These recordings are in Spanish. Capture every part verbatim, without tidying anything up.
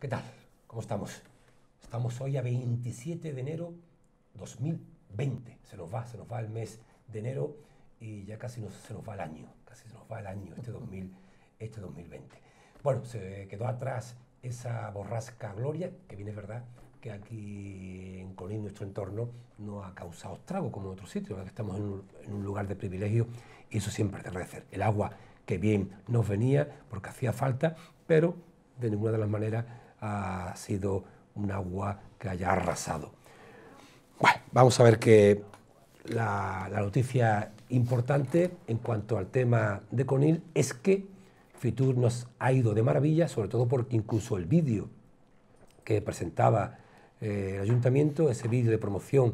¿Qué tal? ¿Cómo estamos? Estamos hoy a veintisiete de enero dos mil veinte. Se nos va, se nos va el mes de enero y ya casi nos, se nos va el año. Casi se nos va el año, este, dos mil, este dos mil veinte. Bueno, se quedó atrás esa borrasca Gloria, que bien es verdad que aquí en Conil, nuestro entorno, no ha causado estrago como en otros sitios, que estamos en un, en un lugar de privilegio y eso siempre es de agradecer. El agua que bien nos venía porque hacía falta, pero de ninguna de las maneras ha sido un agua que haya arrasado. Bueno, vamos a ver que la, la noticia importante en cuanto al tema de Conil es que Fitur nos ha ido de maravilla, sobre todo porque incluso el vídeo que presentaba eh, el ayuntamiento, ese vídeo de promoción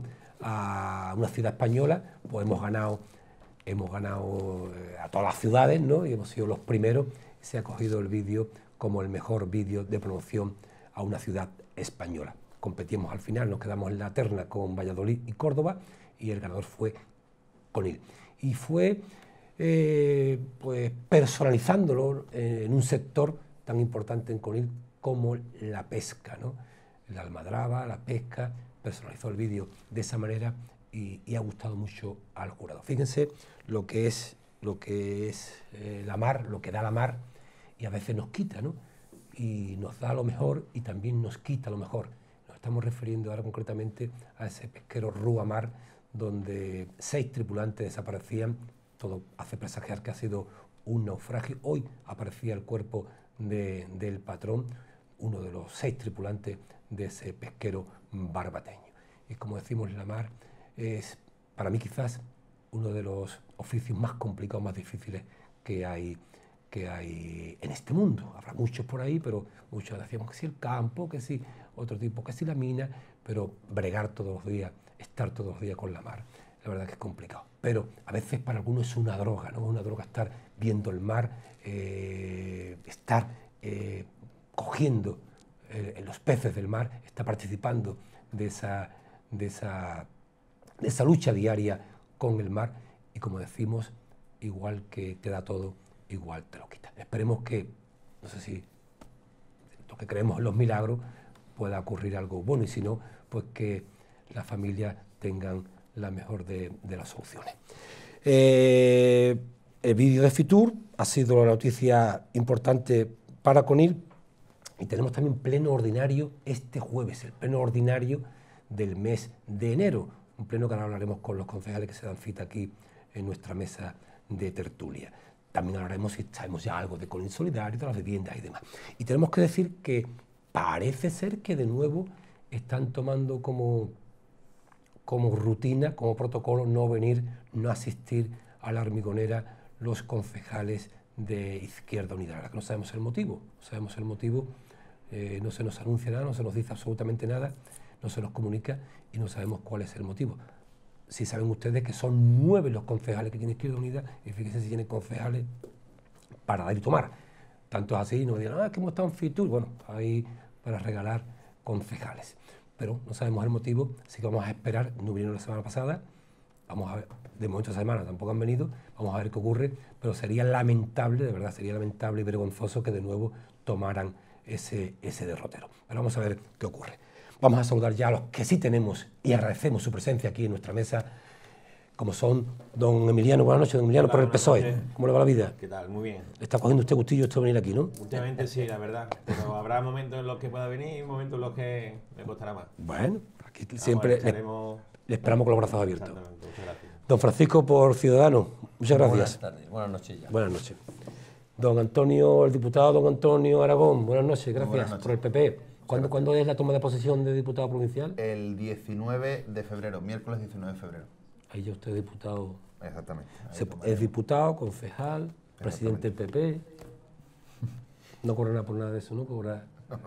a una ciudad española, pues hemos ganado, hemos ganado eh, a todas las ciudades, ¿no? Y hemos sido los primeros. Se ha cogido el vídeo como el mejor vídeo de promoción a una ciudad española. Competimos al final, nos quedamos en la terna con Valladolid y Córdoba y el ganador fue Conil. Y fue eh, pues personalizándolo en un sector tan importante en Conil como la pesca, ¿no? La almadraba, la pesca, personalizó el vídeo de esa manera y, y ha gustado mucho al jurado. Fíjense lo que es, lo que es eh, la mar, lo que da la mar y a veces nos quita, ¿no? Y nos da lo mejor y también nos quita lo mejor. Nos estamos refiriendo ahora concretamente a ese pesquero Rúa Mar, donde seis tripulantes desaparecían. Todo hace presagiar que ha sido un naufragio. Hoy aparecía el cuerpo de, del patrón, uno de los seis tripulantes de ese pesquero barbateño. Y como decimos, la mar es para mí quizás uno de los oficios más complicados, más difíciles que hay que hay en este mundo. Habrá muchos por ahí, pero muchos decíamos que sí el campo, que sí otro tipo, que sí la mina, pero bregar todos los días, estar todos los días con la mar, la verdad que es complicado. Pero a veces para algunos es una droga, ¿no? Una droga estar viendo el mar, eh, estar eh, cogiendo eh, los peces del mar, estar participando de esa, de, esa, de esa lucha diaria con el mar y como decimos, igual que te da todo, igual te lo quita. Esperemos que, no sé si los que creemos en los milagros, pueda ocurrir algo bueno y si no, pues que las familias tengan la mejor de, de las soluciones. Eh, el vídeo de Fitur ha sido la noticia importante para Conil y tenemos también pleno ordinario este jueves, el pleno ordinario del mes de enero, un pleno que ahora hablaremos con los concejales que se dan cita aquí en nuestra mesa de tertulia. También hablaremos si sabemos ya algo de Conil Solidario, de las viviendas y demás. Y tenemos que decir que parece ser que de nuevo están tomando como, como rutina, como protocolo, no venir, no asistir a la hormigonera los concejales de Izquierda Unida. La que no sabemos el motivo, no sabemos el motivo, eh, no se nos anuncia nada, no se nos dice absolutamente nada, no se nos comunica y no sabemos cuál es el motivo. Si saben ustedes que son nueve los concejales que tiene Izquierda Unida, y fíjense si tienen concejales para dar y tomar. Tanto es así, no me digan, ah, que hemos estado en Fitur. Bueno, ahí para regalar concejales. Pero no sabemos el motivo, así que vamos a esperar. No vinieron la semana pasada, vamos a ver, de momento esta semana tampoco han venido, vamos a ver qué ocurre, pero sería lamentable, de verdad, sería lamentable y vergonzoso que de nuevo tomaran ese, ese derrotero. Pero vamos a ver qué ocurre. Vamos a saludar ya a los que sí tenemos y agradecemos su presencia aquí en nuestra mesa, como son don Emiliano. Buenas noches, don Emiliano. Hola, por el P S O E. Noches. ¿Cómo le va la vida? ¿Qué tal? Muy bien. ¿Le está cogiendo usted gustillo esto de venir aquí, no? Últimamente sí, la verdad. Pero habrá momentos en los que pueda venir y momentos en los que me costará más. Bueno, aquí Vamos, siempre estaremos... le, le esperamos con los brazos abiertos. Exactamente. Muchas gracias. Don Francisco por Ciudadanos, muchas gracias. Buenas tardes, buenas noches ya. Buenas noches. Don Antonio, el diputado don Antonio Aragón, buenas noches, gracias buenas noches. Por el P P. ¿Cuándo, ¿Cuándo es la toma de posesión de diputado provincial? El diecinueve de febrero, miércoles diecinueve de febrero. Ahí ya usted es diputado. Exactamente. Se, es diputado, concejal, presidente del P P. No cobrará por nada de eso, ¿no? Cobrará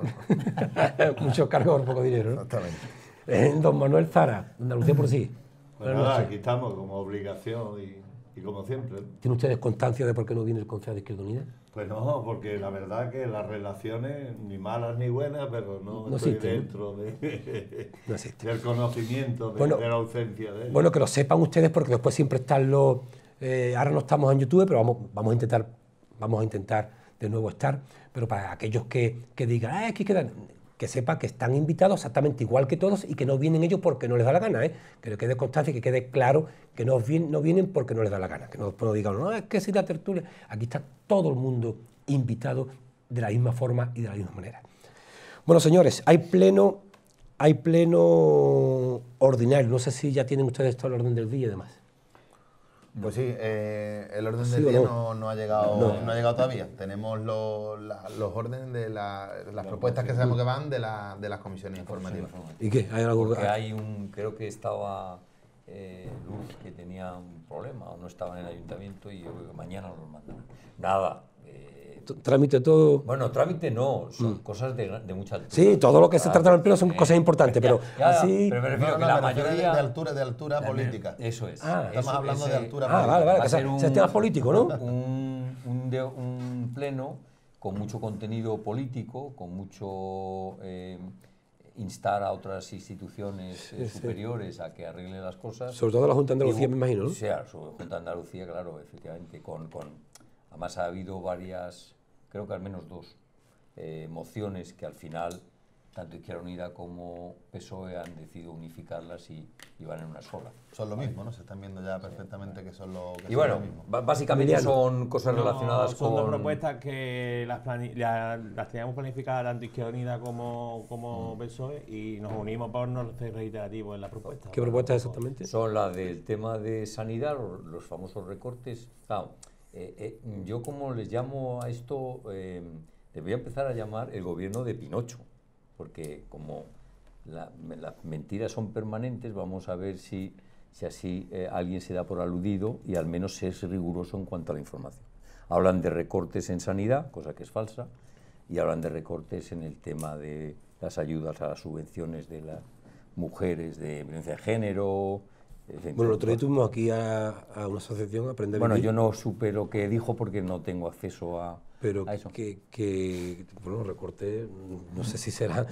muchos cargos por poco dinero, ¿no? Exactamente. Eh, don Manuel Zara, Andalucía por sí. Pues nada, aquí estamos como obligación y, y como siempre. ¿Tienen ustedes constancia de por qué no viene el concejal de Izquierda Unida? Pues no, porque la verdad que las relaciones, ni malas ni buenas, pero no, no estoy existe, dentro ¿no? de, no del conocimiento de, bueno, de la ausencia de él. Bueno, que lo sepan ustedes porque después siempre están los... Eh, ahora no estamos en YouTube, pero vamos, vamos, a intentar, vamos a intentar de nuevo estar, pero para aquellos que, que digan, ah, aquí quedan, que sepa que están invitados exactamente igual que todos y que no vienen ellos porque no les da la gana, ¿eh? Que le quede constancia y que quede claro que no, vienen, no vienen porque no les da la gana, que no, no digan, no, es que si la tertulia, aquí está todo el mundo invitado de la misma forma y de la misma manera. Bueno, señores, hay pleno, hay pleno ordinario, no sé si ya tienen ustedes todo el orden del día y demás. Pues sí, eh, el orden ¿Sí del día no? No, no, ha llegado, no. no ha llegado todavía. Tenemos los, la, los órdenes de la, las propuestas que sabemos que van de, la, de las comisiones informativas. ¿Y qué? ¿Hay algo Porque hay un, creo que estaba eh, Luz, que tenía un problema o no estaba en el ayuntamiento y yo creo que mañana nos lo mandarán. Nada. Eh, Trámite todo. Bueno, trámite no, son mm. cosas de, de mucha altura. Sí, todo lo que se trata en el pleno son eh, cosas importantes, pero ya, ya, así. Pero me refiero no, que no, la me mayoría. De altura, de altura política. Eso es. Ah, estamos eso, hablando ese, de altura ah, política. Ah, vale, vale, que sea, un, sea tema político, ¿no? Un, un, de, un pleno con mucho contenido político, con mucho. Eh, instar a otras instituciones eh, sí, superiores sí. a que arreglen las cosas. Sobre todo la Junta de Andalucía, y, me imagino, ¿no? Sí, la Junta de Andalucía, claro, efectivamente. Con, con, además ha habido varias, creo que al menos dos, eh, mociones que al final, tanto Izquierda Unida como P S O E han decidido unificarlas y, y van en una sola. Son lo mismo, ¿no? Se están viendo ya perfectamente que son lo, que y son bueno, lo mismo. Básicamente Emiliano. son cosas no, relacionadas son con... Son dos propuestas que las, las, las teníamos planificadas tanto Izquierda Unida como, como mm. P S O E y nos unimos por no ser reiterativos en la propuesta. ¿Qué propuestas exactamente? Son las del tema de sanidad, los famosos recortes. Claro, eh, eh, yo como les llamo a esto, eh, les voy a empezar a llamar el gobierno de Pinocho. Porque como la, las mentiras son permanentes, vamos a ver si, si así eh, alguien se da por aludido y al menos es riguroso en cuanto a la información. Hablan de recortes en sanidad, cosa que es falsa, y hablan de recortes en el tema de las ayudas a las subvenciones de las mujeres de violencia de género. Bueno, el otro día tuvimos aquí a, a una asociación a aprender. Bueno, yo no supe lo que dijo porque no tengo acceso a... Pero que, que, bueno, recorte, no sé si será,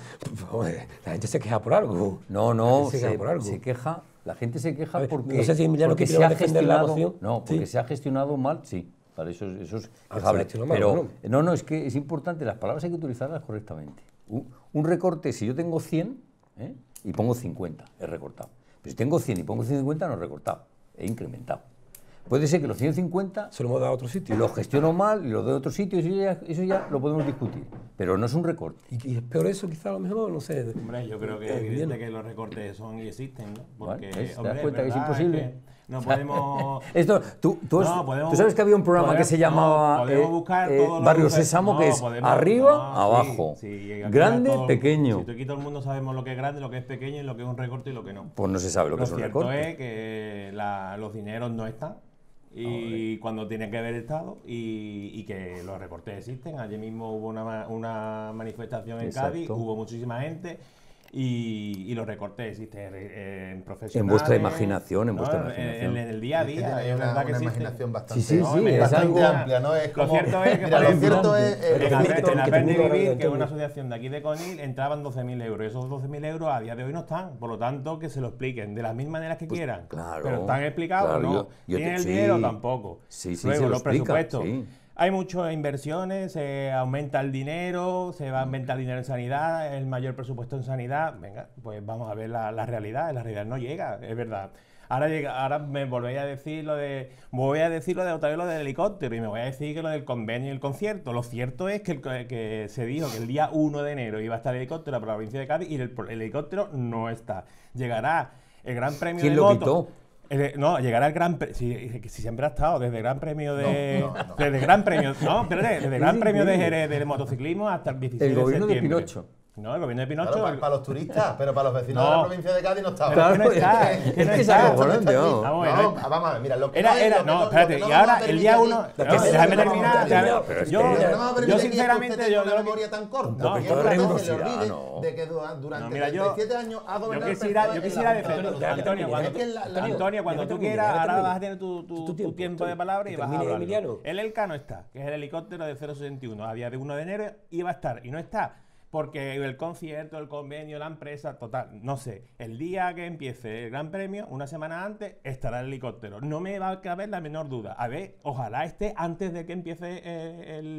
la gente se queja por algo. No, no, se, se, por algo. se queja, la gente se queja ver, porque, no sé si Emiliano porque se ha defender la moción. No, porque ¿Sí? se ha gestionado mal, sí, para eso, eso es quejable. Ah, pero mal, ¿no? no, no, es que es importante, las palabras hay que utilizarlas correctamente. Un, un recorte, si yo tengo cien ¿eh? y pongo cincuenta, he recortado. Pero si tengo cien y pongo ciento cincuenta, no he recortado, he incrementado. Puede ser que los ciento cincuenta se lo hemos dado a otro sitio. Lo gestiono mal y lo doy a otro sitio, eso ya, eso ya lo podemos discutir. Pero no es un recorte. ¿Y, y es peor eso, quizá a lo mejor? No sé. Hombre, yo creo que es evidente que los recortes son y existen, ¿no? Porque, bueno, ¿te hombre, das cuenta que es imposible? Es que no podemos... Esto, tú, tú, no, has, podemos, tú sabes que había un programa podemos, que se llamaba no, eh, buscar eh, Barrio Sésamo, no, que es podemos, arriba, no, abajo, sí, sí, grande, todo, pequeño. Si aquí todo el mundo sabemos lo que es grande, lo que es pequeño y lo que es un recorte y lo que no. Pues no se sabe lo, lo que es un recorte. Lo cierto es que la, los dineros no están. Y oh, cuando tiene que haber estado y, y que los recortes existen. Ayer mismo hubo una, una manifestación en Exacto. Cádiz, hubo muchísima gente y, y los recortes existen en profesionales. En vuestra imaginación, en ¿no? vuestra imaginación. En, en el día a día. Hay una, una, una imaginación bastante, sí, sí, sí, ¿no? es bastante algo, amplia, ¿no? Es como, lo cierto es que, mira, lo cierto es, eh, en la Aprende a Vivir, que es una asociación de aquí de Conil, entraban doce mil euros. Y esos doce mil euros a día de hoy no están. Por lo tanto, que se lo expliquen de las mil maneras que pues, quieran. Claro, pero están explicados, claro, ¿no? Yo, yo ¿Tienen te, el sí, dinero? Tampoco. Sí, sí, Luego, se lo los explica, presupuestos. Sí. Hay muchas inversiones, se aumenta el dinero, se va a aumentar el dinero en sanidad, el mayor presupuesto en sanidad. Venga, pues vamos a ver la, la realidad. La realidad no llega, es verdad. Ahora, llega, ahora me volvéis a decir lo de. Voy a decir lo de otra vez lo del helicóptero y me voy a decir que lo del convenio y el concierto. Lo cierto es que, el, que se dijo que el día uno de enero iba a estar el helicóptero para la provincia de Cádiz y el, el helicóptero no está. Llegará el Gran Premio ¿Quién de lo moto. quitó? El, no, llegará el Gran Premio, si, si siempre ha estado, desde el Gran Premio de... No, no, no. Desde el Gran Premio, no, espérate, desde el Gran Premio de Jerez del motociclismo hasta el dieciséis el gobierno de septiembre. de Pinocho. No, el gobierno de Pinocho... Claro, para, para los turistas, pero para los vecinos no. de la provincia de Cádiz no estaba. Pero que no está, es que no que está. no está no. vamos, no, vamos a ver, mira, lo que era, no es, era, lo que no, no, espérate, lo que no y ahora no el día uno... no, No, déjame terminar. Yo, yo sinceramente, yo... yo una memoria tan corta, no, que yo se le rigurosidad, olvide no. de que durante No, mira, yo- treinta y siete años ha gobernado Yo quisiera, yo el quisiera P S O E. decir, Antonio, cuando, Es que la- la- Antonio, cuando tú termine, quieras, déjame ahora termine. vas a tener tu, tu, Tu tu tiempo, tiempo de Antonio. palabra y Que vas a termine, hablar. Emiliano. El Elca no está, que es el helicóptero del cero sesenta y uno. A día de uno de enero iba a estar y no está. Porque el concierto, el convenio, la empresa, total, no sé. El día que empiece el Gran Premio, una semana antes, estará el helicóptero. No me va a caber la menor duda. A ver, ojalá esté antes de que empiece eh, el,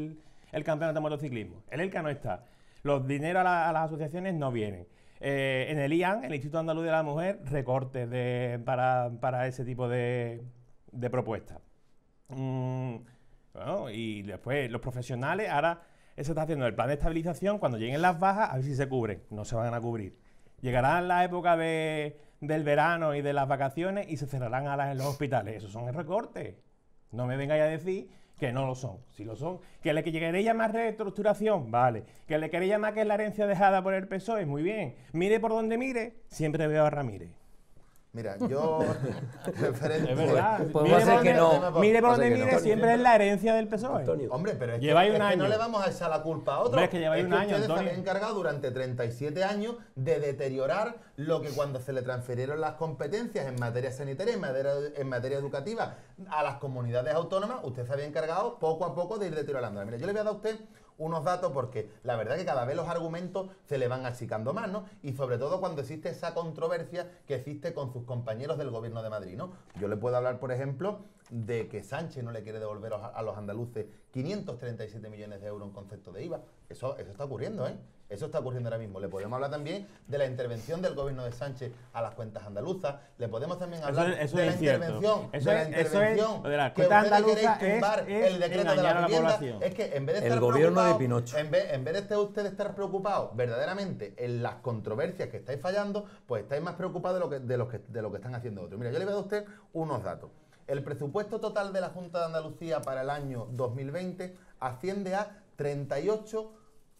el campeonato de motociclismo. El ELCA no está. Los dineros a, la, a las asociaciones no vienen. Eh, en el I A N, el Instituto Andaluz de la Mujer, recortes de, para, para ese tipo de, de propuestas. Mm, bueno, y después los profesionales, ahora se está haciendo el plan de estabilización, cuando lleguen las bajas, a ver si se cubren. No se van a cubrir. Llegarán la época de, del verano y de las vacaciones y se cerrarán alas en los hospitales. Esos son el recorte. No me vengáis a decir que no lo son. Si lo son, que le queréis llamar reestructuración, vale. Que le queréis llamar que es la herencia dejada por el P S O E, muy bien. Mire por donde mire, siempre veo a Ramírez. Mira, yo... referente... Es verdad. Pues mire, va a ser por que donde, no. mire por Va a ser donde que mire, no. siempre es la herencia del P S O E. Antonio. Hombre, pero es, que, Lleváis es un que año. no le vamos a echar la culpa a otro. Hombre, es que lleváis un año, ustedes Antonio. se habían encargado durante treinta y siete años de deteriorar lo que cuando se le transfirieron las competencias en materia sanitaria, en materia, en materia educativa a las comunidades autónomas, usted se había encargado poco a poco de ir deteriorando. Mira, yo le voy a dar a usted unos datos porque la verdad que cada vez los argumentos se le van achicando más, ¿no? Y sobre todo cuando existe esa controversia que existe con sus compañeros del Gobierno de Madrid, ¿no? Yo le puedo hablar, por ejemplo, de que Sánchez no le quiere devolver a los andaluces quinientos treinta y siete millones de euros en concepto de I V A. Eso, eso está ocurriendo, ¿eh? Eso está ocurriendo ahora mismo. Le podemos hablar también de la intervención del Gobierno de Sánchez a las cuentas andaluzas. Le podemos también hablar eso, eso de, la es cierto. intervención, eso de la es, intervención. Eso es, de las que cuentas ustedes queréis andaluzas tumbar es, es el decreto de la engañar a la vivienda. población. Es que en vez de El estar gobierno de preocupados, Pinocho. En vez, en vez de estar ustedes estar preocupados verdaderamente en las controversias que estáis fallando, pues estáis más preocupados de lo que, de lo que, de lo que están haciendo otros. Mira, yo le voy a dar a usted unos datos. El presupuesto total de la Junta de Andalucía para el año dos mil veinte asciende a treinta y ocho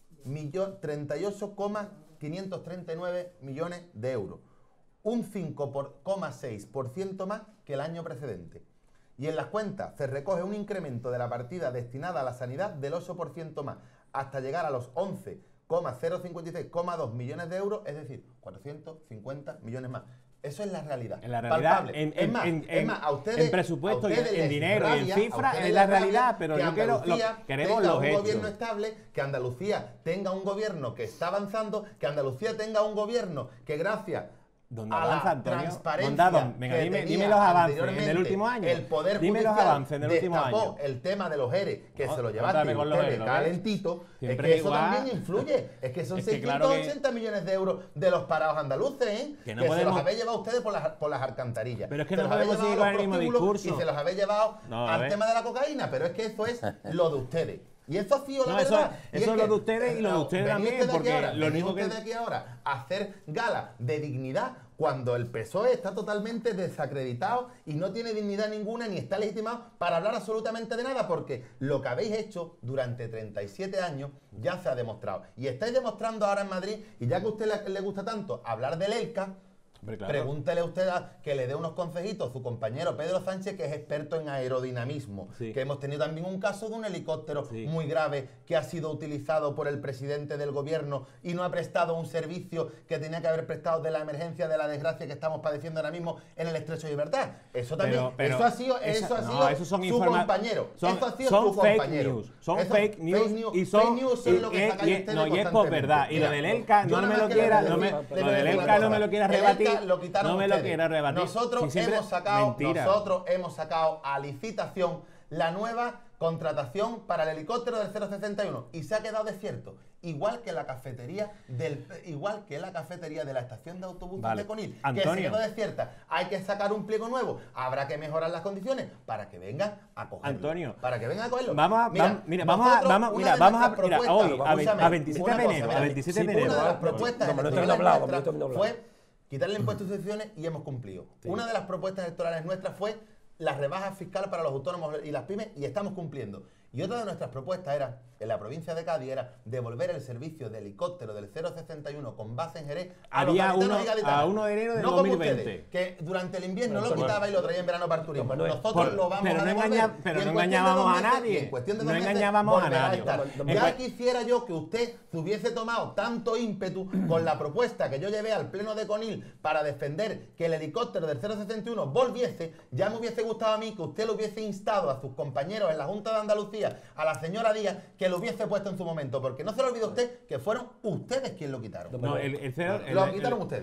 coma quinientos treinta y nueve millones de euros, un cinco coma seis por ciento más que el año precedente. Y en las cuentas se recoge un incremento de la partida destinada a la sanidad del ocho por ciento más, hasta llegar a los once coma cero cincuenta y seis coma dos millones de euros, es decir, cuatrocientos cincuenta millones más. Eso es la realidad. En la realidad, en, es más, en, es más, a ustedes, en presupuesto, a ustedes en dinero y en rabia, cifras, es es la rabia realidad, pero que yo quiero, lo, Andalucía queremos tenga los un hechos. gobierno estable, que Andalucía tenga un gobierno que está avanzando, que Andalucía tenga un gobierno que gracias ¿Dónde a avanza, la Antonio? transparencia ¿Dónde avanza? Venga, que dime, tenía dime los avances anteriormente en el último año. El Poder dime Judicial los avances en el último destapó año. el tema de los E R E, que No, se lo no, llevaste dame con los ustedes E R E, ¿lo ves? calentito. Siempre Es que eso igual. también influye. Es que son Es que claro seiscientos ochenta millones de euros de los parados andaluces, ¿eh? Que no se podemos- los habéis llevado ustedes por las, por las alcantarillas. Pero es que Se no los habéis podemos llevado seguir a con el los mismo prostíbulos discurso. Y se los habéis llevado No, a al ver. tema de la cocaína, pero es que eso es lo de ustedes. Y eso ha sido la No, eso- verdad. Y eso es lo que, de ustedes y lo de no, ustedes venid también, ustedes aquí porque ahora, lo venid único que- ustedes aquí ahora a hacer gala de dignidad cuando el P S O E está totalmente desacreditado y no tiene dignidad ninguna ni está legitimado para hablar absolutamente de nada, porque lo que habéis hecho durante treinta y siete años ya se ha demostrado. Y estáis demostrando ahora en Madrid, y ya que a usted le, le gusta tanto hablar del ELCA, Hombre, claro. pregúntele usted a, que le dé unos consejitos a su compañero Pedro Sánchez, que es experto en aerodinamismo. Sí. Que hemos tenido también un caso de un helicóptero Sí. muy grave que ha sido utilizado por el presidente del gobierno y no ha prestado un servicio que tenía que haber prestado de la emergencia, de la desgracia que estamos padeciendo ahora mismo en el Estrecho de Libertad. Eso también, Pero- pero eso ha sido, esa- eso ha no, sido esos son su informa- compañero. son- eso ha sido son su fake compañero. news, son Eso- fake news y son- fake news son y- lo que y- sacáis y- ustedes no, y es constantemente. posverdad. Y lo Mira, del ELCA, yo no nada me más lo que le quiera- voy a no me- decir- lo le voy a del decir ELCA una no me cosa. lo quiera El rebatir, ELCA lo quitaron no me lo ustedes. quiera rebatir. Nosotros Si siempre- hemos sacado, mentira. nosotros hemos sacado a licitación la nueva contratación para el helicóptero del cero sesenta y uno y se ha quedado desierto, igual que la cafetería del igual que la cafetería de la estación de autobuses Vale. de Conil, que Antonio. se quedó desierta. Hay que sacar un pliego nuevo, habrá que mejorar las condiciones para que vengan a cogerlo. Antonio, para que vengan a cogerlo. Vamos a, Mira, vamos, mira, vamos a, nosotros, vamos, una mira, de vamos a, nuestras mira, propuestas, hoy, a, ve- escúchame, a veintisiete de una cosa, enero, mira, a veintisiete de sí, una enero. de las No, propuestas no, no, no electorales estoy hablando, nuestras no estoy hablando. fue quitarle el impuesto de sucesiones y hemos cumplido. Una de las propuestas electorales nuestras fue las rebajas fiscales para los autónomos y las pymes y estamos cumpliendo. Y otra de nuestras propuestas era, en la provincia de Cádiz, era devolver el servicio de helicóptero del cero sesenta y uno con base en Jerez a los Había gaditanos uno- y gaditanas. a uno de enero del No como dos mil veinte. ustedes, que durante el invierno Bueno, lo Antonio, quitaba y lo traía en verano para el turismo. Manuel, Nosotros por- lo vamos pero a no devolver. engaña- y pero en no cuestión de engañábamos dos a meses- nadie. y en cuestión de No dos meses engañábamos a volverá nadie. estar. No, no, no, Ya no. quisiera yo que usted hubiese tomado tanto ímpetu con la propuesta que yo llevé al pleno de Conil para defender que el helicóptero del cero sesenta y uno volviese. Ya me hubiese gustado a mí que usted lo hubiese instado a sus compañeros en la Junta de Andalucía, a la señora Díaz, que lo hubiese puesto en su momento, porque no se le olvide a usted que fueron ustedes quienes lo quitaron. No, el, el cero- el- Lo el- quitaron ustedes.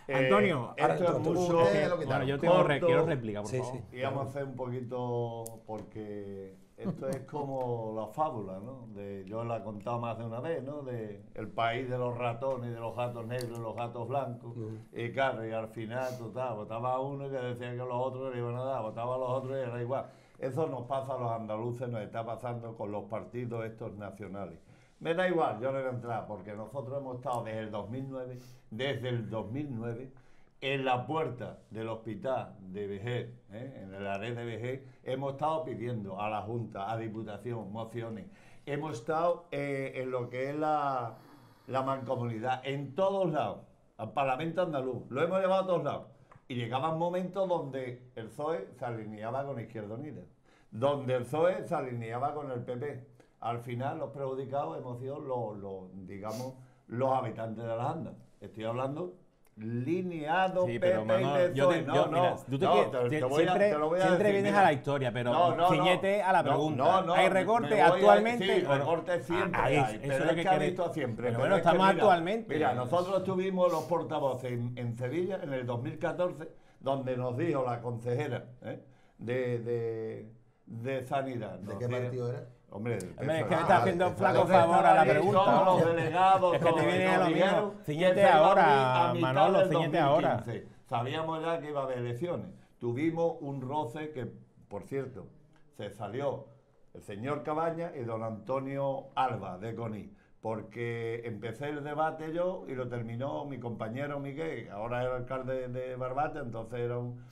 Antonio, eh, esto es mucho. Bueno, yo tengo re, quiero réplica, por sí, favor. Sí. Y vamos a hacer un poquito, porque esto es como la fábula, ¿no? De, yo la he contado más de una vez, ¿no? De el país de los ratones, de los gatos negros y los gatos blancos. Mm. Y claro, y al final, total, votaba a uno que decía que los otros le iban a dar, votaba a los otros y era igual. Eso nos pasa a los andaluces, nos está pasando con los partidos estos nacionales. Me da igual, yo no voy a entrar, porque nosotros hemos estado desde el dos mil nueve, desde el dos mil nueve, en la puerta del hospital de Vejer, ¿eh? en el área de Vejer, hemos estado pidiendo a la Junta, a Diputación, mociones. Hemos estado eh, en lo que es la, la mancomunidad, en todos lados, al Parlamento andaluz, lo hemos llevado a todos lados. Y llegaban momentos donde el P S O E se alineaba con Izquierda Unida, donde el P S O E se alineaba con el P P. Al final los perjudicados hemos sido los, los, digamos, los habitantes de las andas. Estoy hablando lineado, sí, P P pero, Manolo, y P S O E. yo te, no, yo, no, mira, tú te, no, te, te, te, siempre, voy a, te lo voy a siempre decir, vienes mira. a la historia, pero no, no, ciñete no, a la no, pregunta. no, no, ¿Hay recorte me voy a- actualmente? Sí, o no? recorte siempre Ah, ahí, hay, eso pero es es lo que que ha queréis. visto siempre. Pero Pero bueno, es que estamos mira, actualmente. Mira, nosotros tuvimos los portavoces en, en Sevilla en el dos mil catorce, donde nos dijo la consejera ¿eh? de, de, de Sanidad. ¿De nos qué dijo- partido era? Hombre, Hombre, es que me Ah, está vale, haciendo vale. flaco Entonces, favor a la ahí pregunta. todos ¿no? los delegados, Es que te todos, viene nos a lo dijeron mismo. que Ciñete se iba a ahora, abrir a mitad Manolo, del ciñete dos mil ahora. quince. Sabíamos ya que iba a haber elecciones. Tuvimos un roce que, por cierto, se salió el señor Cabañas y don Antonio Alba de Conil, porque empecé el debate yo y lo terminó mi compañero Miguel, que ahora era alcalde de Barbate, entonces era un,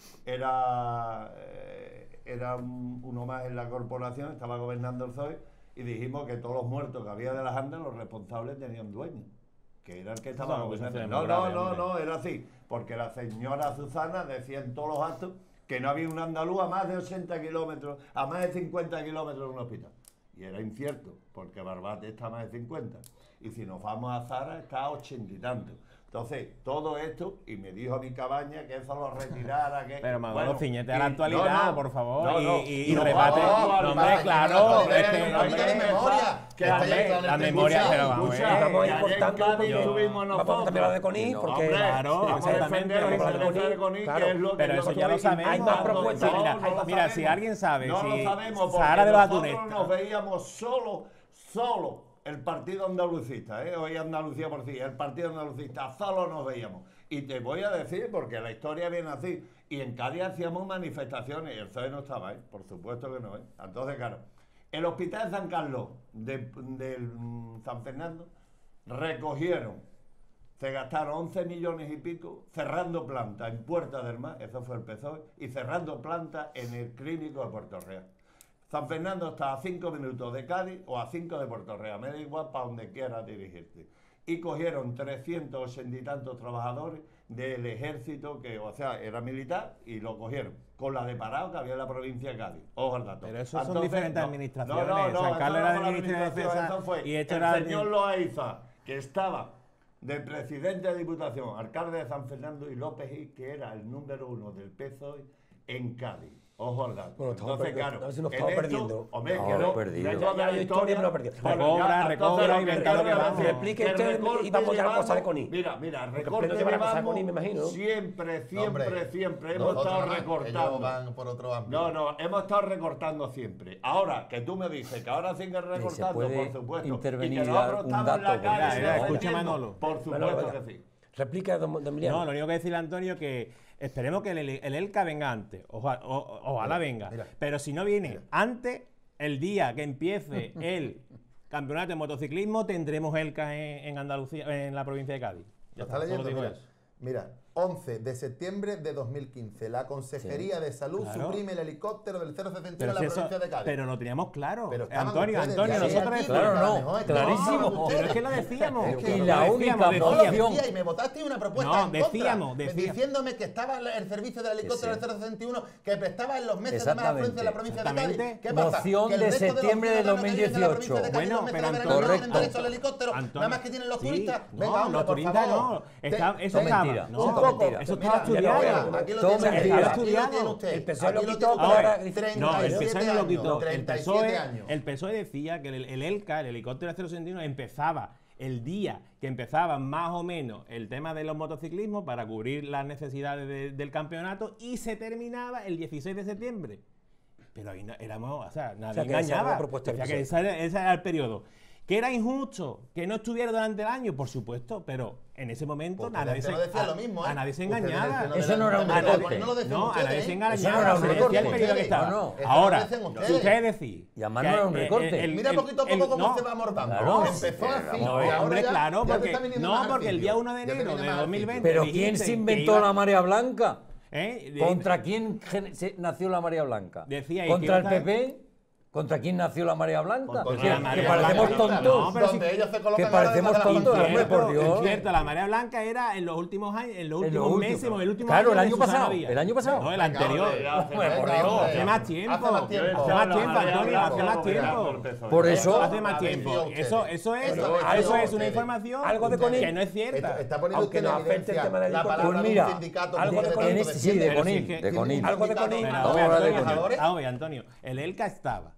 era, eh, era un- uno más en la corporación, estaba gobernando el P S O E, y dijimos que todos los muertos que había de las andas, los responsables tenían dueño, que era el que estaba No, pues gobernando. eso No, es no, grave, no, hombre. no, era así, porque la señora Susana decía en todos los actos que no había un andaluz a más de ochenta kilómetros, a más de cincuenta kilómetros de un hospital. Y era incierto, porque Barbate está a más de cincuenta. Y si nos vamos a Zara, está a ochenta y tantos. Entonces, todo esto, y me dijo a mi Cabaña que eso lo retirara. Que, Pero Manolo, bueno, ciñete y- a la actualidad, no, no, por favor, no, no, y, y, y no, rebate. no, No, no, hombre, no, claro, no, es no, que, no, no, hombre, de memoria. que Está ayer- ya claro en la el memoria, discurso. pero vamos a Escucha, ver. Estamos que ayer en importando Cádiz porque estuvimos vamos a nosotros. también hablar de Conil, No, porque hombre, Claro, vamos a exactamente. defender, Vamos a hablar de defender Conil, Conil, claro. que es lo que Pero yo eso estoy ya lo sabemos. Hay más propuestas. Mira, No, no lo mira, si sabemos. alguien sabe, No si lo sabemos porque Sahara de los nosotros Atunestas. nos veíamos solo, solo el partido andalucista, ¿eh? Hoy Andalucía por sí, el partido andalucista, solo nos veíamos. Y te voy a decir, porque la historia viene así, y en Cádiz hacíamos manifestaciones, y el P S O E no estaba, ¿eh? Por supuesto que no, ¿eh? Entonces, claro, el hospital de San Carlos, de, del mm, San Fernando, recogieron, se gastaron once millones y pico cerrando planta en Puerta del Mar, eso fue el P S O E, y cerrando planta en el Clínico de Puerto Real. San Fernando está a cinco minutos de Cádiz o a cinco de Puerto Real, me da igual para donde quieras dirigirte. Y cogieron trescientos ochenta y tantos trabajadores del ejército, que, o sea, era militar, y lo cogieron con la de parado que había en la provincia de Cádiz. Ojo al dato. Pero eso son Entonces, diferentes no, administraciones. No, no, no, San eso Carlos no era fue la de Ministerio de administración, Defensa eso fue y esto el era de- señor Loaiza, que estaba de presidente de Diputación, alcalde de San Fernando, y López Gil, que era el número uno del P S O E en Cádiz. Ojo al dato. Bueno, estamos Entonces, perdiendo, claro, a ver si nos en estamos esto, perdiendo. Hombre, No, que no, perdido. dentro de Ya la hay historia, me lo he perdido. Bueno, Recobra, ya, recobra entonces, y lo que venga lo que quiero vamos. decir, Explique que usted recorte y vamos ya a la cosa de llevamos- Conil. Mira, mira, Porque recorte usted no lleva la cosa de llevamos Conil, me imagino, ¿no? siempre, siempre, Hombre, siempre hemos nosotros estado no, ellos recortando. van por otro ámbito. No, no, hemos estado recortando siempre. Ahora, que tú me dices que ahora siguen recortando, puede por supuesto. intervenir y que nosotros un estamos en la dato, calle porque- Mira, defendiendo, escucha, Manolo. Por supuesto Manolo, venga. que sí. Replica, don, don Emiliano. No, lo único que decirle a Antonio que esperemos que el, el ELCA venga antes. Ojalá, o- ojalá venga. mira. Pero si no viene antes, el día que empiece el campeonato de motociclismo, tendremos ELCA en, en Andalucía, en la provincia de Cádiz. ¿Lo Ya está está, solo leyendo? digo Mira, eso. mira, once de septiembre de dos mil quince, la Consejería de Salud Claro. suprime el helicóptero del cero sesenta y uno Pero, en la si eso- provincia de Cádiz. pero lo teníamos claro. Pero estaban Antonio, ustedes, Antonio, ya nosotros aquí, decíamos. Claro, no, mejor, clarísimo. ustedes. Pero es que lo decíamos. Es que Y lo la decíamos, única decíamos. No, lo opción. decía, y me votaste una propuesta No, en contra, decíamos, decíamos. diciéndome que estaba el servicio del helicóptero sí. del cero sesenta y uno que prestaba en los meses de más Exactamente. afluencia de la provincia de Cádiz. Exactamente. ¿Qué pasa? Moción Que el de resto los septiembre de ciudadanos que viven en la provincia de Cádiz, Bueno, los meses pero de verano, Antonio- no tienen derecho al Antonio- helicóptero, Antonio- nada más que tienen los Sí, turistas. no, Venga, hombre, los por turistas favor. no. Está- Te- eso te- estaba, mentira, no. un eso es poco. mentira. Eso Mira, estaba estudiado. mira, aquí lo Todo tiene, mentira. aquí lo Estudiado. tiene usted. El P S O E lo Aquí quitó, tiene pero usted. ahora- No, el treinta y P S O E no siete lo quitó. años, El treinta y P S O E, siete años. el P S O E decía que el, el ELCA, el helicóptero cero sesenta y uno, empezaba el día que empezaba más o menos el tema de los motociclismos para cubrir las necesidades de, del campeonato y se terminaba el dieciséis de septiembre. Pero ahí no, éramos, o sea, nadie O sea, que esa era engañaba. la propuesta O sea, del que P S O E. ese, ese era el periodo. ¿Que era injusto que no estuviera durante el año? Por supuesto, pero en ese momento Pues a nadie ustedes se, no decían a, lo mismo, ¿eh? a nadie se Ustedes engañaba. decían Eso no era un a nadie- recorte. No lo decían No, a ustedes, nadie se ¿eh? engañaba. Eso no era un se decía el recorte. periodo que estaba. No, no. Eso Ahora, lo decían si ustedes. ustedes decís... Y además que no era un el- recorte. el- Mira el- poquito a poco el- cómo no, se va amordando. Claro. Empezó Sí, así. No, y ahora hombre, ya- claro, ya te porque, está viniendo no, más al porque el sitio. día uno de Ya te enero viene de más al dos mil veinte... Pero dijiste ¿quién se que inventó iba- la marea blanca? ¿Eh? De- ¿Contra quién gen- se- nació la marea blanca? Decía ahí ¿Contra el que iba a P P? ¿Contra quién nació la marea blanca? Contra Que- la que marea parecemos blanca. tontos. No, pero Donde sí- ellos se que colocan parecemos ahora detrás de la tontos, bandera. hombre, por Dios. Es cierto, la marea blanca era en los últimos años, en los En últimos lo meses, último. o el último Claro, el de año Susana pasado, Díaz. el año pasado. No, el Venga, anterior. hombre, ya hace- Hombre, por venga, Dios. hombre. Hace más tiempo. Hace más tiempo. Hace más tiempo, Antonio, hace más tiempo. Por eso- Hace más tiempo. Eso, eso es, Eso- eso eso es una ustedes. información Algo de Conil. que no es cierta. Está, está poniendo Aunque usted en nos afecte el evidencia tema del la helicóptero. palabra Pues de mira, un sindicato. algo de que Conil, tiene sí, de pero Conil, que- de Conil. tiene Algo de un sindicato Conil. más Pero, de vamos a ver, Antonio, trabajadores. vamos a ver, Antonio, el ELCA estaba.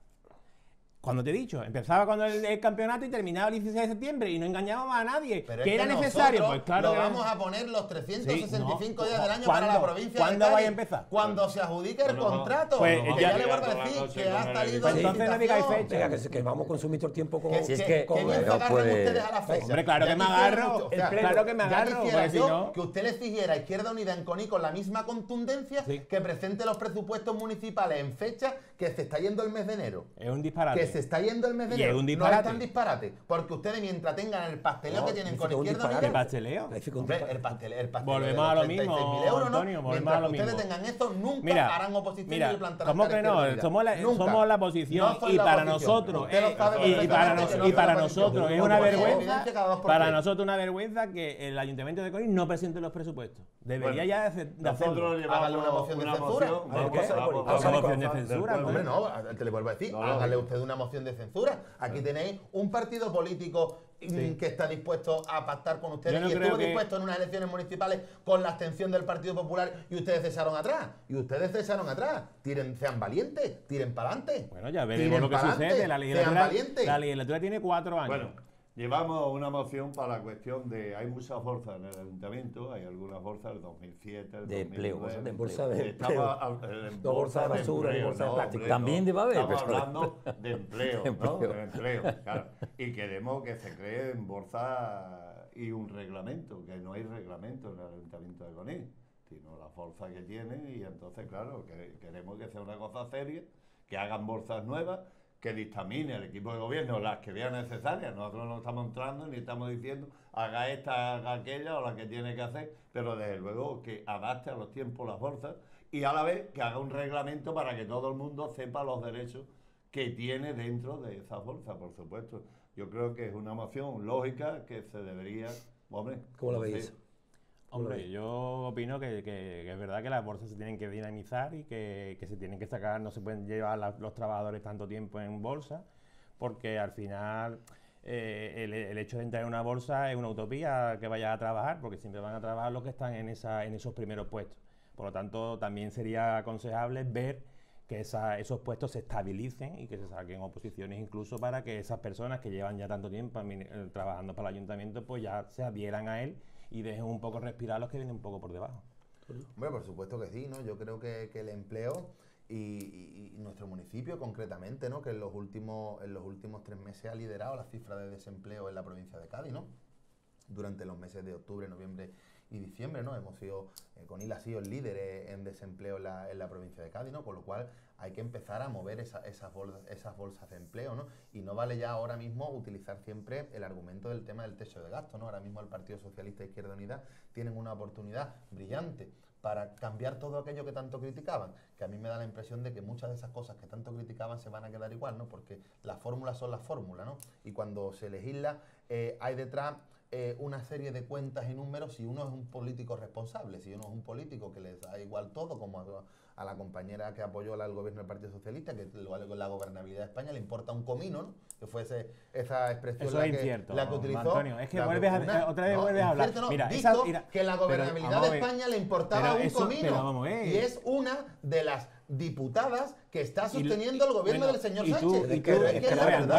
Cuando te he dicho, empezaba cuando el, el campeonato y terminaba el dieciséis de septiembre y no engañábamos a nadie. Pero que es era que necesario, nosotros pues claro lo que vamos a poner los trescientos sesenta y cinco Sí, días no. del año para la ¿Cuándo? provincia ¿Cuándo de vaya Cádiz. a empezar? Cuando se adjudique el No, no, no. contrato. Pues que ya- ya le vuelvo a Toda la decir noche que con ha el salido Pues entonces no digáis licitación. fecha. Venga, que, se- que vamos a consumir todo el tiempo con... Que, Si es que, que- que bien no se agarran puede- ustedes a la fecha. Hombre, claro Ya que me quisiera agarro, mucho- o sea, claro que me ya agarro, quisiera porque si yo no- que usted le exigiera a Izquierda Unida en Conil con la misma contundencia Sí. que presente los presupuestos municipales en fecha que se está yendo el mes de enero. Es un disparate. Que se está yendo el mes de Y es enero. un No disparate. es tan disparate. Porque ustedes mientras tengan el pasteleo No, que tienen dice con que un Izquierda disparate. ¿Qué Unida... pasteleo? Clarifica un Hombre, disparate. el pastel, el pastel Volvemos de a lo los mismo, treinta y seis mil euros, ¿no? Antonio, volvemos Mientras a lo que ustedes mismo. tengan esto, nunca Mira, harán oposición mira, y le plantarán ¿cómo cara a que no? Izquierda Unida. Somos la, Nunca. somos la oposición No soy y la para oposición. nosotros Usted lo eh, sabe y, y para, perfectamente nos- que no y soy para la oposición. nosotros es No, una pues, vergüenza evidencia cada dos por para tres. nosotros una vergüenza que el Ayuntamiento de Conil no presente los presupuestos. Debería Bueno, ya de, hacer- de Nosotros hacerlo. Hágale llevamos una moción de censura. moción, A ver, vamos ¿qué? a- vamos a- Vamos a moción de del censura, pueblo. Hombre, no, te le vuelvo a decir, No, no, hágale no. usted una moción de censura. Aquí tenéis un partido político mm, Sí. que está dispuesto a pactar con ustedes Yo no y creo estuvo que- dispuesto en unas elecciones municipales con la abstención del Partido Popular y ustedes cesaron atrás. Y ustedes cesaron atrás. Tiren, sean valientes, tiren para adelante. Bueno, ya veremos lo que sucede. La Sean legislatura, valientes. la legislatura tiene cuatro años. Bueno, llevamos una moción para la cuestión de... Hay muchas fuerzas en el ayuntamiento, hay algunas fuerzas del dos mil siete, del De dos mil empleo, nueve, bolsa de Bolsa de Estaba empleo. al- el- No, bolsa de basura, ni empleo, bolsa de no, plástico. hombre, También no. debe haber, Estamos pero- hablando de empleo, ¿no? Empleo. De empleo, claro. Y queremos que se cree en bolsa y un reglamento, que no hay reglamento en el ayuntamiento de Conil, sino la fuerza que tienen y entonces, claro, que queremos que sea una cosa seria, que hagan bolsas nuevas, que dictamine el equipo de gobierno las que vean necesarias. Nosotros no estamos entrando ni estamos diciendo haga esta, haga aquella o la que tiene que hacer, pero desde luego que adapte a los tiempos las bolsas y a la vez que haga un reglamento para que todo el mundo sepa los derechos que tiene dentro de esa bolsa, por supuesto. Yo creo que es una moción lógica que se debería... Hombre, ¿Cómo la no sé. veis? Hombre, yo opino que, que- que es verdad que las bolsas se tienen que dinamizar y que, que se tienen que sacar, no se pueden llevar la- los trabajadores tanto tiempo en bolsa, porque al final eh, el, el hecho de entrar en una bolsa es una utopía que vayas a trabajar, porque siempre van a trabajar los que están en, esa, en esos primeros puestos. Por lo tanto, también sería aconsejable ver que esa- esos puestos se estabilicen y que se saquen oposiciones incluso para que esas personas que llevan ya tanto tiempo admin- eh, trabajando para el ayuntamiento pues ya se adhieran a él y dejen un poco respirar a los que vienen un poco por debajo. Hombre, por supuesto que sí, ¿no? Yo creo que, que el empleo y, y- y nuestro municipio concretamente, ¿no? Que en los últimos en los últimos tres meses ha liderado la cifra de desempleo en la provincia de Cádiz, ¿no? Durante los meses de octubre, noviembre y diciembre, ¿no? Hemos sido, eh, Conil ha sido el líder eh, en desempleo en la, en la provincia de Cádiz, ¿no? Con lo cual hay que empezar a mover esa- esas, bolsas, esas bolsas de empleo, ¿no? Y no vale ya ahora mismo utilizar siempre el argumento del tema del techo de gasto, ¿no? Ahora mismo el Partido Socialista e Izquierda Unida tienen una oportunidad brillante para cambiar todo aquello que tanto criticaban, que a mí me da la impresión de que muchas de esas cosas que tanto criticaban se van a quedar igual, ¿no? Porque las fórmulas son las fórmulas, ¿no? Y cuando se legisla eh, hay detrás eh, una serie de cuentas y números si uno es un político responsable, si uno es un político que les da igual todo, como a, a la compañera que apoyó al gobierno del Partido Socialista, que lo- la gobernabilidad de España le importa un comino, ¿no? Que fue ese- esa expresión Eso la es que, incierto, la que utilizó. Antonio, es que la vuelves a- una- otra vez no, vuelves a hablar. incierto no, Mira, dijo esa- mira, que la pero gobernabilidad vamos a de ver. España le importaba Pero un eso- comino. pero vamos a ver. Y es una de las diputadas que está Y- sosteniendo el gobierno bueno, del señor y tú- Sánchez. y que tú- es que es pero la a ver, verdad. Antonio,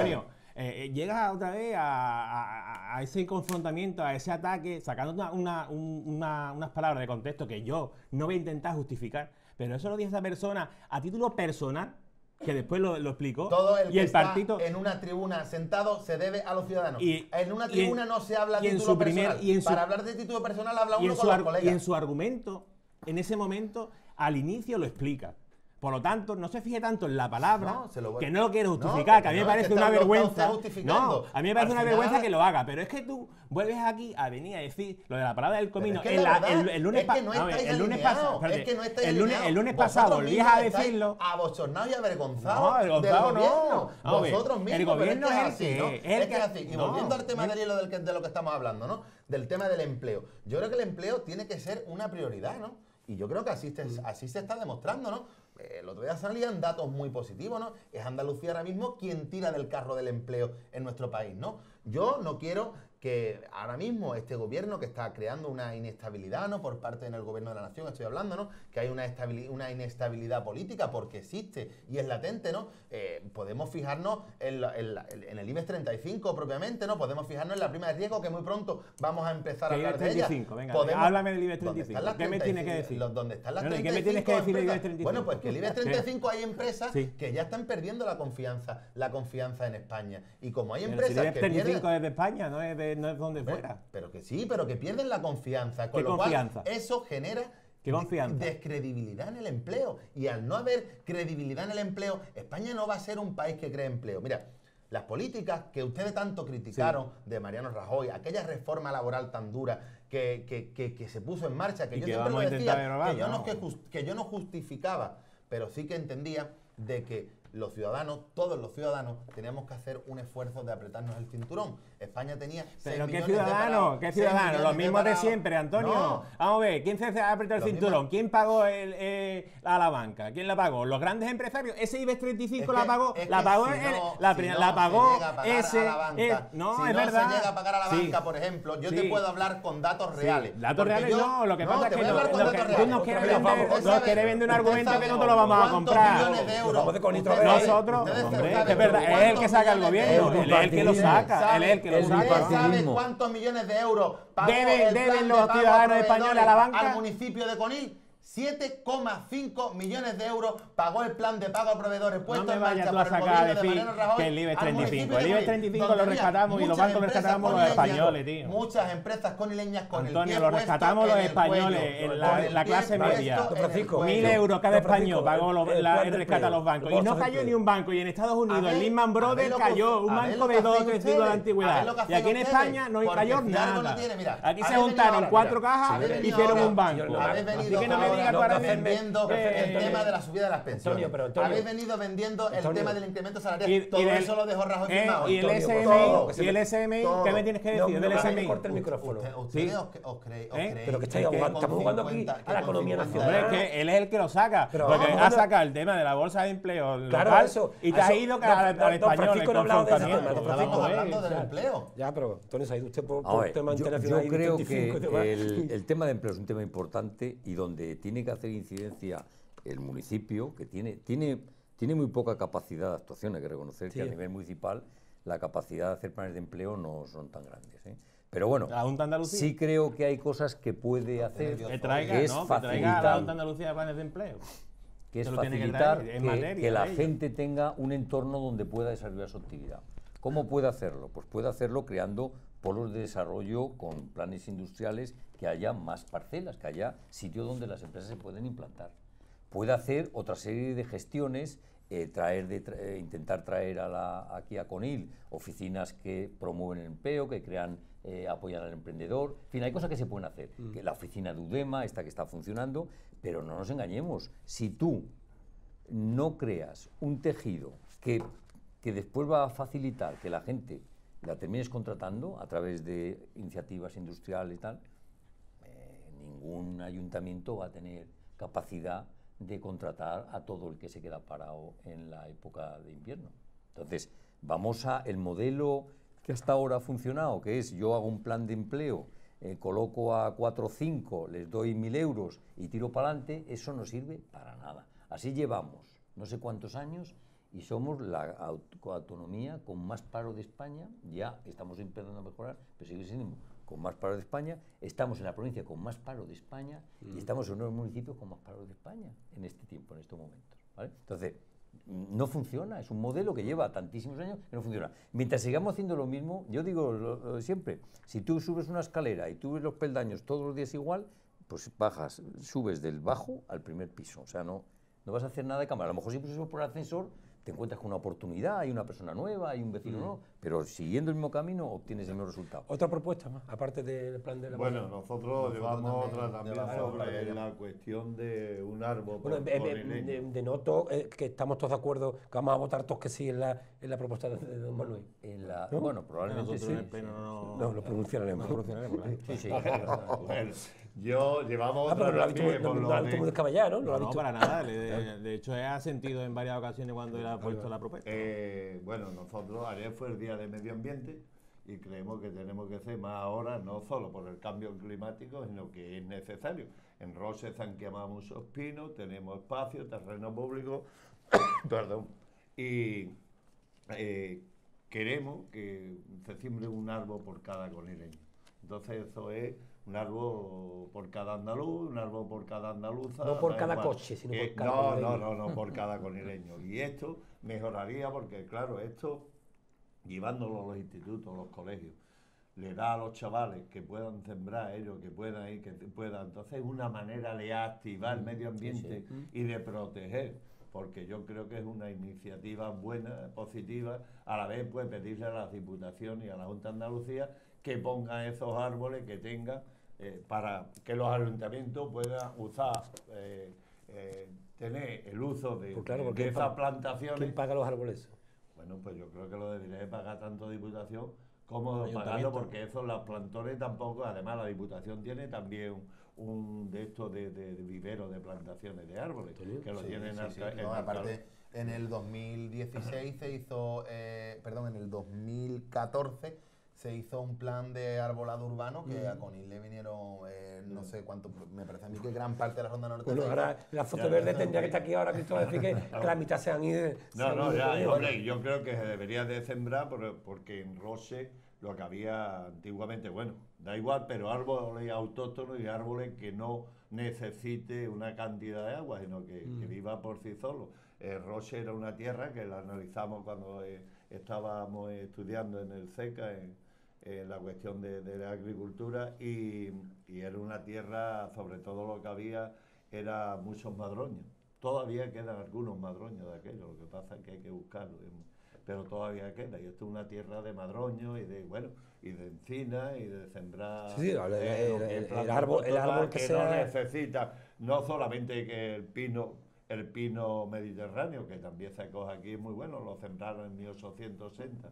eh, eh, llegas otra vez a, a, a ese confrontamiento, a ese ataque, sacando una, una, un- una- unas palabras de contexto que yo no voy a intentar justificar, pero eso lo dice esa persona a título personal, que después lo, lo explicó, Todo el y que el está partido... en una tribuna sentado se debe a los ciudadanos. Y- en una y en- tribuna no se habla y de en título su primer- personal. y en su- Para hablar de título personal habla y uno en, con su los ar- colegas. y en su argumento, en ese momento, al inicio lo explica. Por lo tanto, no se fije tanto en la palabra, No, se lo voy- que no lo quiero No, justificar, que a mí me no, es parece que una está- lo está vergüenza. usted justificando. No, a mí me parece Al una final- vergüenza que lo haga, pero es que tú vuelves aquí a venir a decir lo de la palabra del comino. es que en la la- verdad el, el lunes es que pa- no a ver, estáis el lunes alineados, pasado, espérate, es que no estáis el lunes, alineados. el lunes pasado Vosotros volvías mismos a estáis decirlo. abochornados y avergonzados No, avergonzado del no. gobierno. Vamos a ver, Vosotros el mismos, gobierno pero es es que el es así, ¿no? que- es Es el que es que- así. Y no, volviendo al tema es- del hilo del que- de lo que estamos hablando, ¿no? Del tema del empleo. Yo creo que el empleo tiene que ser una prioridad, ¿no? Y yo creo que así, te- así se está demostrando, ¿no? El otro día salían datos muy positivos, ¿no? Es Andalucía ahora mismo quien tira del carro del empleo en nuestro país, ¿no? Yo no quiero que ahora mismo este gobierno que está creando una inestabilidad, ¿no? Por parte del gobierno de la nación, estoy hablando, ¿no? Que hay una, estabili- una inestabilidad política porque existe y es latente, ¿no? Eh, podemos fijarnos en, la- en la- en el IBEX treinta y cinco propiamente, ¿no? Podemos fijarnos en la prima de riesgo que muy pronto vamos a empezar a Que hablar IBEX de ella. treinta y cinco, venga, Podemos- háblame del IBEX ¿Dónde treinta y cinco? están las ¿Qué me tienes que decir? los- ¿Dónde están las No, no, ¿y qué treinta y me tienes que cinco decir del empresas? IBEX treinta y cinco? Bueno, pues que el IBEX treinta y cinco hay empresas Sí. que ya están perdiendo la confianza, la confianza en España. Y como hay Pero si empresas el IBEX que treinta y cinco pierden... es de España, no es de, no es donde Pero- fuera. Pero que sí, pero que pierden la confianza. Con ¿Qué lo confianza? cual, eso genera ¿Qué confianza? de- descredibilidad en el empleo. Y al no haber credibilidad en el empleo, España no va a ser un país que cree empleo. Mira, las políticas que ustedes tanto criticaron de Mariano Rajoy, aquella reforma laboral tan dura que, que- que- que se puso en marcha, que Y yo que siempre lo vamos a intentar decía, derogar, que yo no, ¿no? que, jus- que yo no justificaba, pero sí que entendía de que los ciudadanos, todos los ciudadanos, teníamos que hacer un esfuerzo de apretarnos el cinturón. España tenía seis Pero qué millones de ciudadanos, parados, qué seis ciudadanos, millones los de mismos de parados. siempre, Antonio. No, Vamos a ver, ¿quién se apretó el Los cinturón? mismos- ¿Quién pagó el, eh, a la banca? ¿Quién la pagó? ¿Los grandes empresarios? ¿Ese IBEX treinta y cinco Es la que- pagó? es La que pagó, si el- no- la, si pri- no la se pagó llega a pagar ese. a la banca, eh, no, si es no verdad. se llega a pagar a la Sí. banca, por ejemplo, yo Sí. te puedo hablar con datos reales. Datos Porque reales yo- no, lo que pasa es te que voy a no- hablar con lo datos que- tú reales. nos quieres Usted vender- sabe- nos quieres vender un usted argumento sabe que no te lo vamos a cuántos comprar. millones de euros. Vamos de con nitro Usted reales. sabe- Nosotros, ustedes hombre, saben que es verdad, es el que cuántos saca el millones de gobierno, euros. él es el que lo saca, él es el que lo El saca. ¿Usted sabe bipartidismo. cuántos millones de euros pagó Deben- el deben plan de los pago ciudadanos a españoles a la banca? al municipio de Conil? siete coma cinco millones de euros pagó el plan de pago a proveedores puesto me en vayas marcha tú a por el sacar a gobierno de decir Mariano Rajoy que el IBEX al treinta y cinco. municipio de El IBEX Conil, treinta y cinco donde lo había rescatamos y los muchas bancos lo empresas rescatamos los conileñas, españoles, tío. Muchas empresas conileñas con el Antonio, pie lo puesto rescatamos en los el españoles, cuello, en la- con el la pie clase puesto media. en Don el Francisco, cuello. Mil euros cada Don Francisco, español pagó lo- el la- plan el de rescate a empleo, los bancos. el Y no bolsa de cayó ni empleo. un banco. Y en Estados Unidos, A ver, el Lehman a ver Brothers lo que- cayó, un a ver banco lo de que dos o hacen tres siglos de ustedes, a antigüedad. ver lo que Y hacen aquí en ustedes, España no porque cayó si algo no nada. tiene, mira, Aquí se habéis venido juntaron ahora, cuatro mira, cajas habéis y venido hicieron ahora, un banco. habéis Así venido que no me ahora digas que ahora mismo- vendiendo eh, el tema de la subida de las pensiones. Antonio, pero Antonio- habéis venido vendiendo el Antonio. tema del incremento salarial. Y- y Todo del- eso lo dejó Rajoy eh, firmado. y el Antonio, S M I, todo, que se y el me- S M I, todo. ¿qué me tienes que No, decir no, del no, S M I? no, corte el micrófono. Usted- Sí. Ustedes os, os creéis, os ¿Eh? creéis Pero que estáis con jugando- estamos jugando aquí cincuenta, a la que con economía cincuenta nacional. Hombre, es que él es el que lo saca. Pero porque vamos, ha vamos. sacado el tema de la bolsa de empleo Claro, local eso, y te has eso, ido don- al, al don- don español. Francisco el no ha hablado de ese confrontamiento. tema, don Estamos Francisco, hablando eh, del o sea, empleo. Ya, pero Antonio se ha ido usted por, Vamos a por ver, tema yo, internacional. yo y creo treinta y cinco y que demás. el, el tema de empleo es un tema importante y donde tiene que hacer incidencia el municipio, que tiene, tiene, tiene muy poca capacidad de actuación. Hay que reconocer Sí. que a nivel municipal la capacidad de hacer planes de empleo no son tan grandes, ¿eh? Pero bueno, La Junta de Andalucía. sí creo que hay cosas que puede hacer, Que traiga, que es ¿no? Que traiga a la facilitar, Junta de Andalucía planes de empleo. que es Se lo tiene que facilitar traer, en que, materia que la de ello. gente tenga un entorno donde pueda desarrollar su actividad. ¿Cómo puede hacerlo? Pues puede hacerlo creando polos de desarrollo con planes industriales, que haya más parcelas, que haya sitios donde las empresas se pueden implantar. Puede hacer otra serie de gestiones, eh, traer de tra- eh, intentar traer a la, aquí a Conil oficinas que promueven el empleo, que crean, eh, apoyan al emprendedor. En fin, hay cosas que se pueden hacer. Mm. Que la oficina de UDEMA, esta que está funcionando, pero no nos engañemos. Si tú no creas un tejido que, que después va a facilitar que la gente la termines contratando a través de iniciativas industriales y tal, eh, ningún ayuntamiento va a tener capacidad de contratar a todo el que se queda parado en la época de invierno. Entonces, vamos a el modelo que hasta ahora ha funcionado, que es yo hago un plan de empleo, eh, coloco a cuatro o cinco, les doy mil euros y tiro para adelante. Eso no sirve para nada. Así llevamos no sé cuántos años y somos la aut- autonomía con más paro de España, ya estamos empezando a mejorar, pero sigue siendo con más paro de España, estamos en la provincia con más paro de España mm. y estamos en uno de los municipios con más paro de España en este tiempo, en estos momentos, ¿vale? Entonces, no funciona, es un modelo que lleva tantísimos años que no funciona. Mientras sigamos haciendo lo mismo, yo digo lo, lo de siempre, si tú subes una escalera y tú ves los peldaños todos los días igual, pues bajas, subes del bajo al primer piso, o sea, no, no vas a hacer nada de cámara. A lo mejor si subes por el ascensor te encuentras con una oportunidad, hay una persona nueva, hay un vecino mm. nuevo, pero siguiendo el mismo camino obtienes el mismo resultado. ¿Otra propuesta más, aparte del plan de la Bueno, nosotros, nosotros llevamos otra también sobre la cuestión de un árbol. Bueno, por, de, por de, de, de noto eh, que estamos todos de acuerdo, que vamos a votar todos que sí en la, en la propuesta de, de don Manuel. En la, ¿No? Bueno, probablemente sí. sí. Pero no, no, lo pronunciaremos. No, pronunciaremos, ¿eh? Sí, sí. Bueno, yo llevamos ah, otra pero no lo ha visto muy, por no, lo no, de- muy descabellado, ¿no? No, ¿Lo ha no, visto? para nada. De, de hecho, he sentido en varias ocasiones cuando él ha puesto la propuesta. Eh, bueno, nosotros, ayer fue el Día de Medio Ambiente y creemos que tenemos que hacer más ahora, no solo por el cambio climático, sino que es necesario. En Roche se han quemado muchos pinos, tenemos espacio, terreno público, perdón, y eh, queremos que se siembre un árbol por cada conileño. Entonces eso es un árbol por cada andaluz, un árbol por cada andaluza. No por da cada igual. coche, sino Eh, por cada no, conileño. no, no, no, por cada conileño. Y esto mejoraría porque, claro, esto, llevándolo a los institutos, a los colegios, le da a los chavales que puedan sembrar ellos, que puedan ir, que puedan. Entonces es una manera de activar el medio ambiente sí. y de proteger, porque yo creo que es una iniciativa buena, positiva. A la vez, pues pedirle a las diputaciones y a la Junta de Andalucía que pongan esos árboles que tengan eh, para que los ayuntamientos puedan usar, eh, eh, tener el uso de, Pues claro, de, porque de esas pa- plantaciones. ¿Quién paga los árboles? Bueno, pues yo creo que lo debería de pagar tanto Diputación como Ayuntamiento. pagarlo, porque eso, los plantones tampoco, además la Diputación tiene también un de estos de, de, de vivero de plantaciones de árboles, que lo Sí, tienen sí, sí. alca- en No, alcalde. aparte, en el dos mil dieciséis se hizo, eh, perdón, en el dos mil catorce se hizo un plan de arbolado urbano que a Conil le vinieron, eh, no sé cuánto, me parece a mí que gran parte de la Ronda Norte. Bueno, se ahora hizo. la foto Ya, verde ya, tendría ya. que estar aquí ahora, Cristóbal, decir que, que la mitad se han ido. se No, han no, ido ya, por ahí. hombre, yo creo que se debería de sembrar por- porque en Roche lo que había antiguamente, bueno, da igual, pero árboles autóctonos y árboles que no necesite una cantidad de agua, sino que, que viva por sí solo. Eh, Roche era una tierra que la analizamos cuando eh, estábamos estudiando en el SECA, en, en la cuestión de, de la agricultura, y, y era una tierra, sobre todo lo que había, era muchos madroños. Todavía quedan algunos madroños de aquello, lo que pasa es que hay que buscarlo, pero todavía queda, y esto es una tierra de madroños y de, bueno, y de encina y de sembrar. Sí, sí, el- lo que el- es el planta árbol- el autóctona, árbol que no sea- necesita, no solamente que el pino, el pino mediterráneo, que también se coge aquí, es muy bueno, lo sembraron en mil ochocientos sesenta.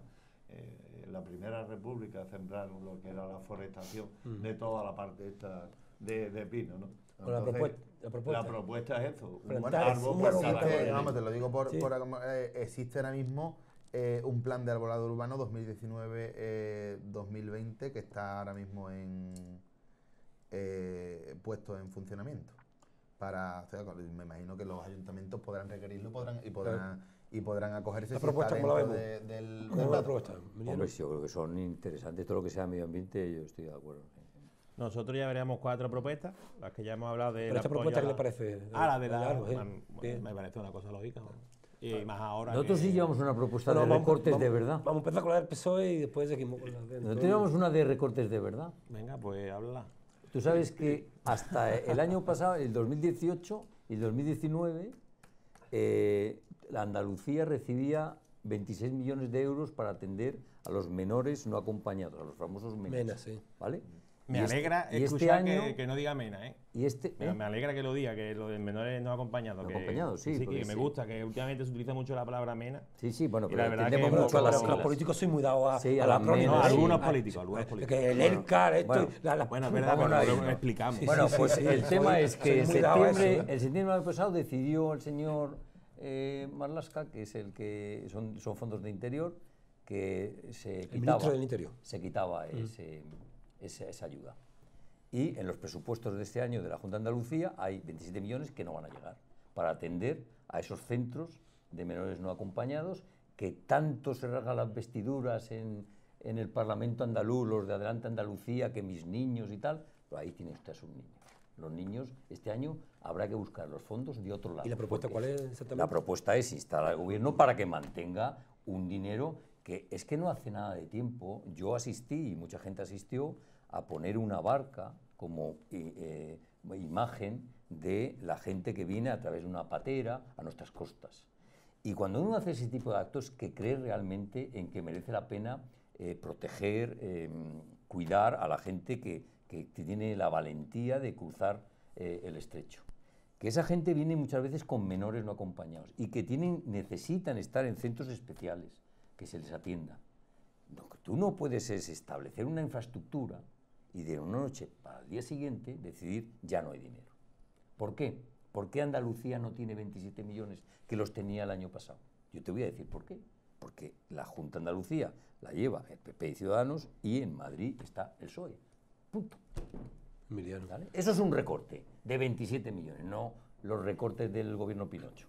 Eh, en la Primera República sembraron lo que era la forestación de toda la parte esta de, de pino, ¿no? Con la Entonces, propuesta- la propuesta. la propuesta es eso, un Plantar árbol un por árbol cada por Existe, cada conileño. vamos, te lo digo por, Sí. por acom- eh, existe ahora mismo eh, un plan de arbolado urbano dos mil diecinueve dos mil veinte que está ahora mismo en eh, puesto en funcionamiento. Para, o sea, me imagino que los ayuntamientos podrán requerirlo podrán, y podrán y podrán acogerse La si propuesta, está ¿cómo la dentro vemos? de- del, ¿Cómo del la plazo. propuesta? Emiliano? Hombre, sí, yo creo que son interesantes. Todo lo que sea medio ambiente, yo estoy de acuerdo. Nosotros ya veremos cuatro propuestas, las que ya hemos hablado de. Pero la esta propuesta, ¿qué le apoyo a parece? Ah, la de El la. árbol, ¿eh? man- Bien. Me parece una cosa lógica. ¿no? Y más ahora. Nosotros que- sí llevamos una propuesta Bueno, de vamos- recortes vamos- de verdad. Vamos a empezar con la del P S O E y después seguimos con la de... Nosotros llevamos una de recortes de verdad. Venga, pues háblala. Tú sabes que hasta el año pasado, el dos mil dieciocho y el dos mil diecinueve, eh, la Andalucía recibía veintiséis millones de euros para atender a los menores no acompañados, a los famosos menas. Menas, sí. ¿Vale? Me Y este- alegra y este escuchar año- que, que no diga Mena, ¿eh? Y este, Me, ¿eh? me alegra que lo diga, que lo de menores no acompañados. No que, acompañados, sí, que porque que me sí. gusta, que últimamente se utiliza mucho la palabra Mena. Sí, sí, bueno, Y pero la verdad entendemos que mucho a mucho las Los, la- los siglas. políticos soy muy dados a, Sí, a a la las acrónimo. menas, No, sí. algunos Ah, políticos, algunos políticos. Que el ELCAR, esto, bueno. y la, la- Bueno, espera, Vámonos bueno, ahí, luego ¿no? explicamos. Sí, Bueno, sí, pues sí, el soy- tema es que en soy muy dado a eso, septiembre, ¿eh? el septiembre del año pasado decidió el señor eh, Marlaska, que es el que son, son fondos de interior, que se El quitaba, ministro del Interior. se quitaba ese- esa, esa ayuda. Y en los presupuestos de este año de la Junta de Andalucía hay veintisiete millones que no van a llegar para atender a esos centros de menores no acompañados, que tanto se rasgan las vestiduras en, en el Parlamento andaluz, los de Adelante Andalucía, que mis niños y tal, pues ahí tiene usted a sus niños. Los niños, este año habrá que buscar los fondos de otro lado. ¿Y la propuesta cuál es exactamente? La propuesta es instar al gobierno para que mantenga un dinero que es que no hace nada de tiempo. Yo asistí, y mucha gente asistió, a poner una barca como eh, eh, imagen de la gente que viene a través de una patera a nuestras costas. Y cuando uno hace ese tipo de actos, que cree realmente en que merece la pena eh, proteger, eh, cuidar a la gente que, que tiene la valentía de cruzar eh, el estrecho. Que esa gente viene muchas veces con menores no acompañados y que tienen, necesitan estar en centros especiales, que se les atienda. Lo que tú no puedes es establecer una infraestructura y de una noche para el día siguiente decidir ya no hay dinero. ¿Por qué? ¿Por qué Andalucía no tiene veintisiete millones que los tenía el año pasado? Yo te voy a decir por qué. Porque la Junta de Andalucía la lleva el P P y Ciudadanos y en Madrid está el P S O E. Punto. Emiliano. ¿Vale? Eso es un recorte de veintisiete millones, no los recortes del gobierno Pinocho.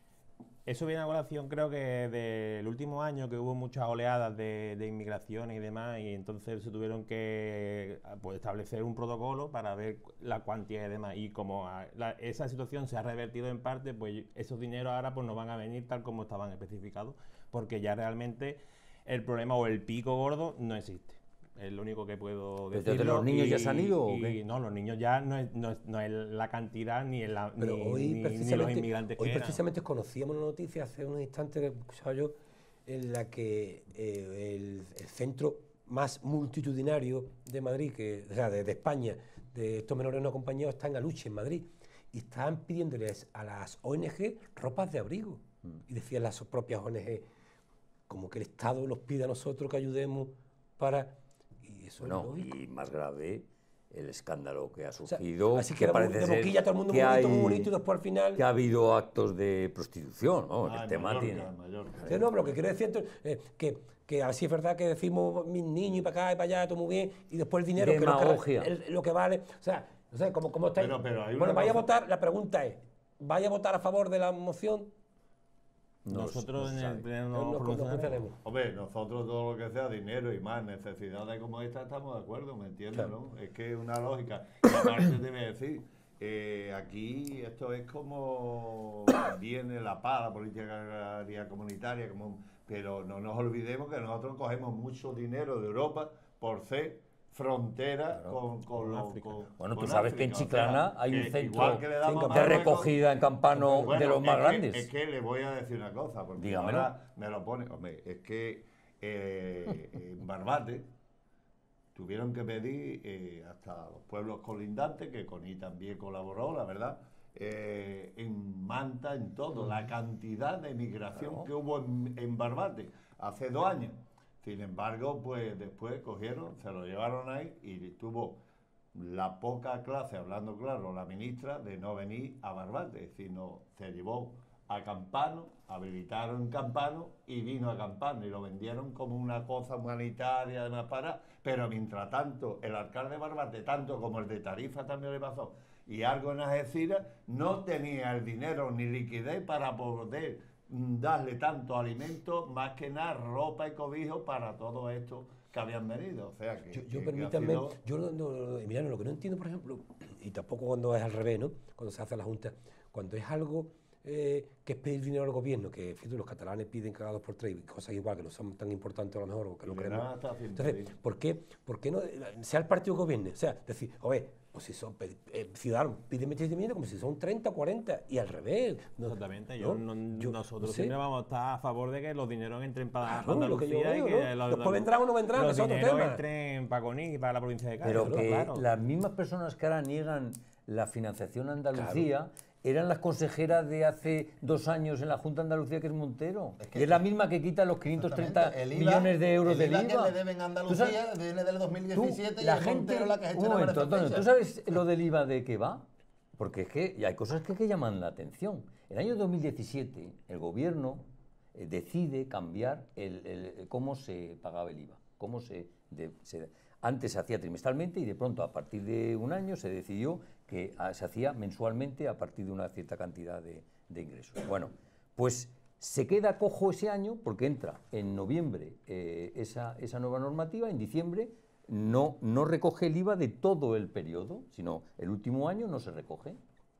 Eso viene a colación, creo que del último año, que hubo muchas oleadas de, de inmigración y demás, y entonces se tuvieron que pues, establecer un protocolo para ver la cuantía y demás. Y como a, la, esa situación se ha revertido en parte, pues esos dineros ahora pues no van a venir tal como estaban especificados, porque ya realmente el problema o el pico gordo no existe. Es lo único que puedo decir. ¿Pero los niños y, ya se han ido y, o qué? No, los niños ya no es, no es, no es la cantidad ni, el, Pero ni, hoy, ni, precisamente, ni los inmigrantes hoy que precisamente conocíamos una noticia hace unos instantes que escuchaba yo, en la que eh, el, el centro más multitudinario de Madrid, que, o sea, de, de España, de estos menores no acompañados, está en Aluche, en Madrid, y estaban pidiéndoles a las O N G ropas de abrigo. Mm. Y decían las propias O N G, como que el Estado nos pide a nosotros que ayudemos para... Y eso bueno, es lógico. y más grave el escándalo que ha surgido, O sea, así que, que de, parece de ser boquilla todo el mundo que muy bonito, hay, muy bonito, y después al final... que ha habido actos de prostitución, ¿no? Ah, el en tema Mallorca, tiene... en Mallorca. Sí, no, pero lo que quiero decir entonces, eh, que, que así es verdad que decimos mis niños y para acá y para allá, todo muy bien, y después el dinero, que lo, Demagogia. que, el- lo que vale, o sea, no sé, ¿cómo, cómo estáis? Pero- pero hay una bueno, vaya a cosa- votar, la pregunta es, ¿vaya a votar a favor de la moción? No, nosotros no en el sabe. pleno No, nos no, no pronunciaremos. procedemos. Hombre, nosotros todo lo que sea dinero y más necesidades como esta estamos de acuerdo, ¿me entiendes? Claro. ¿No? Es que es una lógica. Y aparte te voy a decir, eh, aquí esto es como viene la paz, la política agraria comunitaria, como, pero no nos olvidemos que nosotros cogemos mucho dinero de Europa por ser frontera Claro. con, con, Con lo- África. con- Bueno, tú con sabes que en África, o Chiclana sea, hay un que centro igual que le damos a de Marruecos, recogida en Campano bueno, de los más es grandes. Que, es que le voy a decir una cosa, porque Dígamelo. ahora me lo pone. Hombre, es que eh, en Barbate tuvieron que pedir eh, hasta los pueblos colindantes, que Coni también colaboró, la verdad, eh, en Manta, en todo, la cantidad de migración Claro. que hubo en, en Barbate hace dos años. Sin embargo, pues después cogieron, se lo llevaron ahí y tuvo la poca clase, hablando claro, la ministra, de no venir a Barbate, sino se llevó a Campano, habilitaron en Campano y vino a Campano y lo vendieron como una cosa humanitaria, además para, pero mientras tanto el alcalde de Barbate, tanto como el de Tarifa también le pasó, y algo en Algeciras, no tenía el dinero ni liquidez para poder mm, darle tanto alimento, más que nada ropa y cobijo para todo esto que habían venido. O sea que, Yo, yo que- que ha permítanme, sido- yo no, no, Emiliano, lo que no entiendo, por ejemplo, y tampoco cuando es al revés, ¿no? Cuando se hace la Junta, cuando es algo eh, que es pedir dinero al gobierno, que fíjate, los catalanes piden cada dos por tres, cosas igual que no son tan importantes a lo mejor, o que no Y queremos. verán hasta ciento Entonces, diez. ¿por qué, ¿por qué no sea el partido que gobierne? O sea, decir, oye, pues si son pe- eh, ciudadanos, piden veintisiete millones como si son treinta o cuarenta, y al revés. ¿no? Exactamente, yo, ¿no? no- Yo nosotros no sé. siempre vamos a estar a favor de que los dineros entren para Claro, lo que yo Andalucía y veo, que ¿no? los, Después vendrán o no vendrán, los que es otro dineros tema. entren para Conil y para la provincia de Cádiz. Pero claro, que claro. las mismas personas que ahora niegan la financiación a Andalucía eran las consejeras de hace dos años en la Junta de Andalucía, que es Montero. Es que- y es la misma que quita los quinientos treinta Exactamente. El I V A, millones de euros el del I V A I V A. que le deben a ¿Tú Andalucía sabes- viene del dos mil tú, diecisiete y la es gente, Montero la que un gestiona momento, para Antonio, esta ¿tú fecha. sabes lo del I V A de qué va? Porque es que y hay cosas que, que llaman la atención. En el año dos mil diecisiete, el gobierno eh, decide cambiar el, el- cómo se pagaba el I V A. Cómo se, de- se- antes se hacía trimestralmente y de pronto, a partir de un año, se decidió que ah, se hacía mensualmente a partir de una cierta cantidad de, de ingresos. Bueno, pues se queda cojo ese año porque entra en noviembre eh, esa, esa nueva normativa, en diciembre no, no recoge el I V A de todo el periodo, sino el último año no se recoge.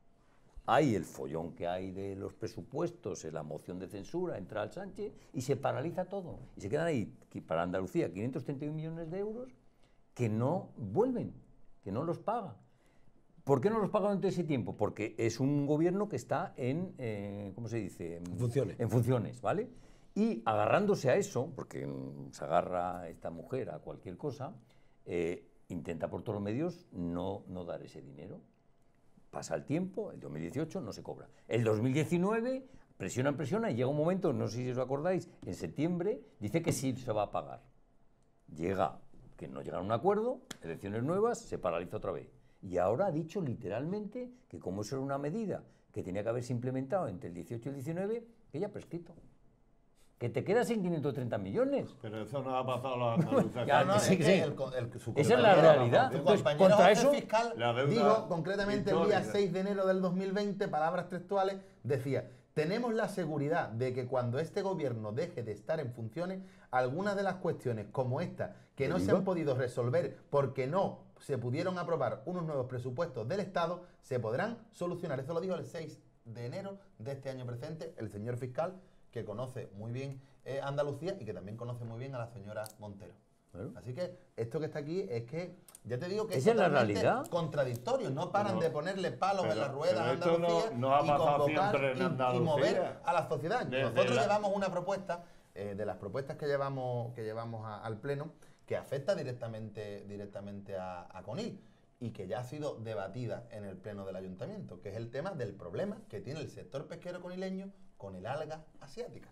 Hay el follón que hay de los presupuestos, la moción de censura, entra al Sánchez y se paraliza todo. Y se quedan ahí, para Andalucía, quinientos treinta y un millones de euros que no vuelven, que no los paga. ¿Por qué no los paga durante ese tiempo? Porque es un gobierno que está en, eh, ¿cómo se dice? En funciones. En funciones, ¿vale? Y agarrándose a eso, porque mm, se agarra esta mujer a cualquier cosa, eh, intenta por todos los medios no, no dar ese dinero. Pasa el tiempo, el dos mil dieciocho no se cobra. El dos mil diecinueve presiona, presiona y llega un momento, no sé si os acordáis, en septiembre dice que sí se va a pagar. Llega, que no llega a un acuerdo, elecciones nuevas, se paraliza otra vez. Y ahora ha dicho literalmente que como eso era una medida que tenía que haberse implementado entre el dieciocho y el diecinueve, que ya ha prescrito. Que te quedas sin quinientos treinta millones. Pero eso no ha pasado a los andaluces. Ya, No, no, sí, es que sí. el- el- su Esa es la compañero- realidad. su Entonces, compañero contra jefe eso, fiscal la deuda dijo concretamente el día histórica. seis de enero del dos mil veinte, palabras textuales, decía: tenemos la seguridad de que cuando este gobierno deje de estar en funciones, algunas de las cuestiones como esta, que no ¿Te se digo? han podido resolver porque no se pudieron aprobar unos nuevos presupuestos del Estado, se podrán solucionar. Eso lo dijo el seis de enero de este año presente el señor fiscal, que conoce muy bien eh, Andalucía y que también conoce muy bien a la señora Montero. Claro. Así que esto que está aquí es que, ya te digo que Esa es la totalmente realidad. contradictorio. No paran Pero- de ponerle palos pero- en las ruedas a pero esto no- Andalucía no ha y pasado convocar siempre en y- y, Andalucía. mover a la sociedad. Desde Nosotros la- llevamos una propuesta, eh, de las propuestas que llevamos, que llevamos a- al Pleno, que afecta directamente, directamente a, a Conil y que ya ha sido debatida en el Pleno del Ayuntamiento, que es el tema del problema que tiene el sector pesquero conileño con el alga asiática.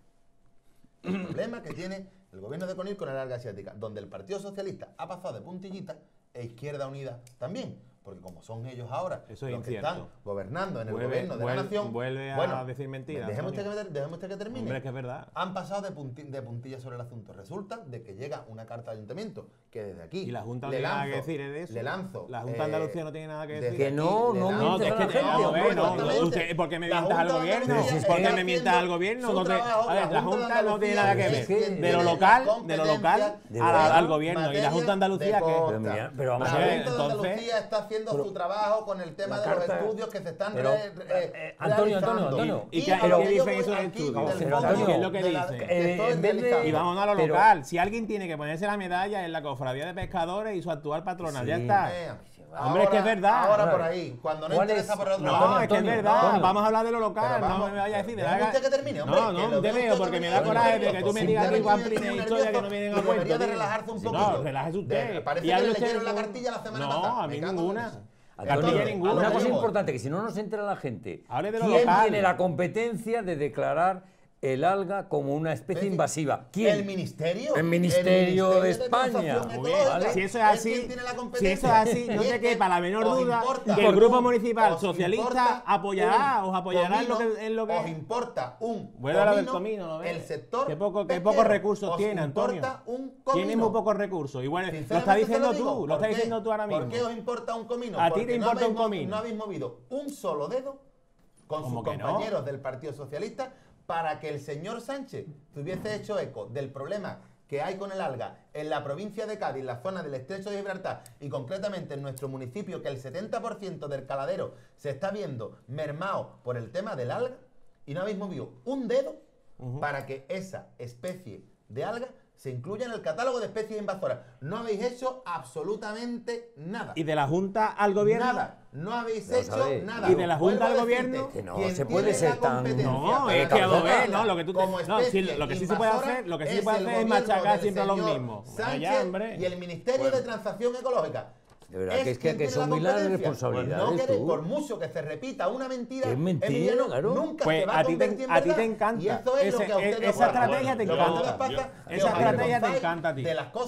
El problema que tiene el gobierno de Conil con el alga asiática, donde el Partido Socialista ha pasado de puntillita e Izquierda Unida también, porque como son ellos ahora Eso es los que incierto. están gobernando en el Vuelve- gobierno de vuelve- la nación, vuelve a bueno, decir mentiras, Déjeme usted, Antonio. que, déjeme usted que termine. Hombre, es que es verdad. Han pasado de, punti- de puntilla sobre el asunto. Resulta de que llega una carta al ayuntamiento que desde aquí Y la Junta no le tiene nada lanzo- que decir de eso. Le lanzo. La Junta eh, Andalucía no tiene nada que desde decir. Que aquí no, le no lanzo- No, es que mientas a la te- gente, no, hombre, bueno, exactamente. usted, ¿por qué me La mientas al Junta de gobierno? Andalucía ¿Por qué está me mientas al haciendo gobierno? su No te- trabajo. a ver, la Junta no tiene nada que ver. es quien De tiene lo las local, de lo local De a la- verdad. al gobierno. ¿Y la Junta de Andalucía qué? Pero mira, pero vamos la a ver, Junta de entonces- Andalucía está haciendo su trabajo con el tema la de carta- los estudios que se están pero, re- re- eh, Antonio, realizando. Antonio, Antonio, ¿Y Y qué- a qué lo que dicen yo voy esos aquí estudios? del Pero, fondo Antonio, ¿qué es lo que de la- dicen? que Eh, estoy en vez de- realizando. Y vámonos a lo Pero- local. Si alguien tiene que ponerse la medalla es la cofradía de pescadores y su actual patronal. Sí. Ya está. Vea, Hombre, es que es verdad. Ahora por ahí, cuando no ¿Cuál interesa es? por el otro No, lado. es que es Antonio, verdad. Antonio. Vamos a hablar de lo local. Pero No vamos, me vayas a decir. me da déjame ga- usted que termine, hombre, No, que no, lo te veo veo usted porque me muy da nervioso. coraje de que tú me Si digas usted aquí me Juan tiene Plines muy historia que no nervioso, vienen a pues cuento. debería de tío. relajarse un Sí, poquito. No, relájese usted. De- parece Y que hable le usted leyeron la con- cartilla la semana No, pasada. a mí Me cago en ninguna. eso. Antonio, Cartilla ninguna. una a lo cosa que voy. importante, que si no nos entera la gente, Hable de lo ¿quién local. tiene la competencia de declarar el alga como una especie Es invasiva? ¿Quién? El Ministerio. El Ministerio de España. Transición Muy bien, Ecológica. Si eso es Es así, quien tiene la si competencia. eso es así, no Y te es que quepa la menor os duda importa que el grupo un- municipal os socialista importa apoyará, un os apoyará en lo comino, que- en lo que- Os importa un Vuelve a la del comino, comino, ¿no ves? el sector Qué poco- qué pesquero. pocos recursos Os tiene, Antonio. importa un comino. Tienes muy pocos recursos. Igual lo Sinceramente estás se diciendo digo. tú, lo ¿Por estás qué? diciendo tú ahora mismo. ¿Por qué os importa un comino? A ti Porque te no importa habéis un mo- comino. No habéis movido un solo dedo con sus ¿Cómo que no? compañeros del Partido Socialista para que el señor Sánchez se hubiese hecho eco del problema que hay con el alga en la provincia de Cádiz, en la zona del Estrecho de Gibraltar y concretamente en nuestro municipio, que el setenta por ciento del caladero se está viendo mermado por el tema del alga, y no habéis movido un dedo para que esa especie de alga se incluya en el catálogo de especies invasoras. No habéis hecho absolutamente nada. Y de la Junta al gobierno. Nada, no habéis Vamos a hecho ver. nada. Y de la Junta Vuelvo a al decirte, gobierno, que no quien se puede tiene ser la tan- competencia No, para es que a ver, catalogarla no, lo que tú te- como no, sí, especie lo que sí se puede invasora hacer, lo que sí se es puede el hacer es gobierno machacar del siempre a los señor mismos. Venga Sánchez ya, hombre. y el Ministerio de Transición Ecológica. De verdad que es que- quien que tiene son la muy largas competencia. responsabilidades, Pues no queréis, tú. por mucho que se repita una mentira, Es mentira, Emiliano, claro. nunca Pues se va a a ti te- convertir en a ti verdad. te encanta. Y eso es lo Ese- que a ustedes esa os pasa. estrategia te Lo que a encanta. ustedes pasa Yo- es que esa os estrategia te avergonzáis encanta a ti. de las cosas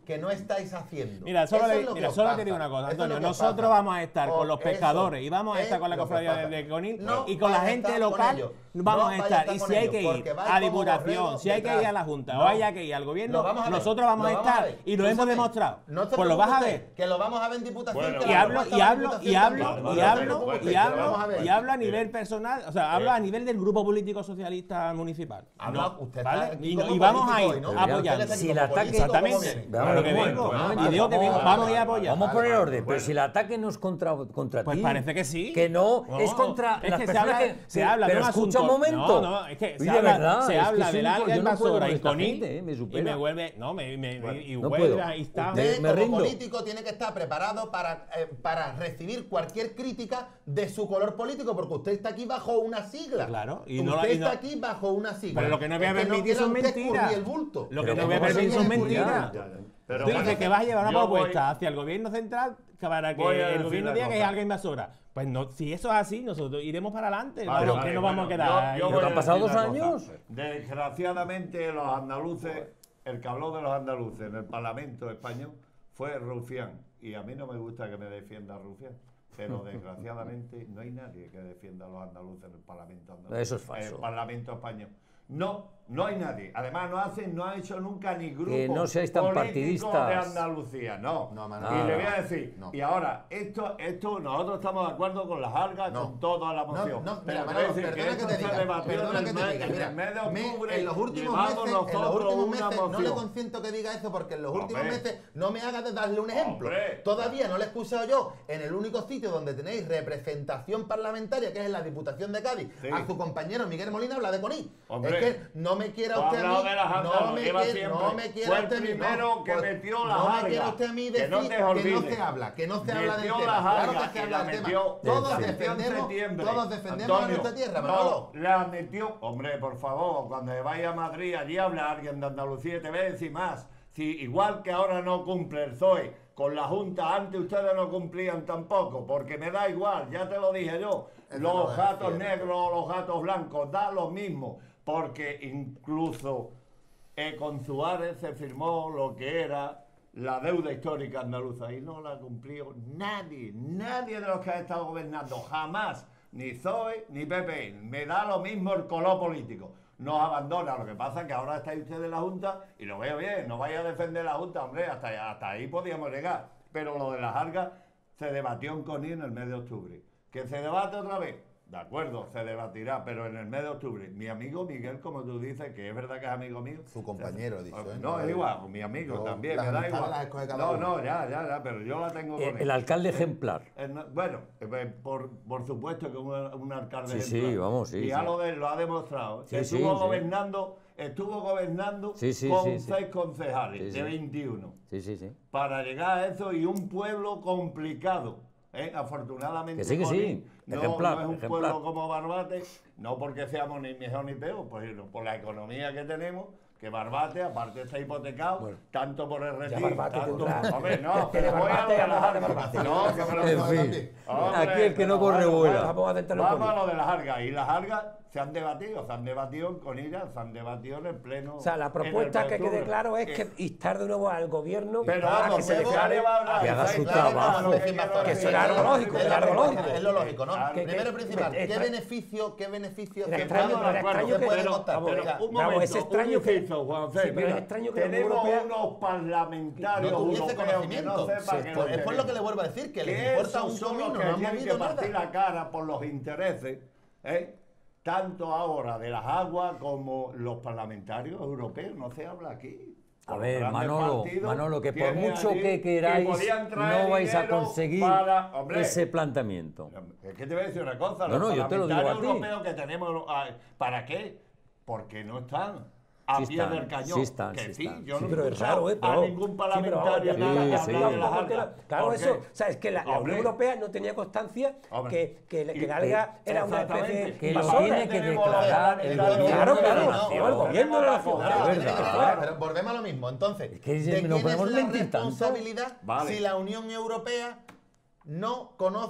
que no estáis haciendo. Mira, solo, Eso le, es lo que mira, os solo pasa. te digo una cosa, Eso es Antonio. lo que os Nosotros pasa. vamos a estar O con los eso pescadores y vamos a es estar con la lo que cofradía os de, pasa. de Conil No y con la vais a gente estar con local ellos. vamos No a vais estar. estar Y con si hay ellos, que ir porque vais a como Diputación, borregos si hay que ir a detrás. la Junta No. o haya que ir al gobierno, Lo vamos a ver. nosotros vamos a Lo estar ver. y lo hemos Escúchame, demostrado. no te Pues lo vas a preocupes, ver. Que lo vamos a ver en Diputación. Bueno, que Y la hablo, propuesta y va a hablo, Diputación y hablo, también. y No te hablo, preocupes, y que lo vamos a hablo, ver. y hablo a Mire. nivel personal, o sea, hablo a nivel del Grupo Político Socialista Municipal. Habla, No, usted ¿vale? está aquí Y, como y vamos a político ir hoy, ¿no? apoyando. Usted está aquí Si como el ataque- político, ¿cómo Exactamente. viene? Vamos, A lo que un vengo. momento, ¿no? vamos, Y digo que vamos, vengo, vamos, vamos a ir a vamos, apoyar. Vamos a poner Vale, orden, vale, pero si el ataque no es contra, contra Pues ti. parece que sí. Que no, No, es contra es las que se personas habla, que. se sí, habla pero de un escucha asunto. un momento. No, no, es que Oye, se de habla, verdad, se es que habla soy del un- área yo no puedo invasora con y esta Conil gente, eh, me y supera. me vuelve, no, me, me, Bueno, y no vuelve puedo. a instar. Me- Usted, me como rindo. político, tiene que estar preparado para, eh, para recibir cualquier crítica de su color político, porque usted está aquí bajo una sigla. Claro, y usted no lo- y está no- aquí bajo una sigla. Pero lo que no voy a Es que permitir son quiera usted mentiras. escurrir el bulto. Lo que Pero no voy a ¿cómo se permitir son quiere mentiras. escurrir? Ya, ya. Pero Tú bueno, dices que vas a llevar una yo voy- propuesta hacia el gobierno central para que Voy a el decir gobierno una diga que es cosa. algo invasora. Pues no, si eso es así, nosotros iremos para adelante. Vale, Vamos, vale, que no vamos a bueno, quedar. yo- yo ahí. voy Pero a han pasado decir dos una cosa. años. Desgraciadamente los andaluces, el que habló de los andaluces en el Parlamento español fue Rufián. Y a mí no me gusta que me defienda Rufián. Pero desgraciadamente no hay nadie que defienda a los andaluces en el Parlamento andaluz. Eso es falso. En el Parlamento español. No, no hay nadie. Además no hacen, no ha hecho nunca ni grupo Que no seáis tan político partidistas. de Andalucía, no. No, y Manolo, le no. voy a decir, No. y ahora, esto, esto, nosotros estamos de acuerdo con las algas, No. con toda la No, moción. no, pero mira, te voy a Manolo, decir perdona que esto te se diga, debatió perdona en que el te mes- diga, en mira, el mes de me- octubre en los últimos llevamos meses, en los nosotros últimos una meses, no le moción. consiento que diga eso porque en los Hombre. últimos meses no me haga de darle un ejemplo. Hombre. Todavía no le he escuchado yo en el único sitio donde tenéis representación parlamentaria, que es en la Diputación de Cádiz, Sí. a su compañero Miguel Molina habla de Conil. Hombre. Es que no me quiera Tú usted has a mí, hablado de las algas, no lo me lleva quiera, siempre. no me quiera Fue el usted a mí, primero no, que pues, metió las no me algas. quiera usted a mí Que decir no te que no olvides. se habla, que no se habla del Metió tema. las Claro algas que se y habla la del tema. metió Todos en defendemos, septiembre. todos defendemos a Antonio, nuestra tierra, Manolo. no, la metió, hombre, por favor, cuando vaya a Madrid, allí habla alguien de Andalucía y te voy a decir más. Si igual que ahora no cumple el P S O E con la Junta, antes ustedes no cumplían tampoco, porque me da igual, ya te lo dije yo. Eso Los no es gatos cierto. negros o los gatos blancos, da lo mismo, porque incluso eh, con Suárez se firmó lo que era la deuda histórica andaluza y no la cumplió nadie, nadie de los que ha estado gobernando, jamás, ni P S O E ni P P I, me da lo mismo el color político. Nos abandona, lo que pasa es que ahora estáis ustedes en la Junta y lo veo bien, no vaya a defender la Junta, hombre, hasta, hasta ahí podíamos llegar, pero lo de las algas se debatió en Conil en el mes de octubre. ¿Que se debate otra vez? De acuerdo, se debatirá, pero en el mes de octubre. Mi amigo Miguel, como tú dices, que es verdad que es amigo mío. Su compañero, se- dicho, ¿eh? No, No, es eh, igual, mi amigo yo también, las me da amistades igual. las escoge cada No, uno. no, ya, ya, ya, pero yo la tengo con El, él. el alcalde ejemplar. Eh, no, bueno, eh, por, por supuesto que un, un alcalde Sí, sí, ejemplar. vamos, sí, Y ya sí. lo, de- lo ha demostrado. Sí, estuvo sí, sí. gobernando, estuvo gobernando Sí, sí, con sí, sí. seis concejales Sí, sí. de veintiuno. Sí, sí, sí. Para llegar a eso y un pueblo complicado. ¿eh? Afortunadamente Que sí, que sí. Conil no, Ejemplar, no es un ejemplar. pueblo como Barbate, no porque seamos ni mejor ni peor, pues por la economía que tenemos, que Barbate, aparte está hipotecado, Bueno. tanto por el retiro, Barbate tanto... tendrá. Hombre, no, Tiene pero voy a Barbate, lo de habla las de algas. Barbate. No, que me lo En digo fin. también. Hombre, Aquí el que no pero corre bueno, vuela. bueno, Vamos a adentrarnos Vamos con a lo de las algas. Y las algas se han debatido, se han debatido con ellas, se han debatido en el pleno. O sea, la en el propuesta que quede octubre. claro es Eh, que instar de nuevo al gobierno Pero a vamos, que se que declare Que haga su trabajo. Que eso era algo lógico, Es era algo lo lógico. Es lo lógico, ¿no? Claro. Que- Primero y que- principal, que- ¿qué extra- beneficio, qué beneficio Era se extraño, puede- pero era acuerdo, extraño que- puede pero, contar? pero Venga, un bravo, momento, es extraño un que- inciso, Juanfe, sí, pero es mira, extraño que la Unión tenemos Europea unos parlamentarios no tuviese europeos que conocimiento. no sepan Sí, que pues lo es por lo que tenemos. le vuelvo a decir, que les Que importa esos un son los comino, que no han tienen movido que partir nada. la cara por los intereses, ¿eh? Tanto ahora de las aguas como los parlamentarios europeos, no se habla aquí. A Los ver, grandes Manolo, partidos Manolo, que por tienen mucho allí que queráis, podían traer no vais a dinero conseguir para- hombre, ese planteamiento. es que te voy a decir una cosa, No, los no, yo te lo digo a parlamentarios ti. europeos que tenemos, ah, ¿para qué? Porque no están a Sí pie están, del cañón. sí están, que sí sí, están. yo Sí, no pero he es escuchado raro, ¿eh? a Pero- ningún sí, pero parlamentario vamos, nada sí, de sí. hablar de las Porque la- algas. Claro, ¿Por eso, qué? o sea, es que la, la Hombre. Unión Europea no tenía constancia Hombre. que, que, que Y- la alga era una especie Exactamente. Que lo invasora. tiene que Tenemos los declarar el parlamentarios gobierno Claro, de claro, la no, nación. el gobierno de la nación. Claro, Es tiene que verdad. estar, pero volvemos a lo mismo. Entonces, Es que ¿de nos quién es podemos la mentir tanto. responsabilidad Vale. si la Unión Europea no conoce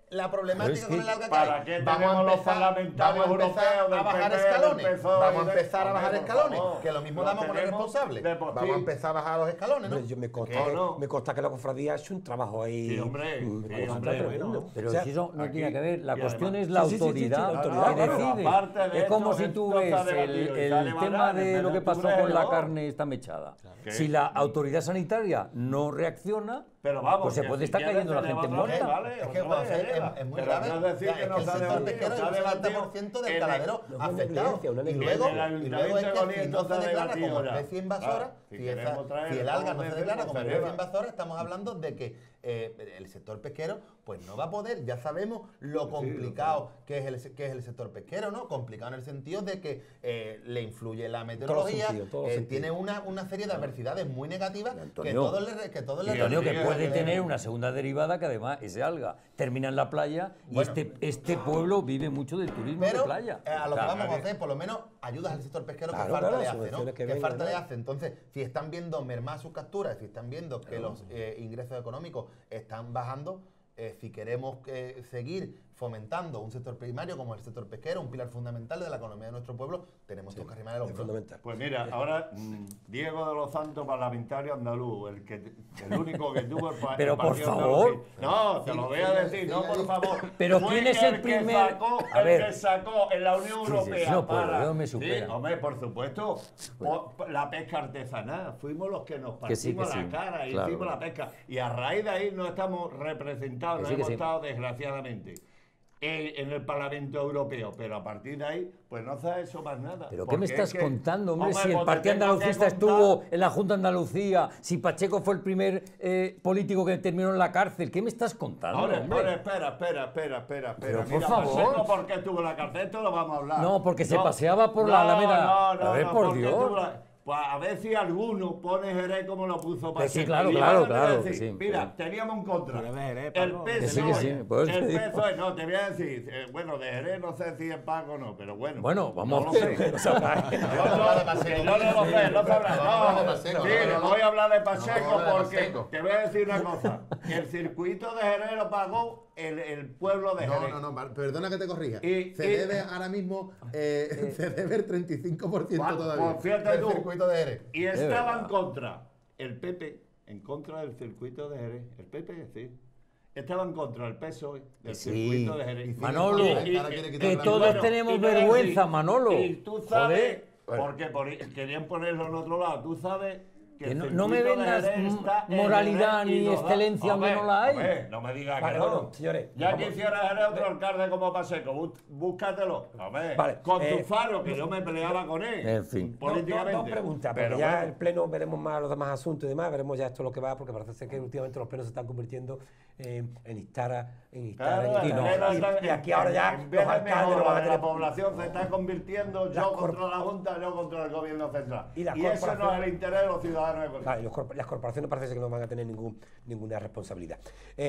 la problemática es que con el alga que ¿para hay. qué Vamos tenemos a los empezar, parlamentarios vamos a empezar europeos del a bajar P P, del escalones. P S O E, Vamos a de- empezar a bajar Hombre, por escalones. favor. Que lo mismo Lo damos con el tenemos responsable. de por Vamos a sí. empezar a bajar los escalones, ¿no? Hombre, yo me consta, Que que, no. me consta que la cofradía ha hecho un trabajo ahí. Sí, hombre, mm, me sí, consta hombre, tremendo. bueno. Pero O sea, si eso no aquí- tiene que ver, la y cuestión además- es la Sí, sí, sí, sí, autoridad la que autoridad, pero decide. aparte de Es como esto, si tú esto ves está el, debatido y el sale tema Barán, de en lo que pasó octubre, con la ¿no? carne esta mechada. ¿Qué? Si la autoridad sanitaria no reacciona, Pero vamos, pues se que puede si estar quieres cayendo la tenemos gente otra vez, muerta. ¿vale? Es que Otra vamos, vez, es, Eva. es muy Pero grave. no decir Ya, que es no que el se ha sector debatido, pesquero se es ha un setenta debatido por ciento del en el- caladero no es una afectado. negligencia, una Y negligencia. luego, En el y luego es Ayuntamiento que de si no Galicia se está declara como debatido ya. especie invasora, Ah, si si, esa- queremos traer si el dos alga no se veces, declara pues como se especie eleva. invasora, estamos hablando de que eh, el sector pesquero pues no va a poder, ya sabemos lo complicado que, es el, que es el sector pesquero, ¿no? Complicado en el sentido de que eh, le influye la meteorología, sentidos, todos los eh, sentidos. tiene una, una serie de adversidades muy negativas que Antonio, todos le, que todos le Antonio, que refieren. puede tener una segunda derivada que además ese alga termina en la playa y Bueno. este, este pueblo vive mucho del turismo Pero de playa. eh, a lo que Claro, vamos a hacer, por lo menos ayudas al sector pesquero Claro, que falta claro, le hace, ¿no? subvenciones que Que, vengan, falta le ¿no? hace. Entonces, si están viendo mermar sus capturas, si están viendo que los eh, ingresos económicos están bajando, eh, si queremos eh, seguir fomentando un sector primario como el sector pesquero, un pilar fundamental de la economía de nuestro pueblo, tenemos que arrimar el Es hombro. fundamental. Pues mira, ahora mm, Diego de los Santos, parlamentario andaluz, el que el único que tuvo el, pa- Pero el por partido favor. andaluz. No, te lo voy a decir, no, por favor. Pero Fue ¿quién es el que primer- sacó- A el ver. que sacó en la Unión Sí, sí, Europea no puedo, para... yo me Sí, supera. hombre, por supuesto. Po- po- la pesca artesanal. Fuimos los que nos Que sí, partimos que la sí, cara y claro. hicimos la pesca. Y a raíz de ahí no estamos representados, Que no sí, que hemos sí. estado, desgraciadamente, en, en el Parlamento Europeo, pero a partir de ahí, pues no hace eso más nada. ¿Pero qué Porque me es estás que, contando, hombre? hombre, Si el pues te Partido tengo que Andalucista contar- estuvo en la Junta de Andalucía, si Pacheco fue el primer eh, político que terminó en la cárcel, ¿qué me estás contando, Ahora, hombre? ahora, espera, espera, espera, espera, espera. Pero, por Mira, favor. Pacheco, ¿por qué estuvo en la cárcel? Esto lo vamos a hablar. No, porque se paseaba por la Alameda. No, no, A ver, no, por porque Dios. estuvo la- Pues a ver si alguno pone Jerez como lo puso Pacheco. sí, claro, Y claro, ahora te voy a claro, decir, que sí, mira, pero- teníamos un contra. Pero de Jerez, El Paco. P S O E. Que sí, que sí, por eso el te digo. P S O E, no, te voy a decir, eh, bueno, de Jerez no sé si es Paco o no, pero bueno. Bueno, vamos no a lo ver. sé. O sea, Vamos a hablar de Pacheco. No, no lo sé, no sabrás. Vamos a hablar de No, Pacheco, sí, no, no, no. voy a hablar de No, Pacheco vamos a hablar de porque Pacheco. te voy a decir una cosa. El circuito de Jerez lo pagó el, el pueblo de Jerez. No, no, no, perdona que te corrija. Y- se y- debe ahora mismo, eh, se debe el treinta y cinco por ciento Pues- todavía pues fíjate del tú. circuito de Jerez. Y estaba en verdad. contra el P P, en contra del circuito de Jerez. El P P, sí. Estaba en contra el P S O E del Sí. circuito de Jerez. Manolo, Y- y- ahora quiere quitar que la todos bueno, tenemos y te voy a vergüenza, decir, Manolo. Y tú sabes, Joder. porque por- querían ponerlo en otro lado, tú sabes que Que el no- no me circuito de vendas Jerez m- está en moralidad Jerez y ni nos da- excelencia donde Hombre, no la hay. hombre, no me digas Vale, que no. bueno, señores, Ya vamos. quisiera Jerez otro alcalde como Pacheco, bú- búscatelo. Hombre, Vale, con eh, tu faro, que yo me peleaba con él. En fin. Dos- Políticamente. Dos, dos preguntas, porque Pero ya bueno. el pleno veremos más los demás asuntos y demás, veremos ya esto lo que va, porque parece ser que últimamente los plenos se están convirtiendo en, en Instara, en Instara, Claro, en, y, no, Jerez y- está- y aquí ahora ya en los vez de alcaldes lo mejorar van a la tener. población se está convirtiendo Las yo corp- contra la Junta, yo contra el gobierno central. Y Y, las eso no es corporaciones- el interés de los ciudadanos de Colombia. Vale, los corp- las corporaciones parece ser que no van a tener ningún, ninguna responsabilidad.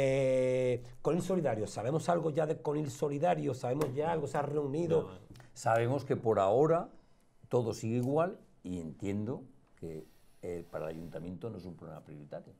Eh, Conil Solidario, ¿sabemos algo ya de Conil Solidario? ¿Sabemos ya algo? ¿Se ha reunido? Sabemos que por ahora todo sigue igual y entiendo que eh, para el ayuntamiento no es un problema prioritario,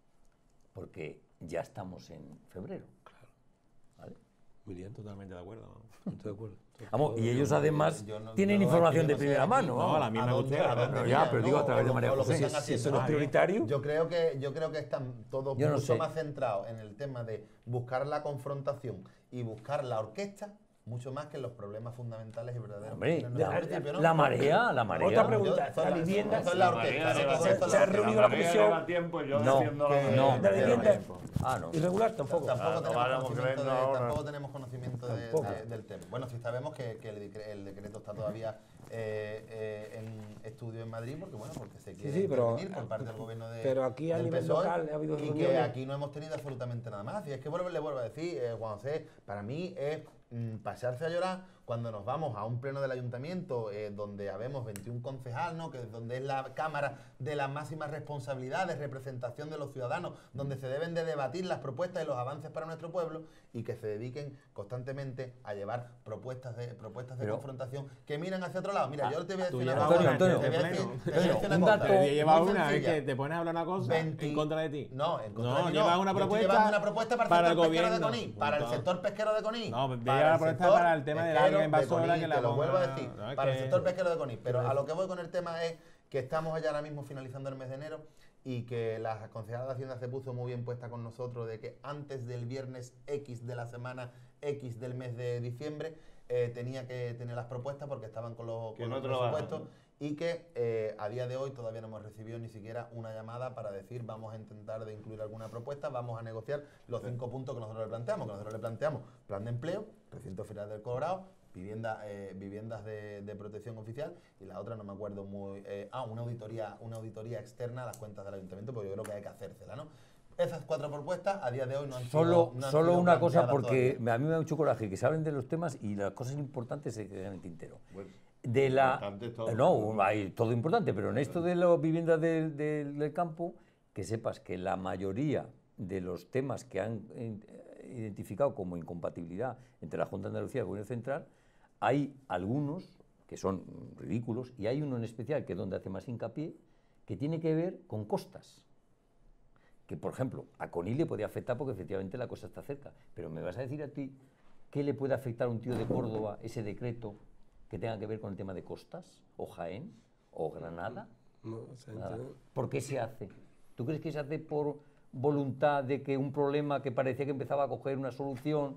porque ya estamos en febrero. ¿Vale? Muy bien, Totalmente de acuerdo. estoy de acuerdo. Vamos, y ellos además Yo no- tienen yo información aquí de no sé primera aquí, mano. no, vamos. la mía ¿A me dónde- gustaría, a dónde pero miran, ya, pero digo a través de O lo- María o lo que José. están Si eso haciendo. no es prioritario, Yo creo que yo creo que están todos Yo no mucho sé. más centrados en el tema de buscar la confrontación y buscar la orquesta, mucho más que en los problemas fundamentales y verdaderos. Hombre, que tienen la- nuestro principio, ¿no? la marea, la marea. Otra pregunta, Yo- eso es la la- vivienda. eso es la orquesta, María ¿no? lleva Todo se- esto se ha la- reunido la la María comisión. lleva tiempo y yo No, defiendo la que- María. no. ¿De la vivienda? Ah, no. Irregular tampoco. Tampoco, Ah, no tenemos vayamos conocimiento creyendo de- ahora. tampoco tenemos conocimiento de- Tampoco. de- del tema. Bueno, sí sabemos que, que el, decre- el decreto está todavía eh, eh, en estudio en Madrid, porque bueno, porque se quiere sí, pero- intervenir por parte del gobierno de pero aquí a del nivel P S O E, local ha habido y que reuniones. aquí no hemos tenido absolutamente nada más. Y es que vuelvo, le vuelvo a decir, eh, Juan José, para mí es mm, pasarse a llorar cuando nos vamos a un pleno del ayuntamiento eh, donde habemos veintiún concejales, ¿no? Que donde es la cámara de las máximas responsabilidades, representación de los ciudadanos, donde se deben de debatir las propuestas y los avances para nuestro pueblo, y que se dediquen constantemente a llevar propuestas de propuestas de Pero- confrontación que miran hacia otro lado. lado. Mira, yo te voy a Tú decir una llevas cosa. una, Antonio, te voy a Antonio, decir- te voy a Antonio, decir una un cosa. dato. Pero muy llevas una, es sencilla. que te pones a hablar una cosa veinte en contra de ti. No, en contra No, de ti llevas no. una Yo estoy propuesta llevando una propuesta para el para el sector pesquero de gobierno. Conil. Para el Punto. sector pesquero de Conil. No, voy a para llevar la el propuesta sector para el tema del pesquero alga invasora de Conil, que la te lo vuelvo a ponga- decir. no, es para el que- sector pesquero de Conil. Pero a lo que voy con el tema es que estamos allá ahora mismo finalizando el mes de enero y que la concejala de Hacienda se puso muy bien puesta con nosotros de que antes del viernes X de la semana X del mes de diciembre eh, tenía que tener las propuestas porque estaban con los, Que con no los trabajan, presupuestos y que eh, a día de hoy todavía no hemos recibido ni siquiera una llamada para decir vamos a intentar de incluir alguna propuesta, vamos a negociar los cinco puntos que nosotros le planteamos, que nosotros le planteamos plan de empleo, recinto ferial del Colorado, vivienda, eh, viviendas de, de protección oficial y la otra no me acuerdo muy... eh, ah, una auditoría, una auditoría externa a las cuentas del ayuntamiento porque yo creo que hay que hacérsela, ¿no? Esas cuatro propuestas a día de hoy no han Solo, sido no han solo sido una cosa, planteadas porque todavía. a mí me da mucho coraje que se hablen de los temas y las cosas importantes se quedan en el tintero. Bueno, De la, importante es todo. no, hay todo importante, pero en esto de las viviendas del, del- del campo, que sepas que la mayoría de los temas que han eh, identificado como incompatibilidad entre la Junta de Andalucía y el Gobierno Central, hay algunos que son ridículos y hay uno en especial que es donde hace más hincapié, que tiene que ver con costas. Que, por ejemplo, a Conil le podría afectar porque efectivamente la cosa está cerca. Pero me vas a decir a ti qué le puede afectar a un tío de Córdoba ese decreto que tenga que ver con el tema de costas, o Jaén, o Granada. No, o sea, Nada. entiendo. ¿Por qué se hace? ¿Tú crees que se hace por voluntad de que un problema que parecía que empezaba a coger una solución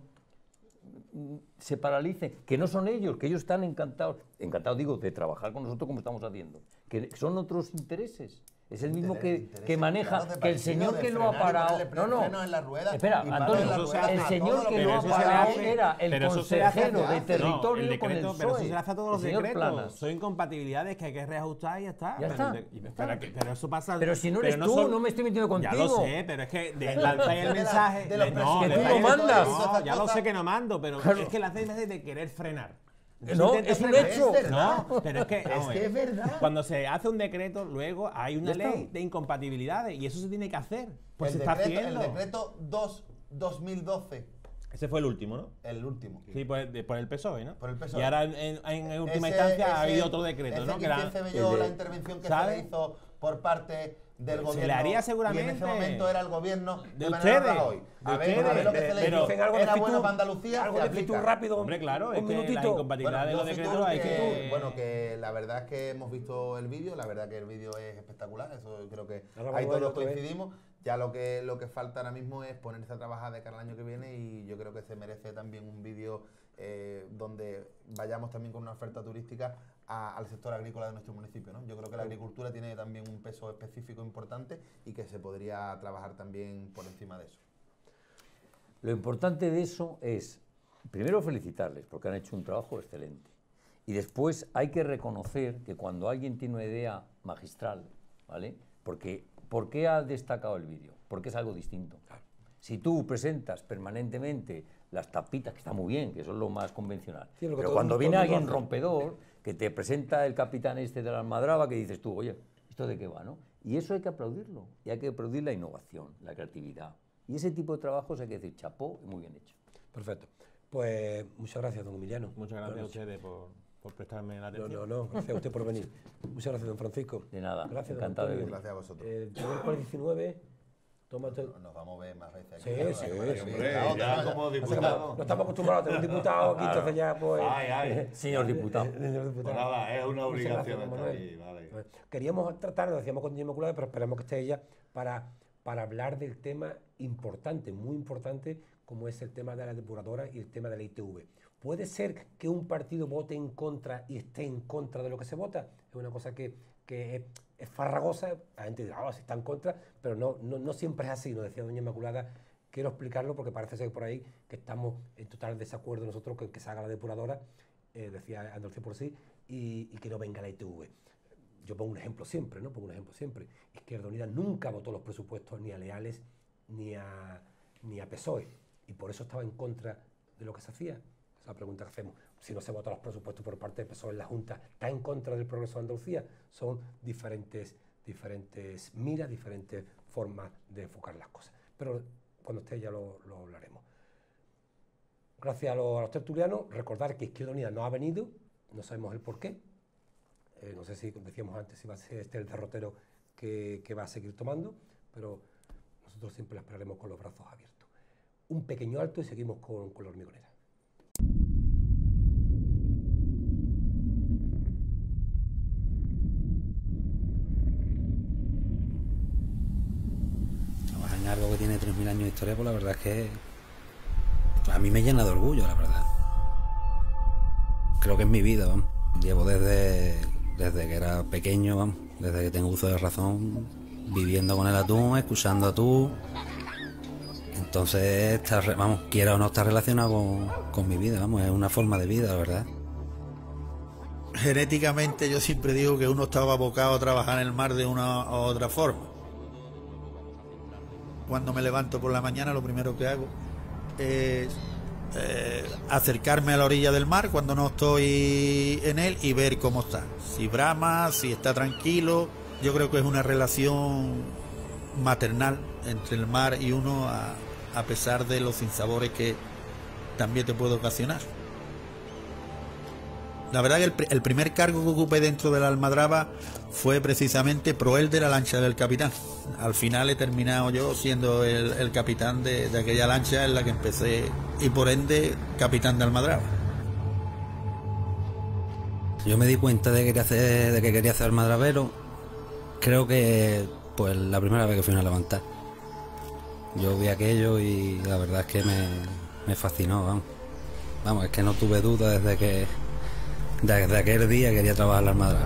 mm, se paralice? Que no son ellos, que ellos están encantados, encantados digo, de trabajar con nosotros como estamos haciendo, que son otros intereses. Es el mismo que, Intereses que maneja, claros de que el partido, señor de que lo ha frenar y parado... ponerle No, no, frenos en la rueda espera, y palos Antonio, en la rueda el a señor todo lo que que lo ha eso se parado hace. era el Pero eso se hace- consejero de No, No, territorio el con el decreto, P S O E. pero eso se hace a todos los el señor decretos. Planas. Son incompatibilidades que hay que reajustar y ya está. Ya pero, está, el de- ya está. pero que- pero eso pasa. Pero si no eres tú, son- no me estoy metiendo contigo. Ya lo sé, pero es que de, lanzáis el de la- mensaje. de los de- no, presupuestos le que tú lanzáis lo el- mandas. No, ya lo Cosas- sé que no mando, pero Claro. es que lanzáis el mensaje de querer frenar. No, Intenta es un frenar. hecho. Es No, pero es que, Es vamos a que ver, es verdad. cuando se hace un decreto, luego hay una Ya está. ley de incompatibilidades y eso se tiene que hacer. Pues el se está decreto, haciendo. el decreto dos dos mil doce, Ese fue el último, ¿no? el último. Sí, por el, por el P S O E, ¿no? Por el P S O E. Y ahora en, en- en última Ese- instancia ha ese- habido otro decreto, ese ¿no? Que que era- se ve yo el de- la intervención que se ¿sabe? le hizo por parte del Se gobierno. le haría Y en seguramente. ese momento era el gobierno De Mariano ustedes, Rajoy. de A ver, a ver ustedes, lo que se le pero- hizo. Dicen algo de Era actitud, bueno para Andalucía, algo se de actitud aplica. rápido. Hombre, claro, un es que minutito. la incompatibilidad de yo los fijo decretos hay que, que... bueno, que la verdad es que hemos visto el vídeo, la verdad que el vídeo es espectacular, eso creo que Ahora vamos ahí a verlo todos otra vez. coincidimos. Ya lo que, lo que falta ahora mismo es ponerse a trabajar de cara al año que viene y yo creo que se merece también un vídeo eh, donde vayamos también con una oferta turística a- al sector agrícola de nuestro municipio, ¿no? Yo creo que la agricultura tiene también un peso específico importante y que se podría trabajar también por encima de eso. Lo importante de eso es, primero felicitarles porque han hecho un trabajo excelente. Y después hay que reconocer que cuando alguien tiene una idea magistral, ¿vale? Porque, ¿por qué ha destacado el vídeo? Porque es algo distinto. Si tú presentas permanentemente las tapitas, que está muy bien, que eso es lo más convencional, Sí, lo que pero todo- cuando todo viene el mundo alguien hace. rompedor, que te presenta el capitán este de la Almadraba, que dices tú, oye, ¿esto de qué va, no? Y eso hay que aplaudirlo, y hay que aplaudir la innovación, la creatividad. Y ese tipo de trabajos hay que decir, chapó, muy bien hecho. Perfecto. Pues muchas gracias, don Emiliano. Muchas gracias a Buenas noches. ustedes por, por prestarme la No, atención. no, no, gracias a usted por venir. Muchas gracias, don Francisco. De nada, Gracias, don encantado de Antonio. venir. Gracias a vosotros. Eh, El miércoles diecinueve, tómate... Nos vamos a ver más veces aquí. Sí, ¿no? La sí, semana que sí. viene, Hombre, la otra, ya ¿no? como No sé, diputado. no estamos acostumbrados a tener un diputado aquí, Claro. entonces ya pues... Ay, ay. Señor diputado. Señor diputado. Pues nada, es una Muchas obligación gracias, don estar Manuel. aquí, vale. Queríamos tratar, lo decíamos con doña Inmaculada, pero esperamos que esté ella para, para hablar del tema importante, muy importante, como es el tema de la depuradora y el tema de la I T V. ¿Puede ser que un partido vote en contra y esté en contra de lo que se vota? Es una cosa que, que es, es farragosa, la gente dirá, oh, si está en contra, pero no, no, no siempre es así, nos decía doña Inmaculada. Quiero explicarlo porque parece ser por ahí que estamos en total desacuerdo nosotros que, que se haga la depuradora, eh, decía Andalucía por sí, y, y que no venga la I T V. Yo pongo un ejemplo siempre, ¿no? Pongo un ejemplo siempre. Izquierda Unida nunca votó los presupuestos ni a Leales ni a, ni a P S O E, y por eso estaba en contra de lo que se hacía. Esa es la pregunta que hacemos. Si no se votan los presupuestos por parte de P S O E en la Junta, ¿está en contra del progreso de Andalucía? Son diferentes, diferentes miras, diferentes formas de enfocar las cosas. Pero cuando esté ya lo, lo hablaremos. Gracias a los, a los tertulianos. Recordar que Izquierda Unida no ha venido, no sabemos el por qué. Eh, no sé si decíamos antes si va a ser este el derrotero que, que va a seguir tomando, pero nosotros siempre la esperaremos con los brazos abiertos. Un pequeño alto y seguimos con, con la hormigonera. Trabajar en algo que tiene tres mil años de historia, pues la verdad es que a mí me llena de orgullo, la verdad. Creo que es mi vida, vamos. Llevo desde, desde que era pequeño, vamos, desde que tengo uso de razón, viviendo con el atún, escuchando atún. Entonces, está, vamos, quiera o no, está relacionado con, con mi vida, vamos, es una forma de vida, la verdad. Genéticamente yo siempre digo que uno estaba abocado a trabajar en el mar de una u otra forma. Cuando me levanto por la mañana, lo primero que hago es eh, acercarme a la orilla del mar cuando no estoy en él y ver cómo está. Si brama, si está tranquilo. Yo creo que es una relación maternal entre el mar y uno, a, a pesar de los sinsabores que también te puede ocasionar. La verdad que el, el primer cargo que ocupé dentro de la Almadraba fue precisamente proel de la lancha del capitán. Al final he terminado yo siendo el, el capitán de, de aquella lancha en la que empecé, y por ende capitán de Almadraba. Yo me di cuenta de que quería hacer, de que quería ser almadravero, creo que pues la primera vez que fui a levantar. Yo vi aquello y la verdad es que me, me fascinó, vamos. Vamos, es que no tuve duda desde que desde aquel día quería trabajar en la Almadraba.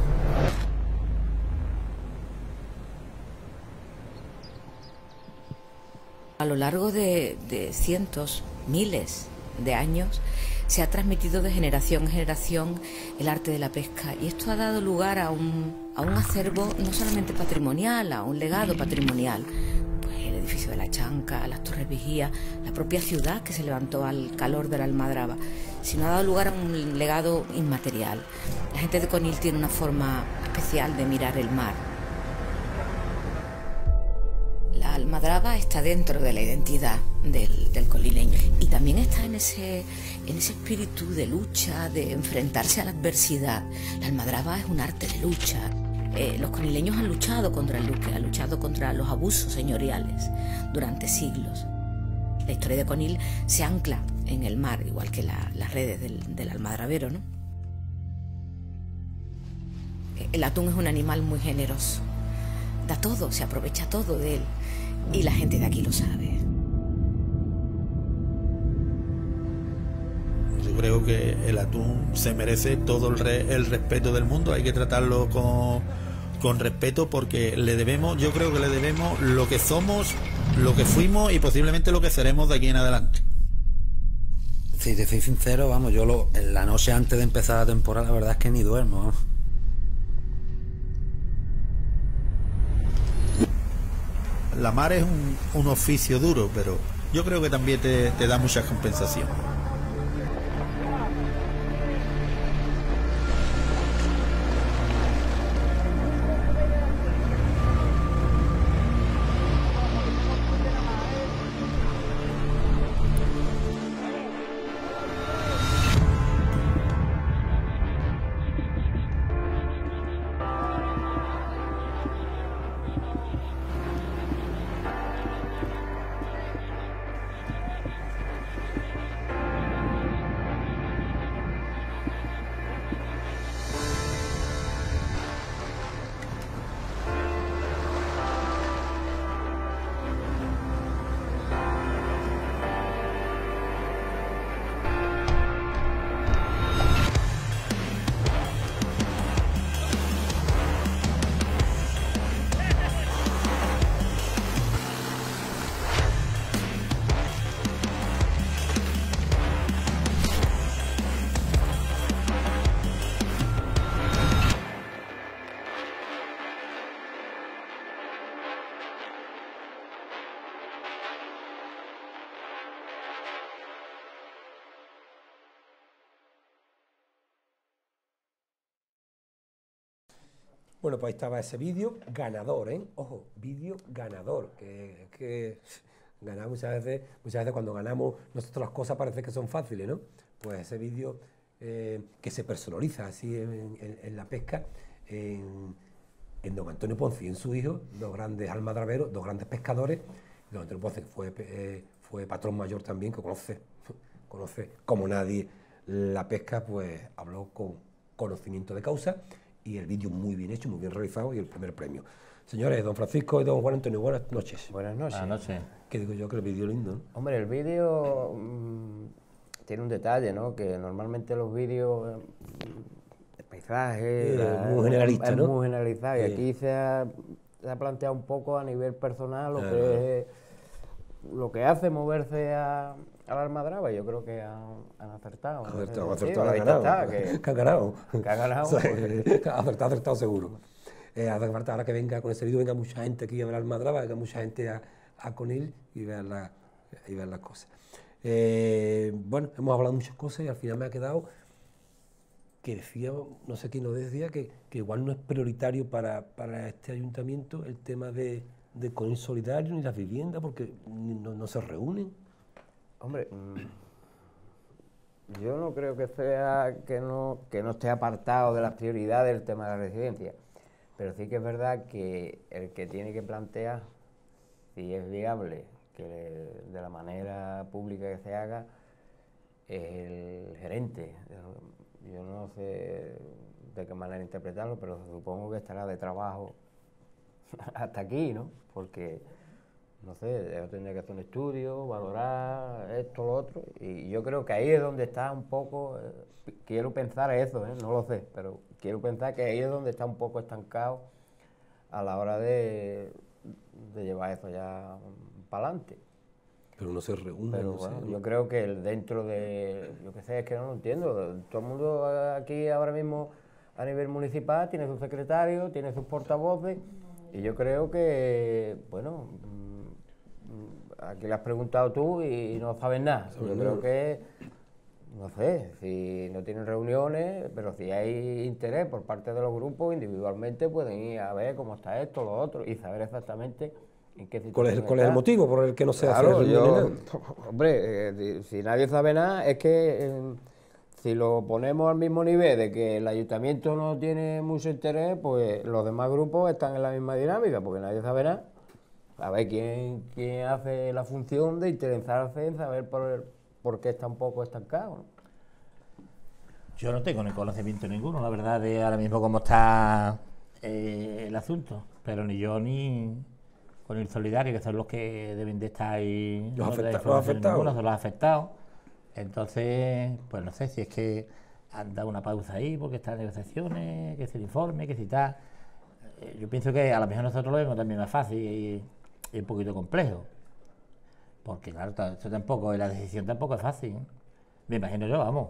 A lo largo de, de cientos, miles de años, se ha transmitido de generación en generación el arte de la pesca, y esto ha dado lugar a un, a un acervo no solamente patrimonial, a un legado patrimonial. Pues el edificio de la Chanca, las torres vigías, la propia ciudad que se levantó al calor de la Almadraba, sino ha dado lugar a un legado inmaterial. La gente de Conil tiene una forma especial de mirar el mar. La Almadraba está dentro de la identidad del, del colileño, y también está en ese, en ese espíritu de lucha, de enfrentarse a la adversidad. La Almadraba es un arte de lucha. Eh, los conileños han luchado contra el duque, han luchado contra los abusos señoriales durante siglos. La historia de Conil se ancla en el mar, igual que la, las redes del, del almadravero, ¿no? El atún es un animal muy generoso. Da todo, se aprovecha todo de él, y la gente de aquí lo sabe. Yo creo que el atún se merece todo el, re, el respeto del mundo. Hay que tratarlo con, con respeto, porque le debemos, yo creo que le debemos lo que somos, lo que fuimos y posiblemente lo que seremos de aquí en adelante. Si te soy sincero, vamos, yo lo, en la noche antes de empezar la temporada, la verdad es que ni duermo, vamos. La mar es un, un oficio duro, pero yo creo que también te, te da mucha compensación. Bueno, pues ahí estaba ese vídeo ganador, ¿eh? Ojo, vídeo ganador, que, que ganar muchas veces, muchas veces cuando ganamos nosotros las cosas parece que son fáciles, ¿no? Pues ese vídeo eh, que se personaliza así en, en, en la pesca, en, en don Antonio Ponce y en su hijo, dos grandes almadraberos, dos grandes pescadores. Don Antonio Ponce fue, eh, fue patrón mayor también, que conoce, conoce como nadie la pesca, pues habló con conocimiento de causa, y el vídeo muy bien hecho, muy bien realizado, y el primer premio. Señores, don Francisco y don Juan Antonio, buenas noches. Buenas noches. Buenas noches. ¿Qué digo yo? Que el vídeo lindo, ¿no? Hombre, el vídeo mmm, tiene un detalle, ¿no? Que normalmente los vídeos, el paisaje, Eh, la- muy generalista, es ¿no? muy generalizado. Y Sí. aquí se ha, se ha planteado un poco a nivel personal lo Ajá. que es, lo que hace moverse a, a la Almadraba. Yo creo que han, han acertado. Ha en ese acertado, ha sentido. acertado, ha Ahí ganado. está, que, Que ha ganado. que ha ganado. O sea, que ha acertado, ha acertado seguro. Eh, hace falta ahora que venga con ese vídeo, venga mucha gente aquí a ver Almadraba, venga mucha gente a, a Conil y vean, la, y vean las cosas. Eh, bueno, hemos hablado muchas cosas y al final me ha quedado que decía, no sé quién lo decía, que, que igual no es prioritario para, para este ayuntamiento el tema de, de Conil Solidario ni las viviendas, porque ni- no, no se reúnen. Hombre, mm, yo no creo que sea que no, que no esté apartado de las prioridades el tema de la residencia, pero sí que es verdad que el que tiene que plantear si es viable que de la manera pública que se haga es el gerente. Yo no sé de qué manera interpretarlo, pero supongo que estará de trabajo hasta aquí, ¿no? Porque no sé, yo tendría que hacer un estudio, valorar esto, lo otro, y yo creo que ahí es donde está un poco, eh, quiero pensar eso, ¿eh? No lo sé, pero quiero pensar que ahí es donde está un poco estancado a la hora de, de llevar eso ya para adelante. Pero no se reúnen. Pero no sé, bueno, ¿no? yo creo que el dentro de, yo qué sé, es que no lo entiendo, todo el mundo aquí ahora mismo a nivel municipal tiene su secretario, tiene sus portavoces, y yo creo que, bueno, aquí le has preguntado tú y no sabes nada. Yo creo que, no sé, si no tienen reuniones, pero si hay interés por parte de los grupos, individualmente pueden ir a ver cómo está esto, lo otro, y saber exactamente en qué situación ¿Cuál es, cuál es el está. motivo por el que no se hace Claro, reunión ni yo, nada? hombre, eh, si nadie sabe nada, es que eh, si lo ponemos al mismo nivel de que el ayuntamiento no tiene mucho interés, pues los demás grupos están en la misma dinámica, porque nadie sabe nada. A ver quién, quién hace la función de interesarse en saber por, el- por qué está un poco estancado, ¿no? Yo no tengo ni conocimiento ninguno, la verdad, de ahora mismo cómo está eh, el asunto, pero ni yo ni con el Solidario, que son los que deben de estar ahí, Los no afecta- de los información afectados. ninguna, son los afectados. Entonces, pues no sé si es que han dado una pausa ahí porque están negociaciones, que se le informe, que si tal. Eh, Yo pienso que a lo mejor nosotros lo vemos también más fácil y, y un poquito complejo. Porque claro, ta- esto tampoco, la decisión tampoco es fácil, ¿eh? Me imagino yo, vamos.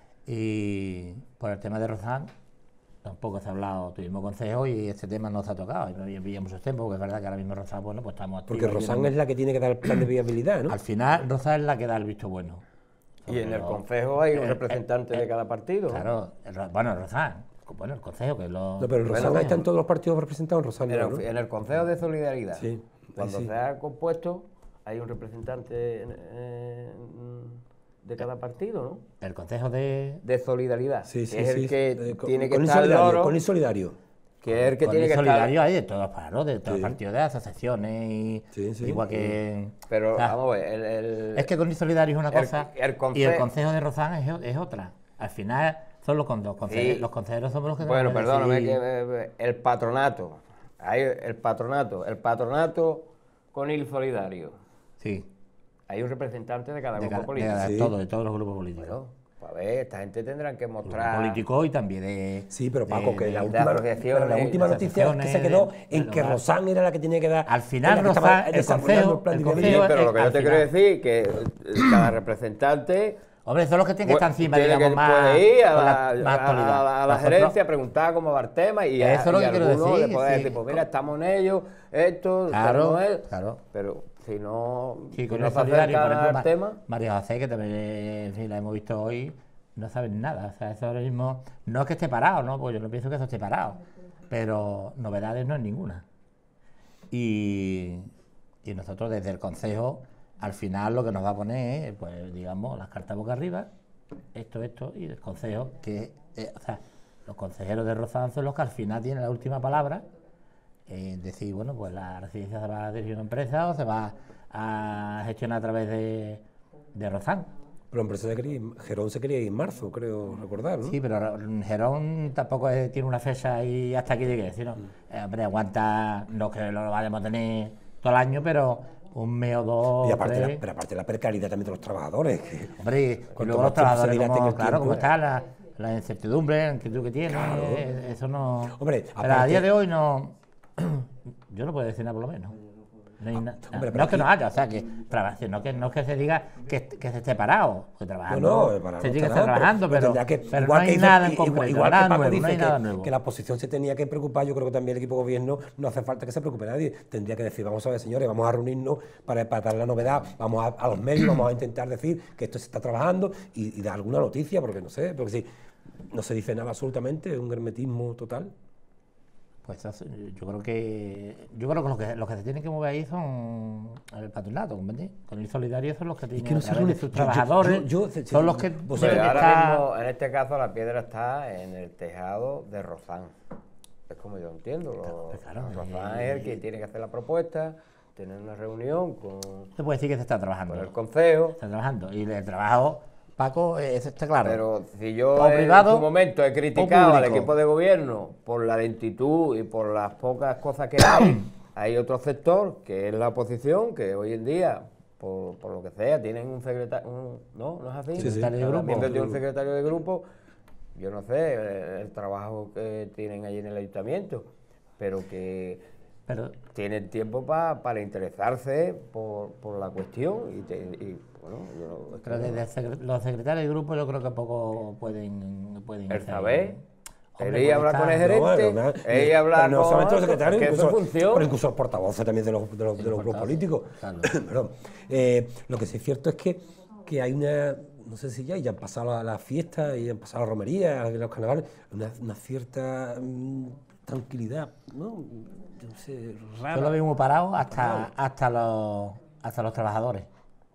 Y por el tema de Rozán, tampoco se ha hablado, tuvimos consejo y este tema no se ha tocado. Y no había muchos tiempos, porque es verdad que ahora mismo Rozán, bueno, pues estamos activos. Porque Rosán es la que tiene que dar el plan de viabilidad, ¿no? Al final, Rozán es la que da el visto bueno. Y en el Pero- consejo hay un eh, representante eh, de cada partido, ¿no? Claro, el Ro- bueno, Rozán, bueno, el consejo que es lo... No, pero en Rosán Bueno, están todos los partidos representados en Rosán, En ¿no? el, en el Consejo de Solidaridad, Sí, cuando ahí sí. se ha compuesto, hay un representante eh, de cada partido, ¿no? El consejo de... De Solidaridad, Sí, sí, que es sí. el que Eh, con- tiene que con el estar solidario, loro, con el solidario. que es el que con tiene el que solidario estar... hay de todos parados, de todos los Sí. partidos, de asociaciones y... Sí, sí. Igual que... Pero o sea, vamos a ver, el, el- Es que con el solidario es una el- cosa el y conce- el consejo de Rozán es, o- es otra. Al final son los, con- los, consejeros, Sí. los consejeros somos los que Bueno, tenemos que perdóname, decidir. que eh, el patronato, hay el patronato, el patronato con el solidario, Sí, hay un representante de cada de, grupo cada- de político. cada- Sí. todo, de todos los grupos políticos. Bueno, pues a ver, esta gente tendrán que Grupos mostrar... políticos y también de... Sí, pero Paco, de- que la de- última, asociaciones, pero la de última noticia es que se quedó asociaciones, en de- que de- Rosán era la que tenía que dar. Al final, era la que estaba Rozán, el desarrollando consejo- plan de el Sí, viabilidad. consejo- pero lo que al yo te final. quiero decir que eh, cada representante Hombre, son los que tienen que estar encima, tiene digamos, que más... puede ir a con la, más a- actualidad. a la- a la Nosotros- gerencia a preguntar cómo va el tema y, a, Eso es lo y que quiero alguno decir, le puede sí. decir, pues mira, estamos en ello, esto, Claro, pero no es. claro. Pero si no, Sí, si con no el se solidario, por acercan ejemplo, al Ma- tema, María José, que también en fin, la hemos visto hoy, no saben nada. O sea, eso ahora mismo, no es que esté parado, ¿no? Pues yo no pienso que eso esté parado, pero novedades no es ninguna. Y, y nosotros desde el Consejo, al final lo que nos va a poner es, pues digamos, las cartas boca arriba, esto, esto, y el Consejo, que, eh, o sea, los consejeros de Rozán son los que al final tienen la última palabra en decir, bueno, pues la residencia se va a dirigir a una empresa o se va a gestionar a través de, de Rozán. Pero hombre, se quería ir- Gerón se quería ir en marzo, creo recordar, ¿no? Sí, pero Gerón tampoco es- tiene una fecha y hasta aquí llegue, sino, eh, hombre, aguanta, no que lo vayamos a tener todo el año, pero un mes o dos, Y aparte, tres. la, pero aparte la precariedad también de los trabajadores. Que, Hombre, y cuanto luego más los tiempo se trabajadores, dilate en como, el claro, tiempo, como está la, la incertidumbre, la inquietud que tiene, Claro. eh, eso no... Hombre, pero a aparte- día de hoy no... Yo no puedo decir nada por lo menos. No, hay na- hombre, no pero es que aquí- no haya, o sea, que, traba- no, que no es que se diga que, que se esté parado, que trabajando, No, no, para se no sigue estar trabajando, pero, tendría que- pero no igual que hay hizo- nada en igual- concreto, igual que nada Paco nuevo, dice no hay que, nada nuevo. que la oposición se tenía que preocupar, yo creo que también el equipo de gobierno no hace falta que se preocupe nadie, tendría que decir, vamos a ver señores, vamos a reunirnos para, para dar la novedad, vamos a, a los medios, vamos a intentar decir que esto se está trabajando y, y dar alguna noticia, porque no sé, porque si no se dice nada absolutamente, es un hermetismo total. Pues eso, yo creo que yo creo que los que los que se tienen que mover ahí son el patronato, ¿comprendés? Con el solidario son los que tienen que no a se través de reúne- sus yo- yo- trabajadores, yo- yo- son los que vosotros- tienen Pero que ahora estar- mismo, en este caso, la piedra está en el tejado de Rozán. Es como yo entiendo. Lo- claro, Rozán eh, es el que tiene que hacer la propuesta, tener una reunión con, se puede decir que se está trabajando. con el concejo. Está trabajando. Y el trabajo, Paco, eh, eso está claro. Pero si yo O en privado, su momento he o criticado al público. equipo de gobierno por la lentitud y por las pocas cosas que hay, hay otro sector que es la oposición, que hoy en día, por, por lo que sea, tienen un secretario, un- ¿no? ¿No es así? Sí, sí. Secretario de Cada grupo. miembro tiene un secretario de grupo. Yo no sé el, el trabajo que tienen allí en el ayuntamiento, pero que Pero tienen tiempo pa- para interesarse por, por la cuestión y, te- y, bueno, yo, es que pero no- desde el secre- los secretarios de grupo yo creo que poco pueden, pueden el hacer. saber, Hombre, él iba a puede hablar con el estar- gerente, No, bueno, na- él iba a hablar no con solamente los otro, secretarios, que eso incluso, funciona. pero incluso los portavoces también de los, de los, de los grupos políticos. claro. Perdón. Eh, lo que sí es cierto es que, que hay una, no sé si ya, ya han pasado las la fiestas y han pasado las romerías, los carnavales, una, una cierta mm, tranquilidad, ¿no? Yo no sé, rara. Yo lo veo muy parado hasta, hasta, los, hasta los trabajadores.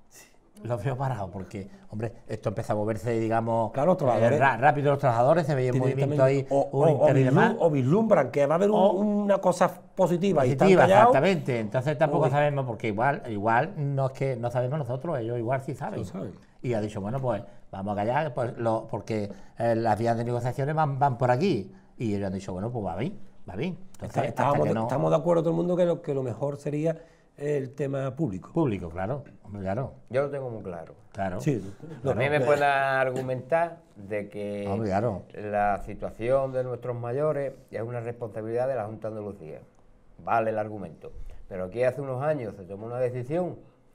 Los veo parados porque, hombre, esto empieza a moverse, digamos, Claro, los trabajadores. eh, ra- rápido los trabajadores, se veía un Tienen movimiento ahí, también- o, un o- o inter y demás. vislum- o vislumbran que va a haber un- O- una cosa positiva, y están Positiva, callados. exactamente. Entonces tampoco Uy. sabemos, porque igual, igual no es que no sabemos nosotros, ellos igual sí saben. Sí saben. Y ha dicho, bueno, pues vamos a callar, pues, lo- porque eh, las vías de negociaciones van, van por aquí. Y ellos han dicho, bueno, pues va bien, va bien. Entonces, Está- hasta estábamos, que no- estamos de acuerdo todo el mundo que lo, que lo mejor sería el tema público. Público, claro, hombre, claro, Yo lo tengo muy claro. claro. Sí, no, A mí no, me eh, pueden argumentar de que Hombre, claro. la situación de nuestros mayores es una responsabilidad de la Junta de Andalucía. Vale el argumento. Pero aquí hace unos años se tomó una decisión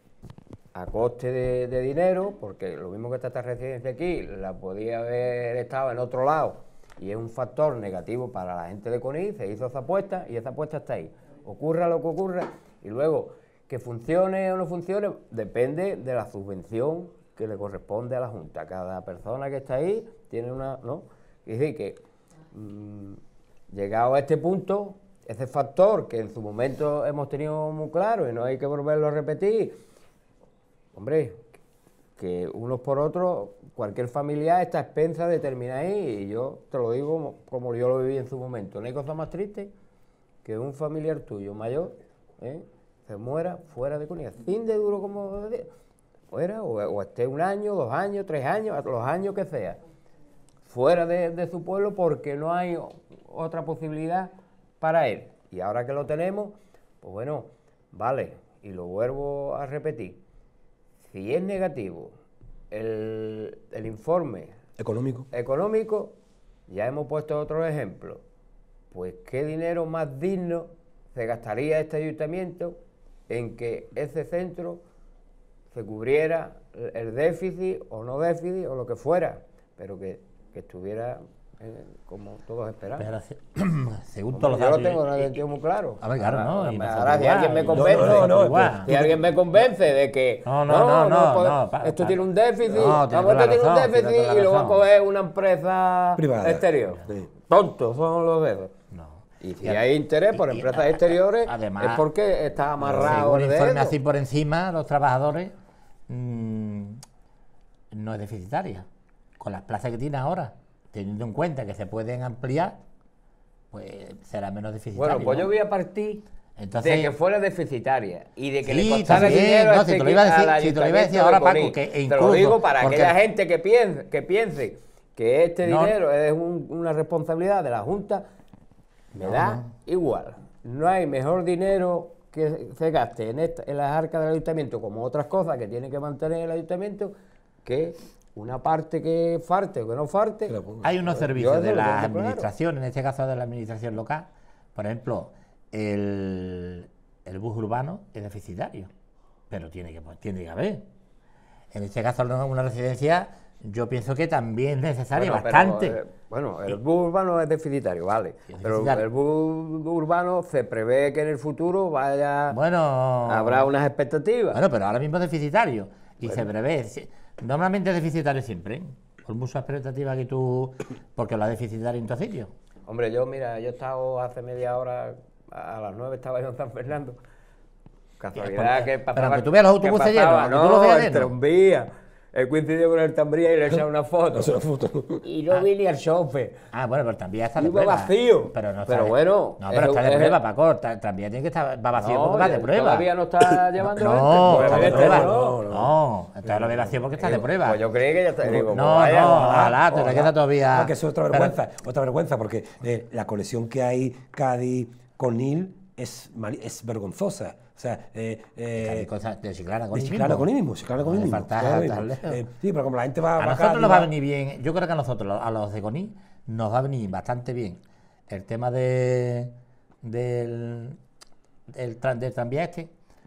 a coste de, de dinero, porque lo mismo que está esta residencia aquí, la podía haber estado en otro lado, y es un factor negativo para la gente de CONIF, se hizo esa apuesta y esa apuesta está ahí. Ocurra lo que ocurra, y luego que funcione o no funcione, depende de la subvención que le corresponde a la Junta. Cada persona que está ahí tiene una, ¿no? Es decir, que mm, llegado a este punto, ese factor que en su momento hemos tenido muy claro y no hay que volverlo a repetir, hombre, que unos por otros, cualquier familiar está a expensa de terminar ahí, y yo te lo digo como, como yo lo viví en su momento. No hay cosa más triste que un familiar tuyo mayor, ¿eh?, se muera fuera de Cunilla, fin de duro como de- fuera, o, o esté un año, dos años, tres años, los años que sea, fuera de, de su pueblo porque no hay o- otra posibilidad para él. Y ahora que lo tenemos, pues bueno, vale, y lo vuelvo a repetir, si es negativo el, el informe económico. económico, ya hemos puesto otro ejemplo, pues qué dinero más digno se gastaría este ayuntamiento en que ese centro se cubriera el déficit o no déficit o lo que fuera, pero que, que estuviera eh, como todos esperamos. Pero se- según Hombre, todos los yo lo datos- tengo, no y- lo tengo muy claro. A ver, claro, Ahora- ¿no? Y ahora, nosotros si alguien me igual, convence, no, no, igual. si alguien me convence de que No, no, no, no, puede- no, para, esto para. tiene un déficit, No, vamos, tiene esto toda la tiene un razón, tiene déficit toda la y lo va a razón. coger una empresa Privada. exterior. Sí. Tontos son los dedos. No. Y si Y a- hay interés por y- y empresas a- exteriores, además, es porque está amarrado según el informe dedo. así por encima, los trabajadores mm, no es deficitaria. Con las plazas que tiene ahora, teniendo en cuenta que se pueden ampliar, pues será menos deficitario. Bueno, pues ¿no? yo voy a partir Entonces, de que fuera deficitaria y de que sí, le costara también, dinero no, a si este te lo iba a decir- al si te lo iba a decir Ayuntamiento ahora, de Paco, Conil. que Te lo incluso, digo para porque- aquella gente que piense, que piense que este No. dinero es un- una responsabilidad de la Junta, me No, da no. igual. No hay mejor dinero que se gaste en, esta- en las arcas del Ayuntamiento, como otras cosas que tiene que mantener el Ayuntamiento, que una parte que falte o que no falte. Hay unos Yo servicios eso de lo la tengo claro. administración, en este caso de la administración local, por ejemplo, el, el bus urbano es deficitario, pero tiene que, pues, tiene que haber. En este caso, una residencia, yo pienso que también es necesaria, Bueno, pero, bastante. eh, bueno, el bus urbano es deficitario, vale. Sí, es Pero deficitario. el bus urbano se prevé que en el futuro vaya. Bueno, Habrá unas expectativas. Bueno, pero ahora mismo es deficitario y se prevé. si- Normalmente es deficitario siempre, ¿eh? Por mucha expectativa que tú. Porque lo es deficitario en tu sitio. Hombre, yo, mira, yo he estado hace media hora, a las nueve estaba yo en San Fernando. Casualidad Pero- que pero pasaba. aunque tú veas los que autobuses pasaba, llenos, aunque tú los veas no, el llenos. tranvía. He coincidido con el tranvía y le he echado una foto. Hace una foto. Y no vi ni al chofer. Ah, bueno, pero también está de Iba prueba. vacío. Pero, no está Pero de- bueno, No, pero es- está de es- prueba, Paco. ta- También tiene que estar va vacío No, porque va de prueba. Todavía no está llevando No, gente. está de Pues, prueba. no, No, no. está lo ve vacío porque está de prueba. Pues yo creí que ya está. Digo, No, pues vaya, no, ojalá. ojalá, te queda todavía. Ah, que eso es otra Pero- vergüenza, otra vergüenza, porque eh, la conexión que hay Cádiz-Conil es, mali- es vergonzosa. O sea, eh, eh, de cosas de Chiclana con de él Chiclana mismo. con él mismo, Chiclana con él No le mismo, falta Chiclana con él estar mismo. lejos. Eh, sí, pero como la gente va A va nosotros Cádiz, nos va a va- venir bien, yo creo que a nosotros, a los de Coní, nos va a venir bastante bien el tema de, del, del, tran- del tranvía este,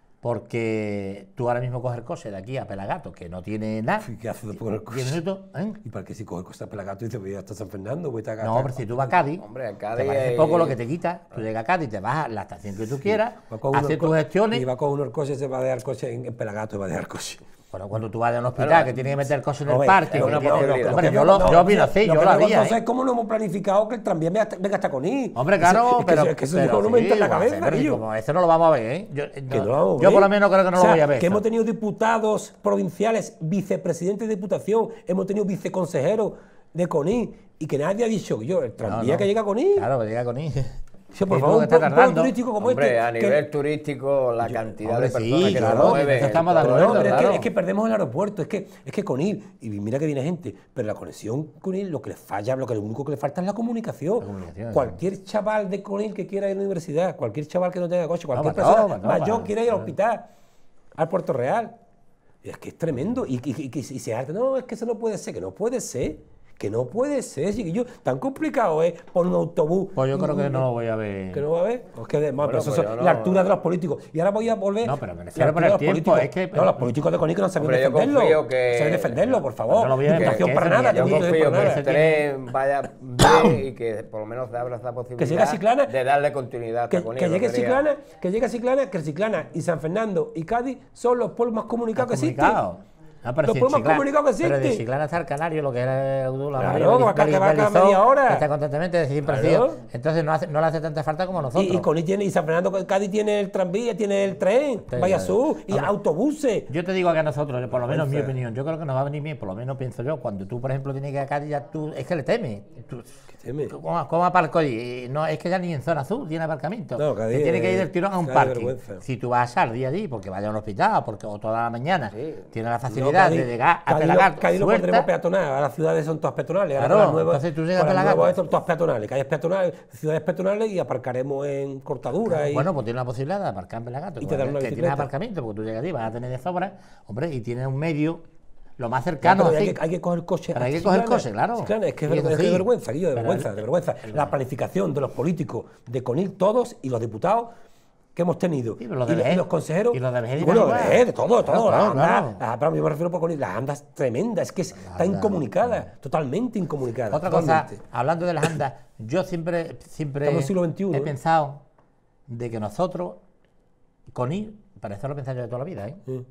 porque tú ahora mismo coges el coche de aquí a Pelagato, que no tiene nada, ¿Y qué haces después del diez coche? minutos, ¿eh? ¿Y para qué si coges cosas Pelagato y dices, voy hasta San Fernando, voy a No, hombre, si tú vas a Cádiz, Hombre, a te Cádiz. parece hay- poco lo que te quita, tú llegas a Cádiz, te vas a la estación que tú quieras, Va con unos haces co- tus gestiones. Y va con uno el coche, se va a dejar el coche en, en Pelagato, y va a dejar el coche. Bueno, cuando tú vas a un hospital Bueno, que tiene que meter el coche en el Hombre, parque, es que una tiene- posibilidad. hombre, que yo, yo- lo, no, yo opino así, lo yo que lo digo, haría. entonces, ¿eh? ¿cómo no hemos planificado que el tranvía venga hasta, venga hasta Conil? Hombre, Es- claro, es que pero, eso- es que eso pero yo no me entra en la sí, cabeza, pero Guillo. como eso no lo vamos a ver, ¿eh? Yo, Que no, no lo vamos a yo ver. por lo menos creo que no O sea, lo voy a ver. que eso. hemos tenido diputados provinciales, vicepresidentes de diputación, hemos tenido viceconsejeros de Conil y que nadie ha dicho, yo, el No, tranvía no. que llega a Conil. Claro, que llega con I. O sea, por Y favor, luego un, está pueblo tardando. turístico como Hombre, este. a que- nivel turístico, la cantidad hombre, de sí, personas que claro, se mueven. eso estamos de todo No, acuerdo, esto, pero es, claro. que, es que perdemos el aeropuerto, es que, es que Conil, y mira que viene gente, pero la conexión Conil, lo que le falla, lo que lo único que le falta es la comunicación. La comunicación, Cualquier chaval de Conil que quiera ir a la universidad, cualquier chaval que no tenga coche, cualquier para todo, persona para todo, mayor para- quiera ir al hospital, al Puerto Real. Y es que es tremendo. Y, y, y, y- y se harta, no, es que eso no puede ser, que no puede ser. Que no puede ser, chiquillo. Tan complicado es por un autobús. Pues yo creo que un- no lo voy a ver. ¿Que no va a ver? Pues que además, pero eso pues es yo no- la altura de los políticos. Y ahora voy a volver. No, pero me la refiero por altura el de los tiempo, políticos. es que- No, los políticos de Conil que no saben Hombre, yo defenderlo. confío que- No saben defenderlo, por favor. No lo voy a ver, Diputación que para ese nada. día- Yo Diputación confío para que nada. el tren vaya bien y que por lo menos se abra esa posibilidad llegue a Chiclana, de darle continuidad a Que, Conil, que llegue sería- Chiclana, que llegue Chiclana, que Chiclana y San Fernando y Cádiz son los pueblos más comunicados que existen. Comunicado. No, pero Los si en pueblos más Chiclana- comunicados que Pero de existen. Chiclana hasta el Canario, lo que era el Udula, Claro, María, que va a ca- que va a cada Berizó, media hora. que está constantemente, siempre ha Claro. sido. Entonces no, hace, no le hace tanta falta como nosotros. Y, y Conil tiene, y San Fernando, Cádiz tiene el tranvía, tiene el tren, Sí, Vaya sí. Sur, y Hombre, autobuses. Yo te digo que a nosotros, por lo menos en mi Vergüenza. opinión, yo creo que nos va a venir bien, por lo menos pienso yo, cuando tú, por ejemplo, tienes que ir a Cádiz, ya tú, es que le temes. Tú, teme? tú ¿Cómo, cómo aparco allí? No, es que ya ni en zona azul tiene aparcamiento. No, Cádiz Te tiene que ir es- del tirón a un Cádiz es parking. vergüenza. Si tú vas a salir allí, porque vaya a un hospital, porque, o toda la mañana, Sí. tienes la No, facilidad Cádiz- de llegar a Cádiz lo- Pelagato, Cádiz lo suelta. pondremos peatonal, ahora las ciudades son todas peatonales. ahora Claro, con las nuevas- entonces tú llegas con a las Pelagato. nuevas esto, todas peatonales, calles peatonales, ciudades peatonales y aparcaremos en cortaduras. y- Bueno, pues tienes la posibilidad de aparcar en Pelagato. Y te dan una que tienes bicicleta. aparcamiento, porque tú llegas allí, vas a tener de sobra, hombre, y tienes un medio lo más Ya, cercano. pero así. hay, que, hay que coger coche. Pero hay hasta que coger Chiclana. coche, claro. Chiclana, es que es, Y ver- eso es que de sí. vergüenza, Guillo, de Pero vergüenza, el- de vergüenza. La planificación de los políticos de Conil, todos, y los diputados que hemos tenido. Sí, pero los y, de y Vejez. los consejeros. Y los de Vejez y bueno, igual. de Vejez, de todo, de Claro, todo. claro, la anda, claro. la- pero yo me refiero por Conil, la anda es tremenda, es que es- está anda. incomunicada, totalmente incomunicada. Otra cosa, totalmente. hablando de las andas, yo siempre, siempre Estamos en el siglo veintiuno, he ¿eh? pensado de que nosotros, con ir, para eso lo he pensado yo de toda la vida, ¿eh? Sí.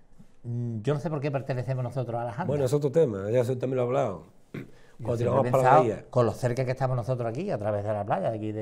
Mm, Yo no sé por qué pertenecemos nosotros a las andas. Bueno, es otro tema, ya eso también lo he hablado. Yo Cuando siempre tiramos he para la pensado, bahía. con lo cerca que estamos nosotros aquí, a través de la playa, de aquí de,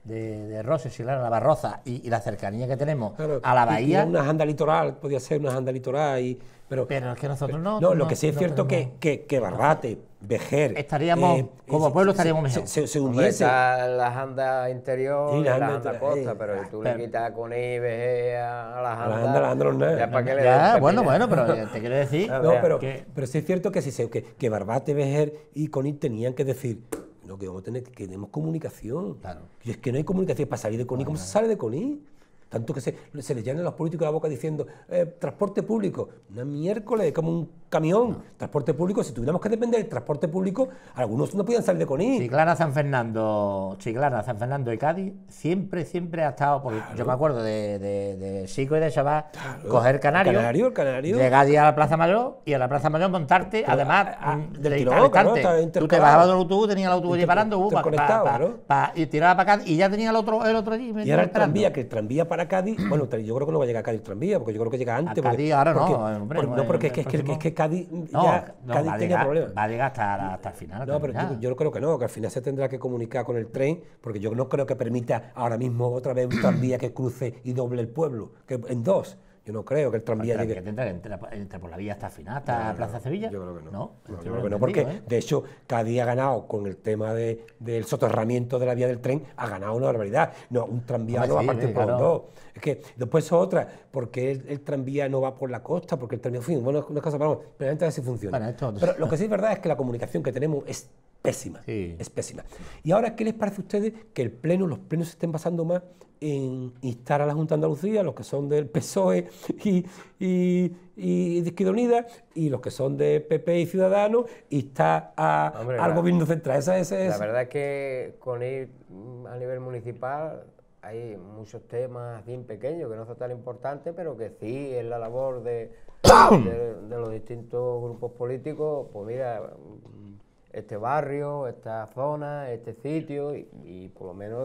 de, de Roses y la Barroza y, y la cercanía que tenemos Claro, a la y- y bahía. una agenda litoral, podía ser una agenda litoral, y, pero, Pero es que nosotros no. no, lo no- que sí es no cierto tenemos- que, que, que Barbate, Vejer... Estaríamos, eh, como se- pueblo se- estaríamos se, mejor. se, se Hombre, uniese. está la anda interior Sí, y la la anda anda interior, costa, eh, pero ah, tú pero- le quitas con I, V G a las A la andas. anda, la anda no es nada. Ya para que le Ya, den bueno, pepina. bueno, pero te quiero decir. No, pero, que- pero sí es cierto que, sí, sí, que, que Barbate, Vejer y Conil tenían que decir, no, que vamos a tener, que tenemos comunicación. Claro. Y es que no hay comunicación para salir de Conil. ¿Cómo se sale de Conil? Tanto que se, se le llenan a los políticos la boca diciendo, eh, transporte público, una miércoles, como un camión. Transporte público, si tuviéramos que depender del transporte público, algunos no podían salir de Conil. Chiclana, San Fernando, Chiclana, San Fernando y Cádiz siempre, siempre ha estado, porque yo me acuerdo de, de, de Chico y de Chaval, coger Canario, El Canario, el Canario. llegar allí a la Plaza Mayor y a la Plaza Mayor montarte, Pero, además a- a- mm, del de tirón, instante. claro, estaba Tú te intercalado. bajabas del autobús, tenías el autobús allí Inter- parando, uh, pa- interconectado, pa- claro. pa- y tiraba para acá y ya tenía el otro, el otro allí. Y metido ahora el esperando. tranvía, que el tranvía para Cádiz, bueno, yo creo que no va a llegar a Cádiz el tranvía, porque yo creo que llega antes. A Cádiz porque- ahora no, porque- hombre, porque- no, no, porque es el que, es que, próximo- es que Cádiz No, ya no, Cádiz va, a tenía llegar, problemas. va a llegar hasta, hasta el final. No, pero yo, yo creo que no, que al final se tendrá que comunicar con el tren, porque yo no creo que permita ahora mismo otra vez un tranvía que cruce y doble el pueblo, que en dos. Yo no creo que el tranvía que llegue. tendrá que entrar entre por la vía hasta el final, hasta No, Plaza no, Sevilla. Yo creo que no. No, No, yo yo lo creo he que no, porque entendido, ¿eh? de hecho Cádiz ha ganado con el tema de, del soterramiento de la vía del tren, ha ganado una barbaridad. No, un tranvía Hombre, no va a sí, partir sí, por claro. dos. Es que después es otra, porque el, el tranvía no va por la costa, porque el tranvía, en fin, bueno, unas cosas, vamos, pero antes a ver si funciona. Bueno, esto- Pero lo que sí es verdad es que la comunicación que tenemos es pésima, Sí. es pésima. Y ahora, ¿qué les parece a ustedes que el pleno, los plenos se estén basando más en instar a la Junta de Andalucía, los que son del P S O E y, y, y de Izquierda Unida, y los que son de P P y Ciudadanos, instar a, Hombre, al la- gobierno central? Esa, esa es... La verdad es que con ir mm, a nivel municipal hay muchos temas bien pequeños que no son tan importantes, pero que sí es la labor de, de, de los distintos grupos políticos. Pues mira, mm, este barrio, esta zona, este sitio, y, y por lo menos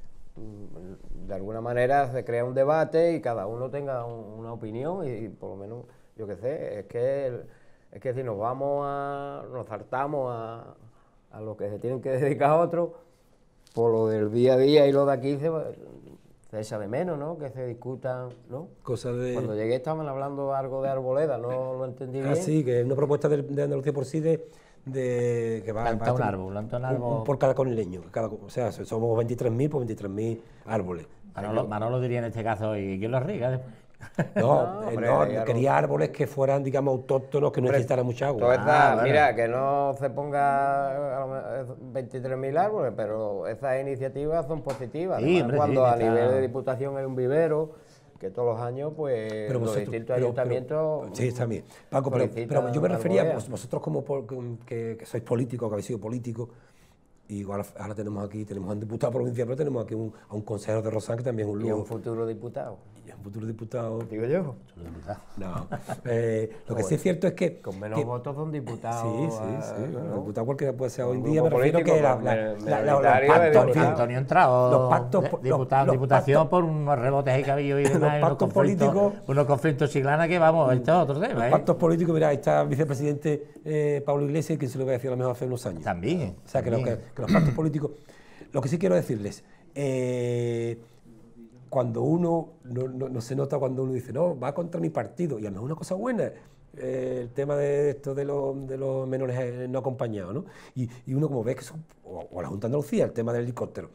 mm, de alguna manera se crea un debate y cada uno tenga un- una opinión y, y por lo menos, yo qué sé, es que, el- es que si nos vamos a, nos saltamos a, a lo que se tienen que dedicar a otros, por lo del día a día y lo de aquí se, va- se echa de menos, ¿no? Que se discutan, ¿no? Cosa de... Cuando llegué estaban hablando algo de Arboleda, no lo entendí bien. Ah, sí, que es una propuesta de, de Andalucía por sí de, de que va Planta va a un estar- árbol, planta un un- árbol. un por cada conileño, cada, o sea, somos veintitrés mil por veintitrés mil árboles. Manolo, Manolo diría en este caso, ¿y quién los riega después? No, No, eh, hombre, no, hay quería árboles que fueran, digamos, autóctonos, que no Hombre, necesitaran mucha Todo agua. está- Ah, bueno. Mira, que no se ponga a lo mejor veintitrés mil árboles, pero esas iniciativas son positivas. Sí, Además, hombre, cuando sí, a está- nivel de diputación hay un vivero, que todos los años, pues Pero los vosotros- distintos pero- ayuntamientos. pero- sí, está bien. Paco, pero, solicitan pero yo me refería, arboleda. vos- vosotros como por- que, que sois políticos, que habéis sido políticos, y ahora, ahora tenemos aquí, tenemos a un diputado provincial, pero tenemos aquí un- a un consejero de Rosán, que también es un Y un lujo. futuro diputado. Y es un futuro diputado. Digo yo. No. Eh, lo que sí es cierto es que. Con menos que- votos son diputados. Sí, sí, ah, sí. Bueno, ¿no? diputado cualquiera puede ser hoy en Un día, me grupo refiero que político la, con la, me- la- la- los minoritario de pactos, diputado. en fin, Antonio entrado los pactos, de- los- diputado, los diputación pactos- por unos rebotes que ha habido y demás, los y unos pactos conflictos, políticos- unos conflictos chiclana que vamos, esto es otro tema, los ¿eh? pactos políticos, mira, ahí está el vicepresidente eh, Pablo Iglesias, que se lo voy a decir a lo mejor hace unos años. También. O sea, que, lo también. que, que los pactos políticos. Lo que sí quiero decirles, eh, cuando uno, no, no- no se nota cuando uno dice, no, va contra mi partido, y a lo mejor una cosa buena, eh, el tema de esto de los, de los menores eh, no acompañados, ¿no? Y, y uno como ve que son, o, o la Junta de Andalucía, el tema del helicóptero.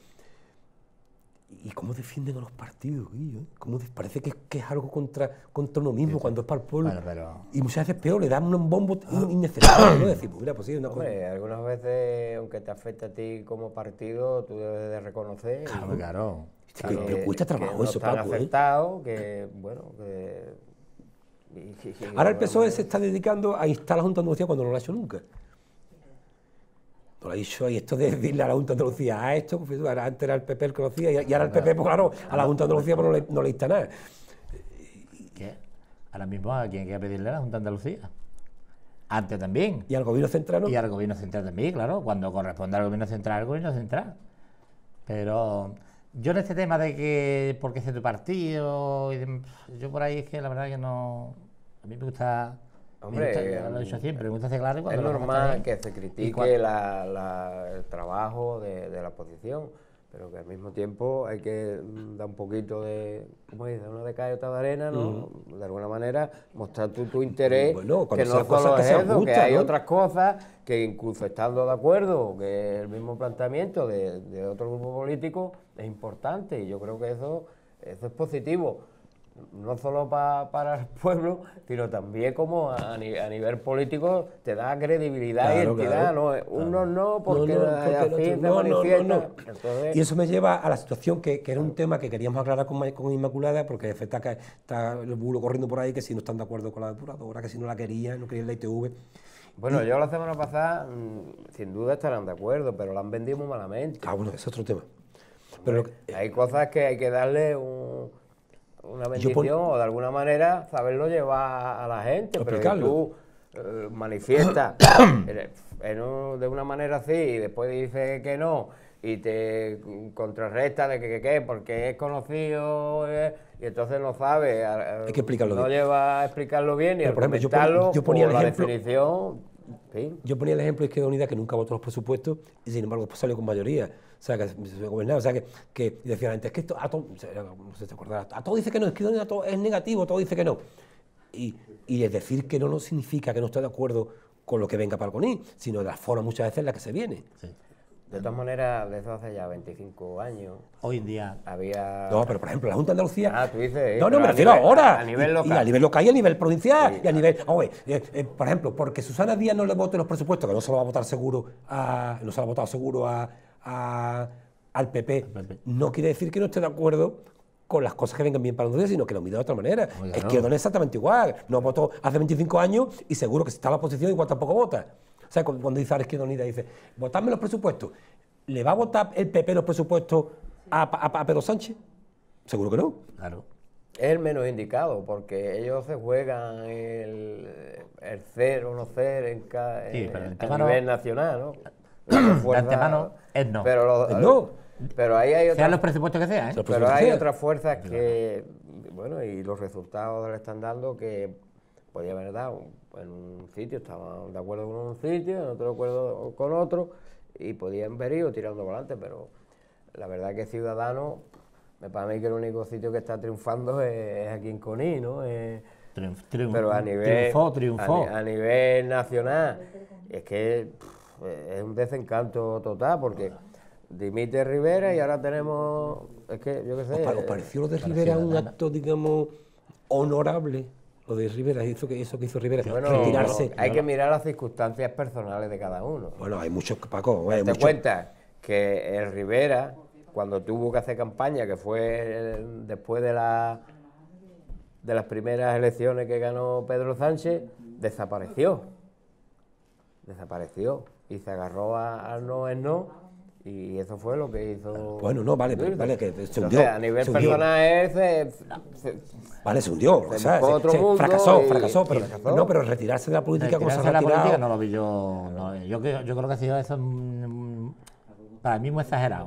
¿Y cómo defienden a los partidos, Guillo? ¿eh? ¿Cómo de- parece que, que es algo contra, contra uno mismo cuando es para el pueblo? Bueno, pero- Y muchas veces peor, le dan un bombo in- innecesario, ¿no? Decir, pues mira, pues sí, es una cosa. Hombre, algunas veces, aunque te afecte a ti como partido, tú debes de reconocer. Claro, claro. Es que- pero cuesta trabajo que eso, no están Paco, ¿eh? afectados, que, bueno, que... y- y- y- Ahora el P S O E bueno, se está dedicando a instalar la Junta de Andalucía cuando no lo ha hecho nunca. No lo ha dicho, y esto de decirle a la Junta de Andalucía, a esto, pues, ahora antes era el P P el que lo hacía, y, y ahora el P P, pues claro, a la Junta de Andalucía pues, no, le, no le insta nada. ¿Qué? Ahora mismo a quien quiera pedirle a la Junta de Andalucía. Antes también. Y al gobierno central no. Y al gobierno central también, claro, cuando corresponde al gobierno central, al gobierno central. Pero yo en este tema de que por qué es de tu partido, y de- yo por ahí es que la verdad que no. A mí me gusta. Hombre, me gusta, lo he dicho siempre, me gusta hacer claro. y Es cuando las cosas normal están que bien. se Y critique cuando- la- la- el trabajo de, de la oposición, pero que al mismo tiempo hay que mm, dar un poquito de, ¿cómo dice? Una de cal y otra de arena, ¿no? Mm. De alguna manera mostrar tu, tu interés, bueno, que no solo es eso, que hay ¿no? otras cosas que incluso estando de acuerdo, que el mismo planteamiento de, de otro grupo político es importante, y yo creo que eso, eso es positivo. No solo pa, para el pueblo, sino también como a, a nivel político te da credibilidad claro, y entidad. Claro, ¿no? Unos no, porque, no, no, porque así se no, manifiesta. No, no, no. Entonces... Y eso me lleva a la situación que, que era un tema que queríamos aclarar con, con Inmaculada, porque está, está el bulo corriendo por ahí que si no están de acuerdo con la depuradora, que si no la querían, no querían la I T V. Bueno, y... yo la semana pasada, sin duda estarán de acuerdo, pero la han vendido muy malamente. Ah, bueno, ese es otro tema. Pero que... Hay cosas que hay que darle un... una bendición pon... o de alguna manera saberlo llevar a la gente, pero que tú eh, manifiestas de una manera así y después dices que no y te contrarresta de que que, que porque es conocido eh, y entonces no sabe, hay que explicarlo no bien. lleva a explicarlo bien y pero, a comentarlo yo, pon, yo ponía por el la ejemplo, definición. ¿Sí? Yo ponía el ejemplo de Izquierda Unida que nunca votó los presupuestos y sin embargo después salió con mayoría. O sea, que se gobernaba, o sea, que, que decía la gente, es que esto, a todo, no sé si te acordarás, a todo dice que no, Izquierda Unida todo es negativo, todo dice que no. Y, y es decir que no, no significa que no esté de acuerdo con lo que venga para el CONI, sino de la forma muchas veces en la que se viene. Sí. De todas maneras, de eso hace ya veinticinco años. Hoy en día había... No, pero por ejemplo, la Junta de Andalucía... Ah, tú dices... No, no, me refiero ahora. A nivel local. Y, y a nivel local y a nivel provincial. Sí, y a nivel... Oh, eh, eh, por ejemplo, porque Susana Díaz no le vote los presupuestos, que no se lo va a votar seguro a... No se lo ha votado seguro a, a, al P P, P P, no quiere decir que no esté de acuerdo con las cosas que vengan bien para Andalucía, sino que lo mide de otra manera. Oiga, Izquierda no es exactamente igual. No votó hace veinticinco años y seguro que si está en la oposición igual tampoco vota. O sea, cuando dice a la Izquierda Unida, dice, votadme los presupuestos. ¿Le va a votar el P P los presupuestos a, a, a Pedro Sánchez? Seguro que no. Claro. Es el menos indicado, porque ellos se juegan el, el ser o no ser en cada, sí, en, a nivel no, nacional, ¿no? De antemano es no. Pero, lo, es no. pero ahí hay sean otra, los presupuestos que sean, ¿eh? Pero hay otras fuerzas que, bueno, y los resultados le están dando que podía haber dado en un sitio, estaban de acuerdo con un sitio, en otro de acuerdo con otro, y podían ver ir tirando para adelante, pero la verdad que Ciudadanos, me parece que el único sitio que está triunfando es, es aquí en Conil, ¿no? Es, triunf, triunf, pero a nivel, triunfó, triunfó. A, a nivel nacional, es que pff, es un desencanto total, porque dimite Rivera y ahora tenemos, es que yo qué sé... ¿Os pareció lo de Rivera un acto, digamos, honorable? Lo de Rivera, eso que, eso que hizo Rivera, bueno, retirarse. Hay no, que mirar las circunstancias personales de cada uno. Bueno, hay muchos, Paco. Hay te mucho... cuenta que el Rivera, cuando tuvo que hacer campaña, que fue después de, la, de las primeras elecciones que ganó Pedro Sánchez, desapareció. Desapareció. Y se agarró al no es no. Y eso fue lo que hizo... Bueno, no, vale, pero, vale, que se hundió. Entonces, a nivel personal se, se... Vale, se hundió, o sea, se, se, se fracasó, y, fracasó, pero, fracasó. No, pero retirarse de la política como se ha retirado... la política no lo vi yo, no, yo, yo creo que ha sido eso, para mí muy exagerado.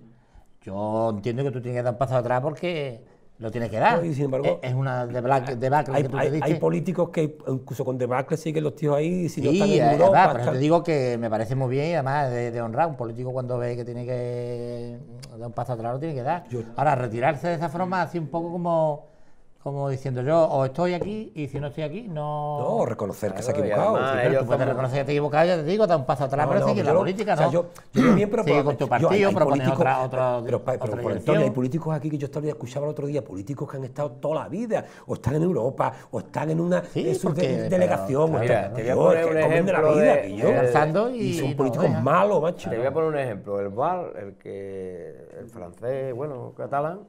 Yo entiendo que tú tienes que dar un paso atrás porque lo tienes que dar. Y sin embargo, es una debacle hay, que tú hay, te diste. Hay políticos que incluso con debacle siguen los tíos ahí y si sí, no están en Europa... Europa... Pero están... te digo que me parece muy bien y además de, de honrar. Un político cuando ve que tiene que dar un paso atrás lo tiene que dar. Yo... Ahora, retirarse de esa forma así un poco como... Como diciendo yo, o estoy aquí y si no estoy aquí, no... No, reconocer claro, que se ha equivocado. Sí, pero tú puedes reconocer que te has equivocado, ya te digo, da un paso atrás, no, pero no, sigue la política, ¿no? O sea, yo, yo bien, pero... Sigue con tu partido, propones otra, otra, Pero, pero, pero por Antonio, hay políticos aquí que yo estaba escuchaba el otro día, políticos que han estado toda la vida, o están en Europa, o están en una sí, porque, de, delegación, pero, o mira, están, te voy a poner un ejemplo de, la vida, de, que yo, de, y, y son y políticos no, malos, macho. Te voy a poner un ejemplo, el Val, el que el francés, bueno, catalán,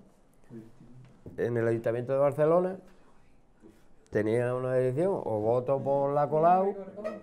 en el Ayuntamiento de Barcelona, tenía una decisión, o voto por la Colau,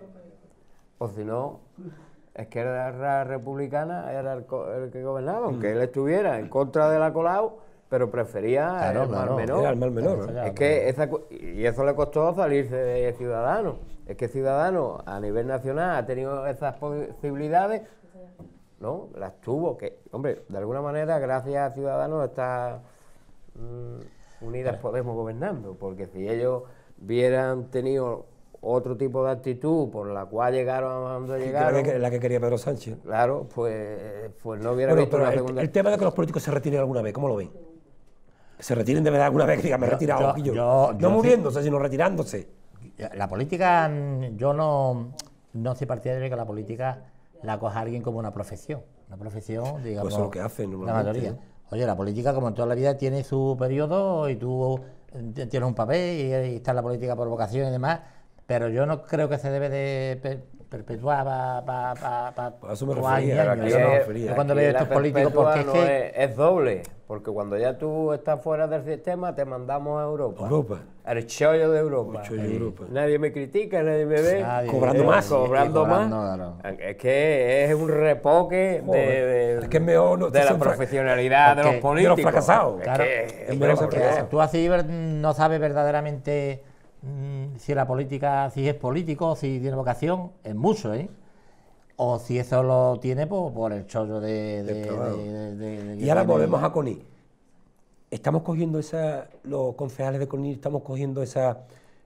o si no, es que era republicana, era el, el que gobernaba, aunque él estuviera en contra de la Colau, pero prefería claro, el claro, mal menor. Era el mal menor. Claro, es que esa, y eso le costó salirse de Ciudadanos. Es que Ciudadanos a nivel nacional ha tenido esas posibilidades, ¿no? Las tuvo, que, hombre, de alguna manera, gracias a Ciudadanos está mmm, Unidas Podemos gobernando, porque si ellos hubieran tenido otro tipo de actitud por la cual llegaron a donde La llegaron, que, la que quería Pedro Sánchez. claro, pues, pues no hubiera Bueno, visto pero una el, segunda... el tema de que los políticos se retiren alguna vez, ¿cómo lo ven? Que se retiren de verdad alguna vez, que digan, me he Yo- retirado, yo- Quillo. yo- No yo sí- muriéndose, sino retirándose. La política, mm, yo no, no soy partidario de que la política la coja alguien como una profesión. Una profesión, digamos. Pues eso es lo que hacen La normalmente, mayoría. ¿no? Oye, la política, como en toda la vida, tiene su periodo y tú eh, tienes un papel y, y está en la política por vocación y demás, pero yo no creo que se debe de per- perpetuar para pa, pa, pa, A eso me pa- refería, años, a años. eso me Yo no- refería. yo cuando Aquí veo la estos políticos, perpetua porque es no que... es, es doble, porque cuando ya tú estás fuera del sistema te mandamos a Europa. Europa. El chollo de Europa. El chollo de Europa. Nadie me critica, nadie me ve. Nadie. Cobrando Eh, más. Cobrando, Y cobrando, más. claro. Es que es un repoque de, Joder, de- es que es mejor no- de la son fra- profesionalidad de porque- los políticos. de los fracasados. Es Claro, que, es hombre, menos por que- Dios. tú así ver- no sabes verdaderamente mm, si la política, si es político, si tiene vocación, es mucho, ¿eh? O si eso lo tiene por, por el chollo de... de- Depravado. de- de- de- Y ahora tiene- volvemos a Conil. Estamos cogiendo esa, los concejales de Conil, estamos cogiendo esa,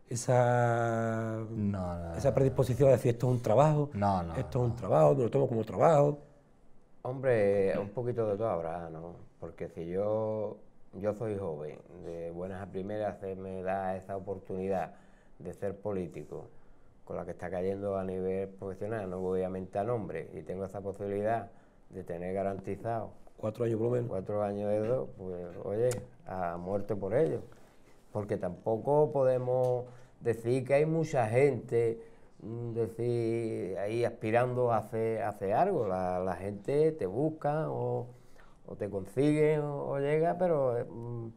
esa, No, no, esa predisposición a decir esto es un trabajo, No, no, esto es un trabajo, me lo tomo como trabajo. Hombre, un poquito de todo habrá, ¿no? Porque si yo, yo soy joven, de buenas a primeras se me da esa oportunidad de ser político, con la que está cayendo a nivel profesional, no voy a mentar nombres, y tengo esa posibilidad de tener garantizado Cuatro años por lo menos. cuatro años de dos, pues oye, a muerte por ello. Porque tampoco podemos decir que hay mucha gente, mm, decir, ahí aspirando a hacer, a hacer algo. La, la gente te busca o, o te consigue o, o llega, pero eh,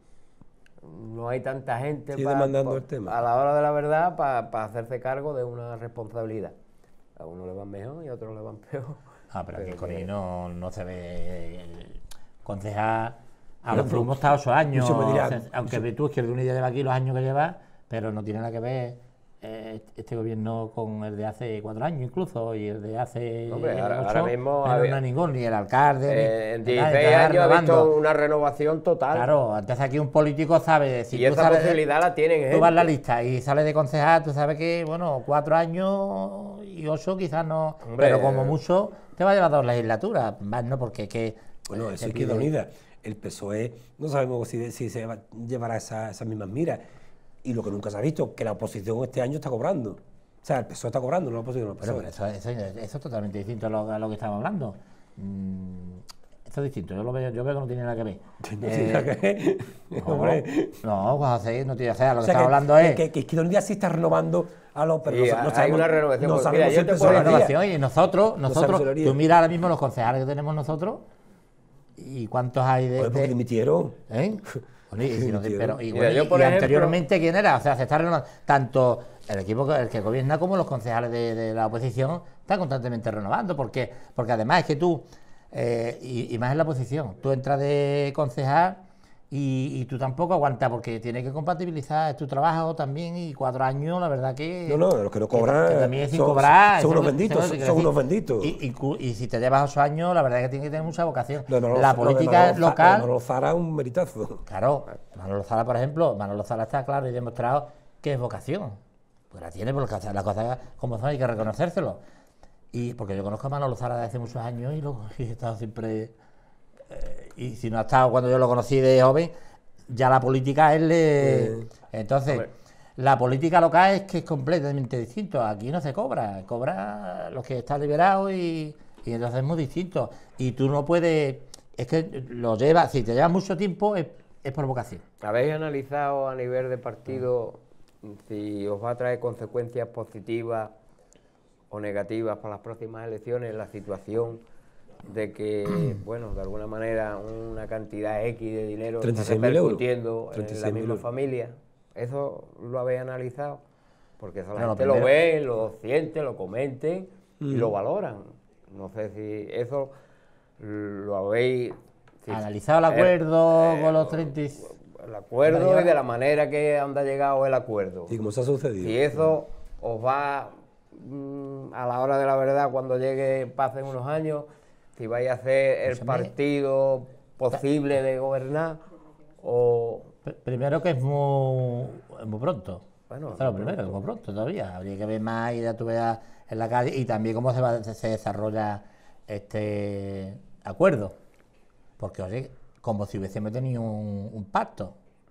mm, no hay tanta gente Sigue pa- demandando pa- el tema. a la hora de la verdad para hacerse cargo de una responsabilidad. A uno le van mejor y a otro le van peor. Ah, pero aquí Pero con que- él no, no se ve el concejal. A Bueno, los que hemos estado ocho años, mucho me dirán, o sea, aunque tú Izquierda Unida lleva aquí los años que lleva, pero no tiene nada que ver eh, este gobierno con el de hace cuatro años incluso, y el de hace Hombre, ahora- ocho, ahora mismo pero había- no hay ningún, ni el alcalde, ni- Eh, en ni nadie, dieciséis está años he renovando. visto una renovación total. Claro, antes aquí un político sabe, si y tú esa sales de- posibilidad la tienen, tú vas en la gente. lista y sales de concejal, tú sabes que, bueno, cuatro años y ocho quizás no, Hombre, pero como mucho te va a llevar dos legislaturas, más no, porque es que... Bueno, eh, eso te es Izquierda pide- Unida. El P S O E no sabemos si, si se va- llevará esa- esas mismas miras. Y lo que nunca se ha visto, que la oposición este año está cobrando. O sea, el P S O E está cobrando, no la oposición, el P S O E. Bueno, pero eso, eso- eso es totalmente distinto a lo, a lo que estamos hablando. Mm, esto es distinto, yo lo veo, yo veo que no tiene nada que ver. No tiene nada que ver. No, Hombre. no, pues así, no tiene, o sea, lo O que sea, estamos que, hablando que, es que, que Izquierda Unida sí está renovando a los... Pero Sí, no, no hay sabemos, una renovación, no pues, sabemos mira, si yo el te P S O E puedo la decir- haría. renovación y nosotros, No nosotros, sabemos si lo haría. tú mira ahora mismo los concejales que tenemos nosotros y cuántos hay de... Joder, porque de- dimitieron. ¿Eh? Bueno, y, si no te- pero, y, Mira, bueno, yo, y- por y ejemplo- anteriormente, ¿quién era? O sea, se está renovando. Tanto el equipo que, el que gobierna como los concejales de, de la oposición están constantemente renovando. Porque, porque además es que tú, eh, y, y más en la oposición, tú entras de concejal y, y tú tampoco aguantas porque tienes que compatibilizar tu trabajo también y cuatro años, la verdad que... No, no, los que no cobran que también es sin son- cobrar. son eso unos es lo- benditos, eso es lo que son quiero unos decir. benditos. Y, y cu- y si te llevas ocho años, la verdad es que tienes que tener mucha vocación. Lo de Manolo- la lo de política Manolo Za- local... lo de Manolo Zara un meritazo. Claro, Manolo Zara, por ejemplo, Manolo Zara está claro y demostrado que es vocación. Pues la tiene, porque las cosas como son hay que reconocérselo. Y porque yo conozco a Manolo Zara de hace muchos años y, lo, y he estado siempre... eh, y si no ha estado cuando yo lo conocí de joven, ya la política a él le... Eh, Entonces, hombre. la política local es que es completamente distinto. Aquí no se cobra, cobra los que están liberados y, y entonces es muy distinto. Y tú no puedes... Es que lo llevas, si te llevas mucho tiempo, es, es por vocación. ¿Habéis analizado a nivel de partido si os va a traer consecuencias positivas o negativas para las próximas elecciones la situación de que, bueno, de alguna manera una cantidad X de dinero está treinta y seis mil euros. repercutiendo en la treinta y seis mil misma euros. familia? ¿Eso lo habéis analizado? Porque eso la Bueno, gente lo lo primero- ve, lo siente, lo comenten y Mm. lo valoran. No sé si eso lo habéis... si- Analizado el eh, acuerdo eh, con los treinta y- el acuerdo y de la manera que anda llegado el acuerdo. Y como se ha sucedido. Si eso os va mm, a la hora de la verdad, cuando llegue, pasen unos años, si vais a hacer el Escúchame. partido posible de gobernar o... Pr- Primero que es muy, es muy pronto. Bueno, Eso es lo primero, como pronto todavía. Habría que ver más y ya tú veas en la calle y también cómo se, va, se desarrolla este acuerdo. Porque, oye, como si hubiésemos tenido un, un pacto.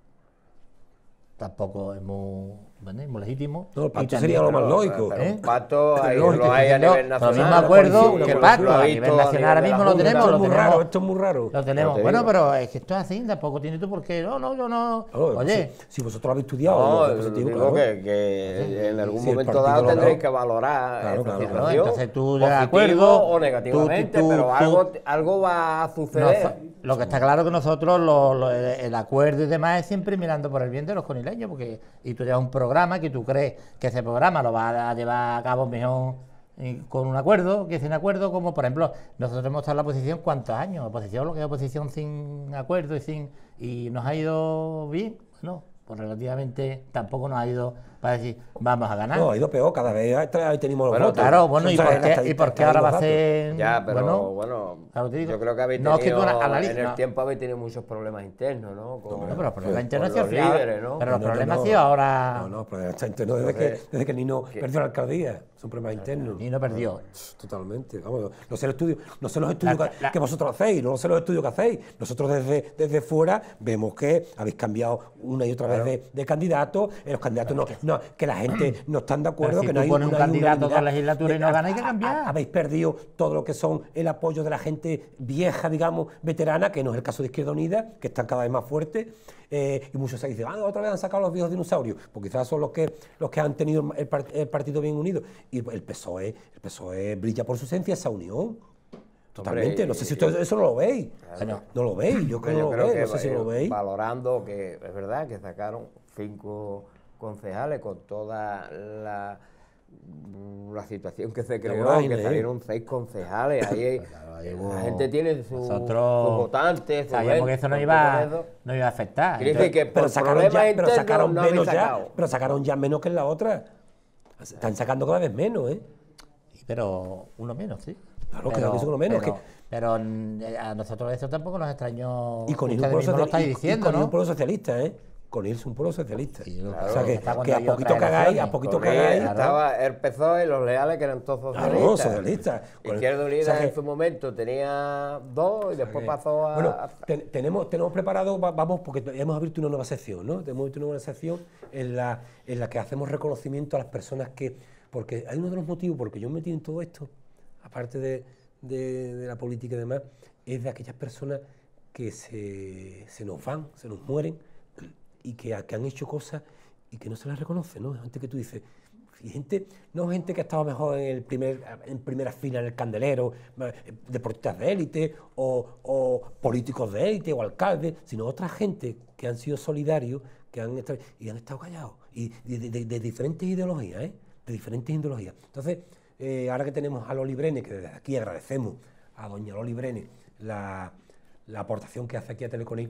Tampoco es muy, bueno, es muy legítimo. No, el pacto Y también- sería lo más pero- lógico. Pero ¿eh? un pacto hay, lógico, lo hay a No, nivel pero nacional. mismo acuerdo coalición, que una pacto coalición. a Lo he nivel visto a nacional nivel ahora de mismo la lo Junta, tenemos, Esto lo es muy tenemos. raro, esto es muy raro. Lo tenemos. No te Bueno, digo. pero es que esto es así, tampoco tienes tú por qué. No, no, yo no. Claro, Oye, si, si vosotros lo habéis estudiado, No, lo digo positivo, digo claro. que, que en algún Sí, el momento partido dado lo tendréis da. que valorar Claro, esa claro, claro. situación, Entonces tú llegas a positivo acuerdo, o negativamente, tú- tú- pero tú- algo, algo va a suceder. Noso- lo que está claro que nosotros lo- lo- el, el acuerdo y demás es siempre mirando por el bien de los conileños, porque y tú llevas un programa que tú crees que ese programa lo va a llevar a cabo mejor y con un acuerdo que sin acuerdo, como por ejemplo nosotros hemos estado en la oposición cuántos años, oposición lo que es oposición sin acuerdo y sin y nos ha ido bien, bueno, pues relativamente tampoco nos ha ido para decir vamos a ganar. No, ha ido peor, cada vez ahí tra- ahí tenemos los Bueno, votos. Claro, bueno, ¿y O sea, por la qué, estadística y por qué está ahora ahí va a los datos. ser...? Ya, pero bueno, bueno, claro, te digo. yo creo que habéis No, es que tú tenido, analiz- en el no. tiempo habéis tenido muchos problemas internos, ¿no? Con, No, pero los problemas con internos los han sido ahora- líderes, ¿no? pero los No, no, problemas no. han sido ahora... No, no, problemas internos desde que, Entonces, desde que el Nino ¿qué? perdió la alcaldía. Son problemas internos. Y no perdió. Totalmente. Vamos, no sé los estudios, no sé los estudios La- que, la- que vosotros hacéis, no sé los estudios que hacéis. Nosotros desde, desde fuera vemos que habéis cambiado una y otra vez de, de candidatos. eh, Los candidatos no, no, que la gente no están de acuerdo, Pero si que tú no hay pones un no hay candidato unanimidad. toda la legislatura y no De- gana, hay que a- a- cambiar. Habéis perdido todo lo que son el apoyo de la gente vieja, digamos, veterana, que no es el caso de Izquierda Unida, que están cada vez más fuertes. eh, y muchos se dicen, ah, otra vez han sacado los viejos dinosaurios, pues quizás son los que los que han tenido el, par- el partido bien unido. Y el P S O E, el P S O E brilla por su esencia, esa unión. Totalmente. Hombre, no sé si y- ustedes eso no lo veis. Bueno. No lo veis, yo creo que Yo no lo creo veis, que no sé si eh, lo veis. valorando que es verdad que sacaron cinco concejales con toda la, la situación que se creó, vorágine, que ¿eh? salieron seis concejales. Ahí, ahí la hubo- gente tiene su, Nosotros sus votantes, su sabíamos que eso no gente, iba, con eso. no iba a afectar. Quiere decir que Pero por sacaron, problemas ya, pero internos sacaron no habéis menos ya, sacado. pero sacaron ya menos que en la otra. Están sacando cada vez menos, ¿eh? Pero uno menos, sí. Claro, que pero, a veces uno menos, Pero, que- pero, mm, a nosotros eso tampoco nos extrañó. Y con un ustedes pueblo, mismos lo sociali- estáis y- y diciendo, con un ¿no? pueblo socialista, ¿eh? Con él es un pueblo socialista. Sí, lo- o claro, sea que, está cuando que a hay poquito otras que hagáis, a elecciones. poquito que Porque hagáis. estaba el P S O E y los leales que eran todos Claro, socialistas. socialistas. Con- Izquierda o Unida sea que- en su momento tenía dos y después que- pasó a... Bueno, te- tenemos, tenemos preparado, va- vamos, porque hemos abierto una nueva sección, ¿no? Hemos abierto una nueva sección en la, en la que hacemos reconocimiento a las personas que... Porque hay uno de los motivos por que yo me metí en todo esto, aparte de, de- de la política y demás, es de aquellas personas que se, se nos van, se nos mueren y que, que han hecho cosas y que no se las reconoce, ¿no? Gente que tú dices... Y gente, no gente que ha estado mejor en, el primer, en primera fila en el candelero, eh, deportistas de élite o, o políticos de élite o alcaldes, sino otra gente que han sido solidarios que han estado, y han estado callados, y de, de- de- de diferentes ideologías, ¿eh? De diferentes ideologías. Entonces, eh, ahora que tenemos a Loli Brene, que desde aquí agradecemos a doña Loli Brene la, la aportación que hace aquí a Teleconil,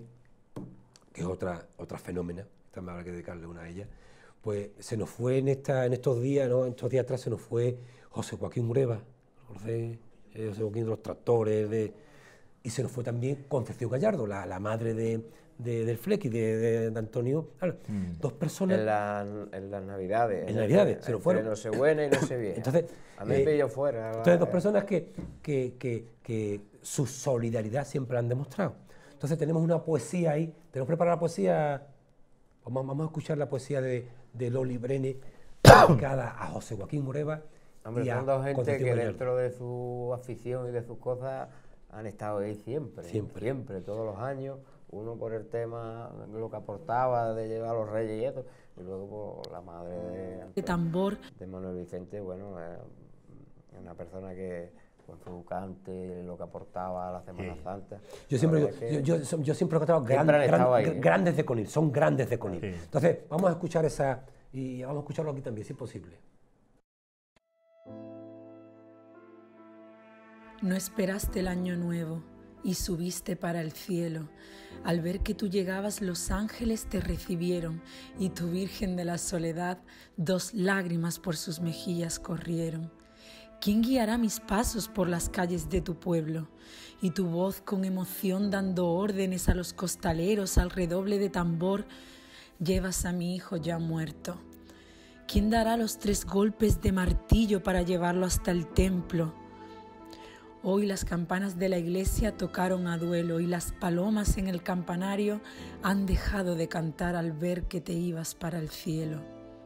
que es otra, otra fenómena, también habrá que dedicarle una a ella, pues se nos fue en esta en estos días, ¿no? En estos días atrás se nos fue José Joaquín Ureva, José, eh, José Joaquín de los tractores, de, y se nos fue también Concepción Gallardo, la, la madre de, de- del Flequi, de, de, de Antonio. Claro, dos personas. En, la- en las Navidades. En Navidades, se nos fueron. No se buena y no se viene. Entonces, a mí eh, me pilló fuera. Entonces, dos personas que, que, que, que su solidaridad siempre han demostrado. Entonces, tenemos una poesía ahí. Tenemos preparada la poesía. Vamos, vamos a escuchar la poesía de, de Loli Brene, dedicada a José Joaquín Ureva. Hombre, y a son dos gente Concepción que Gallardo. dentro de su afición y de sus cosas han estado ahí siempre. Siempre. Siempre, todos los años. Uno por el tema, lo que aportaba de llevar a los reyes y eso. Y luego por la madre de, De tambor. de Manuel Vicente, bueno, es una persona que con su cante, lo que aportaba a la Semana Santa. Yo siempre, la digo, verdad es que yo, yo, yo siempre he contado siempre gran- han estado gran- ahí, ¿eh? grandes de Conil, son grandes de Conil. Sí. Entonces, vamos a escuchar esa, y vamos a escucharlo aquí también, si es posible. No esperaste el año nuevo y subiste para el cielo. Al ver que tú llegabas, los ángeles te recibieron y tu Virgen de la Soledad, dos lágrimas por sus mejillas corrieron. ¿Quién guiará mis pasos por las calles de tu pueblo? Y tu voz con emoción dando órdenes a los costaleros al redoble de tambor, llevas a mi hijo ya muerto. ¿Quién dará los tres golpes de martillo para llevarlo hasta el templo? Hoy las campanas de la iglesia tocaron a duelo y las palomas en el campanario han dejado de cantar al ver que te ibas para el cielo.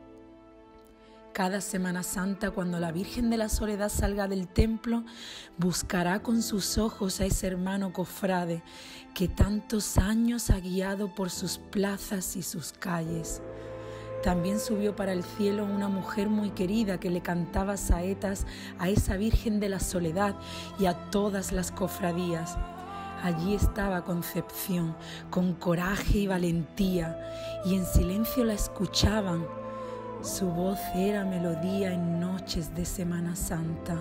Cada Semana Santa, cuando la Virgen de la Soledad salga del templo, buscará con sus ojos a ese hermano cofrade que tantos años ha guiado por sus plazas y sus calles. También subió para el cielo una mujer muy querida que le cantaba saetas a esa Virgen de la Soledad y a todas las cofradías. Allí estaba Concepción, con coraje y valentía, y en silencio la escuchaban. Su voz era melodía en noches de Semana Santa.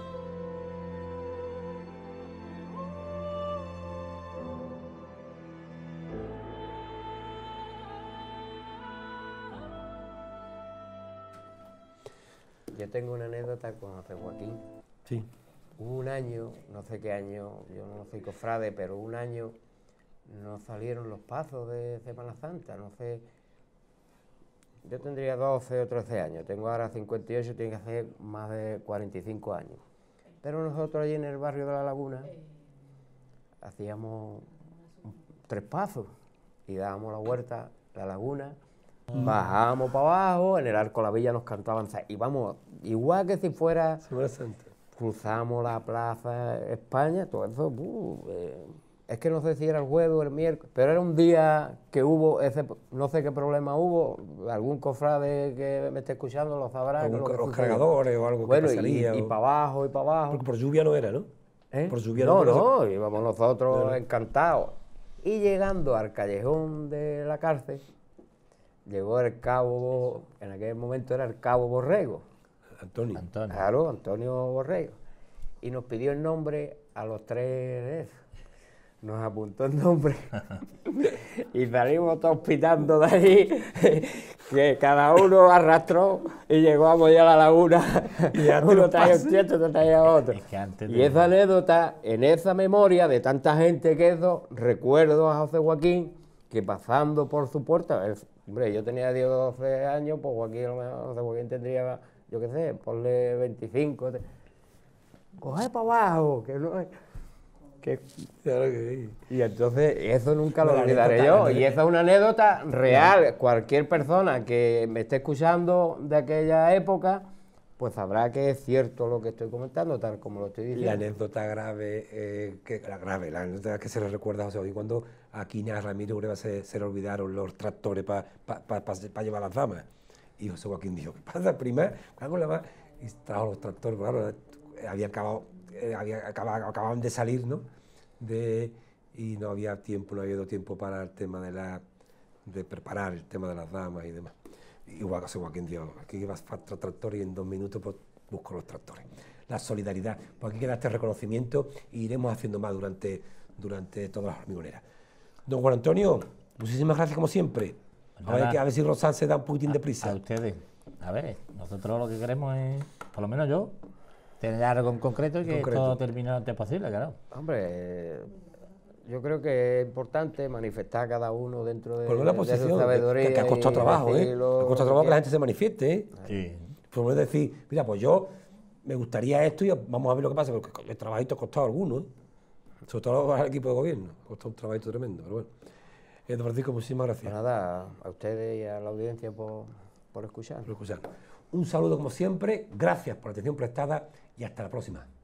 Yo tengo una anécdota con José Joaquín. Sí. Hubo un año, no sé qué año, yo no soy cofrade, pero un año no salieron los pasos de Semana Santa, no sé. Yo tendría doce o trece años, tengo ahora cincuenta y ocho, tiene que hacer más de cuarenta y cinco años. Pero nosotros allí en el barrio de La Laguna hacíamos tres pasos y dábamos la vuelta a La Laguna, bajábamos para abajo, en el Arco de la Villa nos cantaban, y vamos, igual que si fuera, cruzamos la Plaza España, todo eso, uh, eh, es que no sé si era el jueves o el miércoles, pero era un día que hubo, ese, no sé qué problema hubo, algún cofrade que me esté escuchando lo sabrá. Algún, que los cargadores o algo bueno, que pasaría. Y, y o... para abajo, y para abajo. Porque por lluvia no era, ¿no? ¿Eh? Por lluvia no, no, no, no, íbamos nosotros no, no. encantados. Y llegando al callejón de la cárcel, llegó el cabo, en aquel momento era el cabo Borrego. Antonio. Antonio. Claro, Antonio Borrego. Y nos pidió el nombre a los tres de eso. Nos apuntó el nombre y salimos todos pitando de allí, que cada uno arrastró y llegamos ya a La Laguna. Y uno traía un tieto, otro traía otro. Es que antes y de... esa anécdota, en esa memoria de tanta gente que eso, recuerdo a José Joaquín que pasando por su puerta, el, hombre, yo tenía diez o doce años, pues Joaquín, José Joaquín tendría, yo qué sé, ponle veinticinco. Te... Coge para abajo, que no es... Que... Claro que sí. Y entonces eso nunca lo Bueno, olvidaré anécdota, yo. Y esa es una anécdota real. Cualquier persona que me esté escuchando de aquella época, pues sabrá que es cierto lo que estoy comentando, tal como lo estoy diciendo. La anécdota grave, eh, que, la grave, la anécdota que se le recuerda a José Joaquín, cuando aquí a Ramiro Ureva se, se le olvidaron los tractores para pa, pa, pa, pa llevar las damas. Y José Joaquín dijo, ¿qué pasa, prima? ¿Cuál con la más? Y trajo los tractores, claro, había acabado... Había, acababa, acababan de salir, ¿no? De, y no había tiempo, no había habido tiempo para el tema de la de preparar el tema de las damas y demás. Igual que Joaquín dijo, aquí vas para tractor y en dos minutos pues, busco los tractores. La solidaridad, pues aquí queda este reconocimiento y iremos haciendo más durante, durante todas las hormigoneras. Don Juan Antonio, muchísimas gracias como siempre. A ver, a ver si Rosal se da un poquitín de prisa. A ustedes. A ver, nosotros lo que queremos es, por lo menos yo, tener algo en concreto y que concreto. esto termine lo antes posible, claro. Hombre, yo creo que es importante manifestar cada uno dentro de, Por una de posición su sabiduría. que, que ha costado y trabajo, ¿eh? decirlo Ha costado trabajo que la gente se manifieste, ¿eh? Sí. Por lo menos decir, mira, pues yo me gustaría esto y vamos a ver lo que pasa, porque el trabajito ha costado alguno, ¿eh? Sobre todo al equipo de gobierno, ha costado un trabajito tremendo, pero bueno. Eh, don Francisco, muchísimas gracias. Pues nada, a ustedes y a la audiencia por, por escuchar. Por escuchar. Un saludo como siempre, gracias por la atención prestada y hasta la próxima.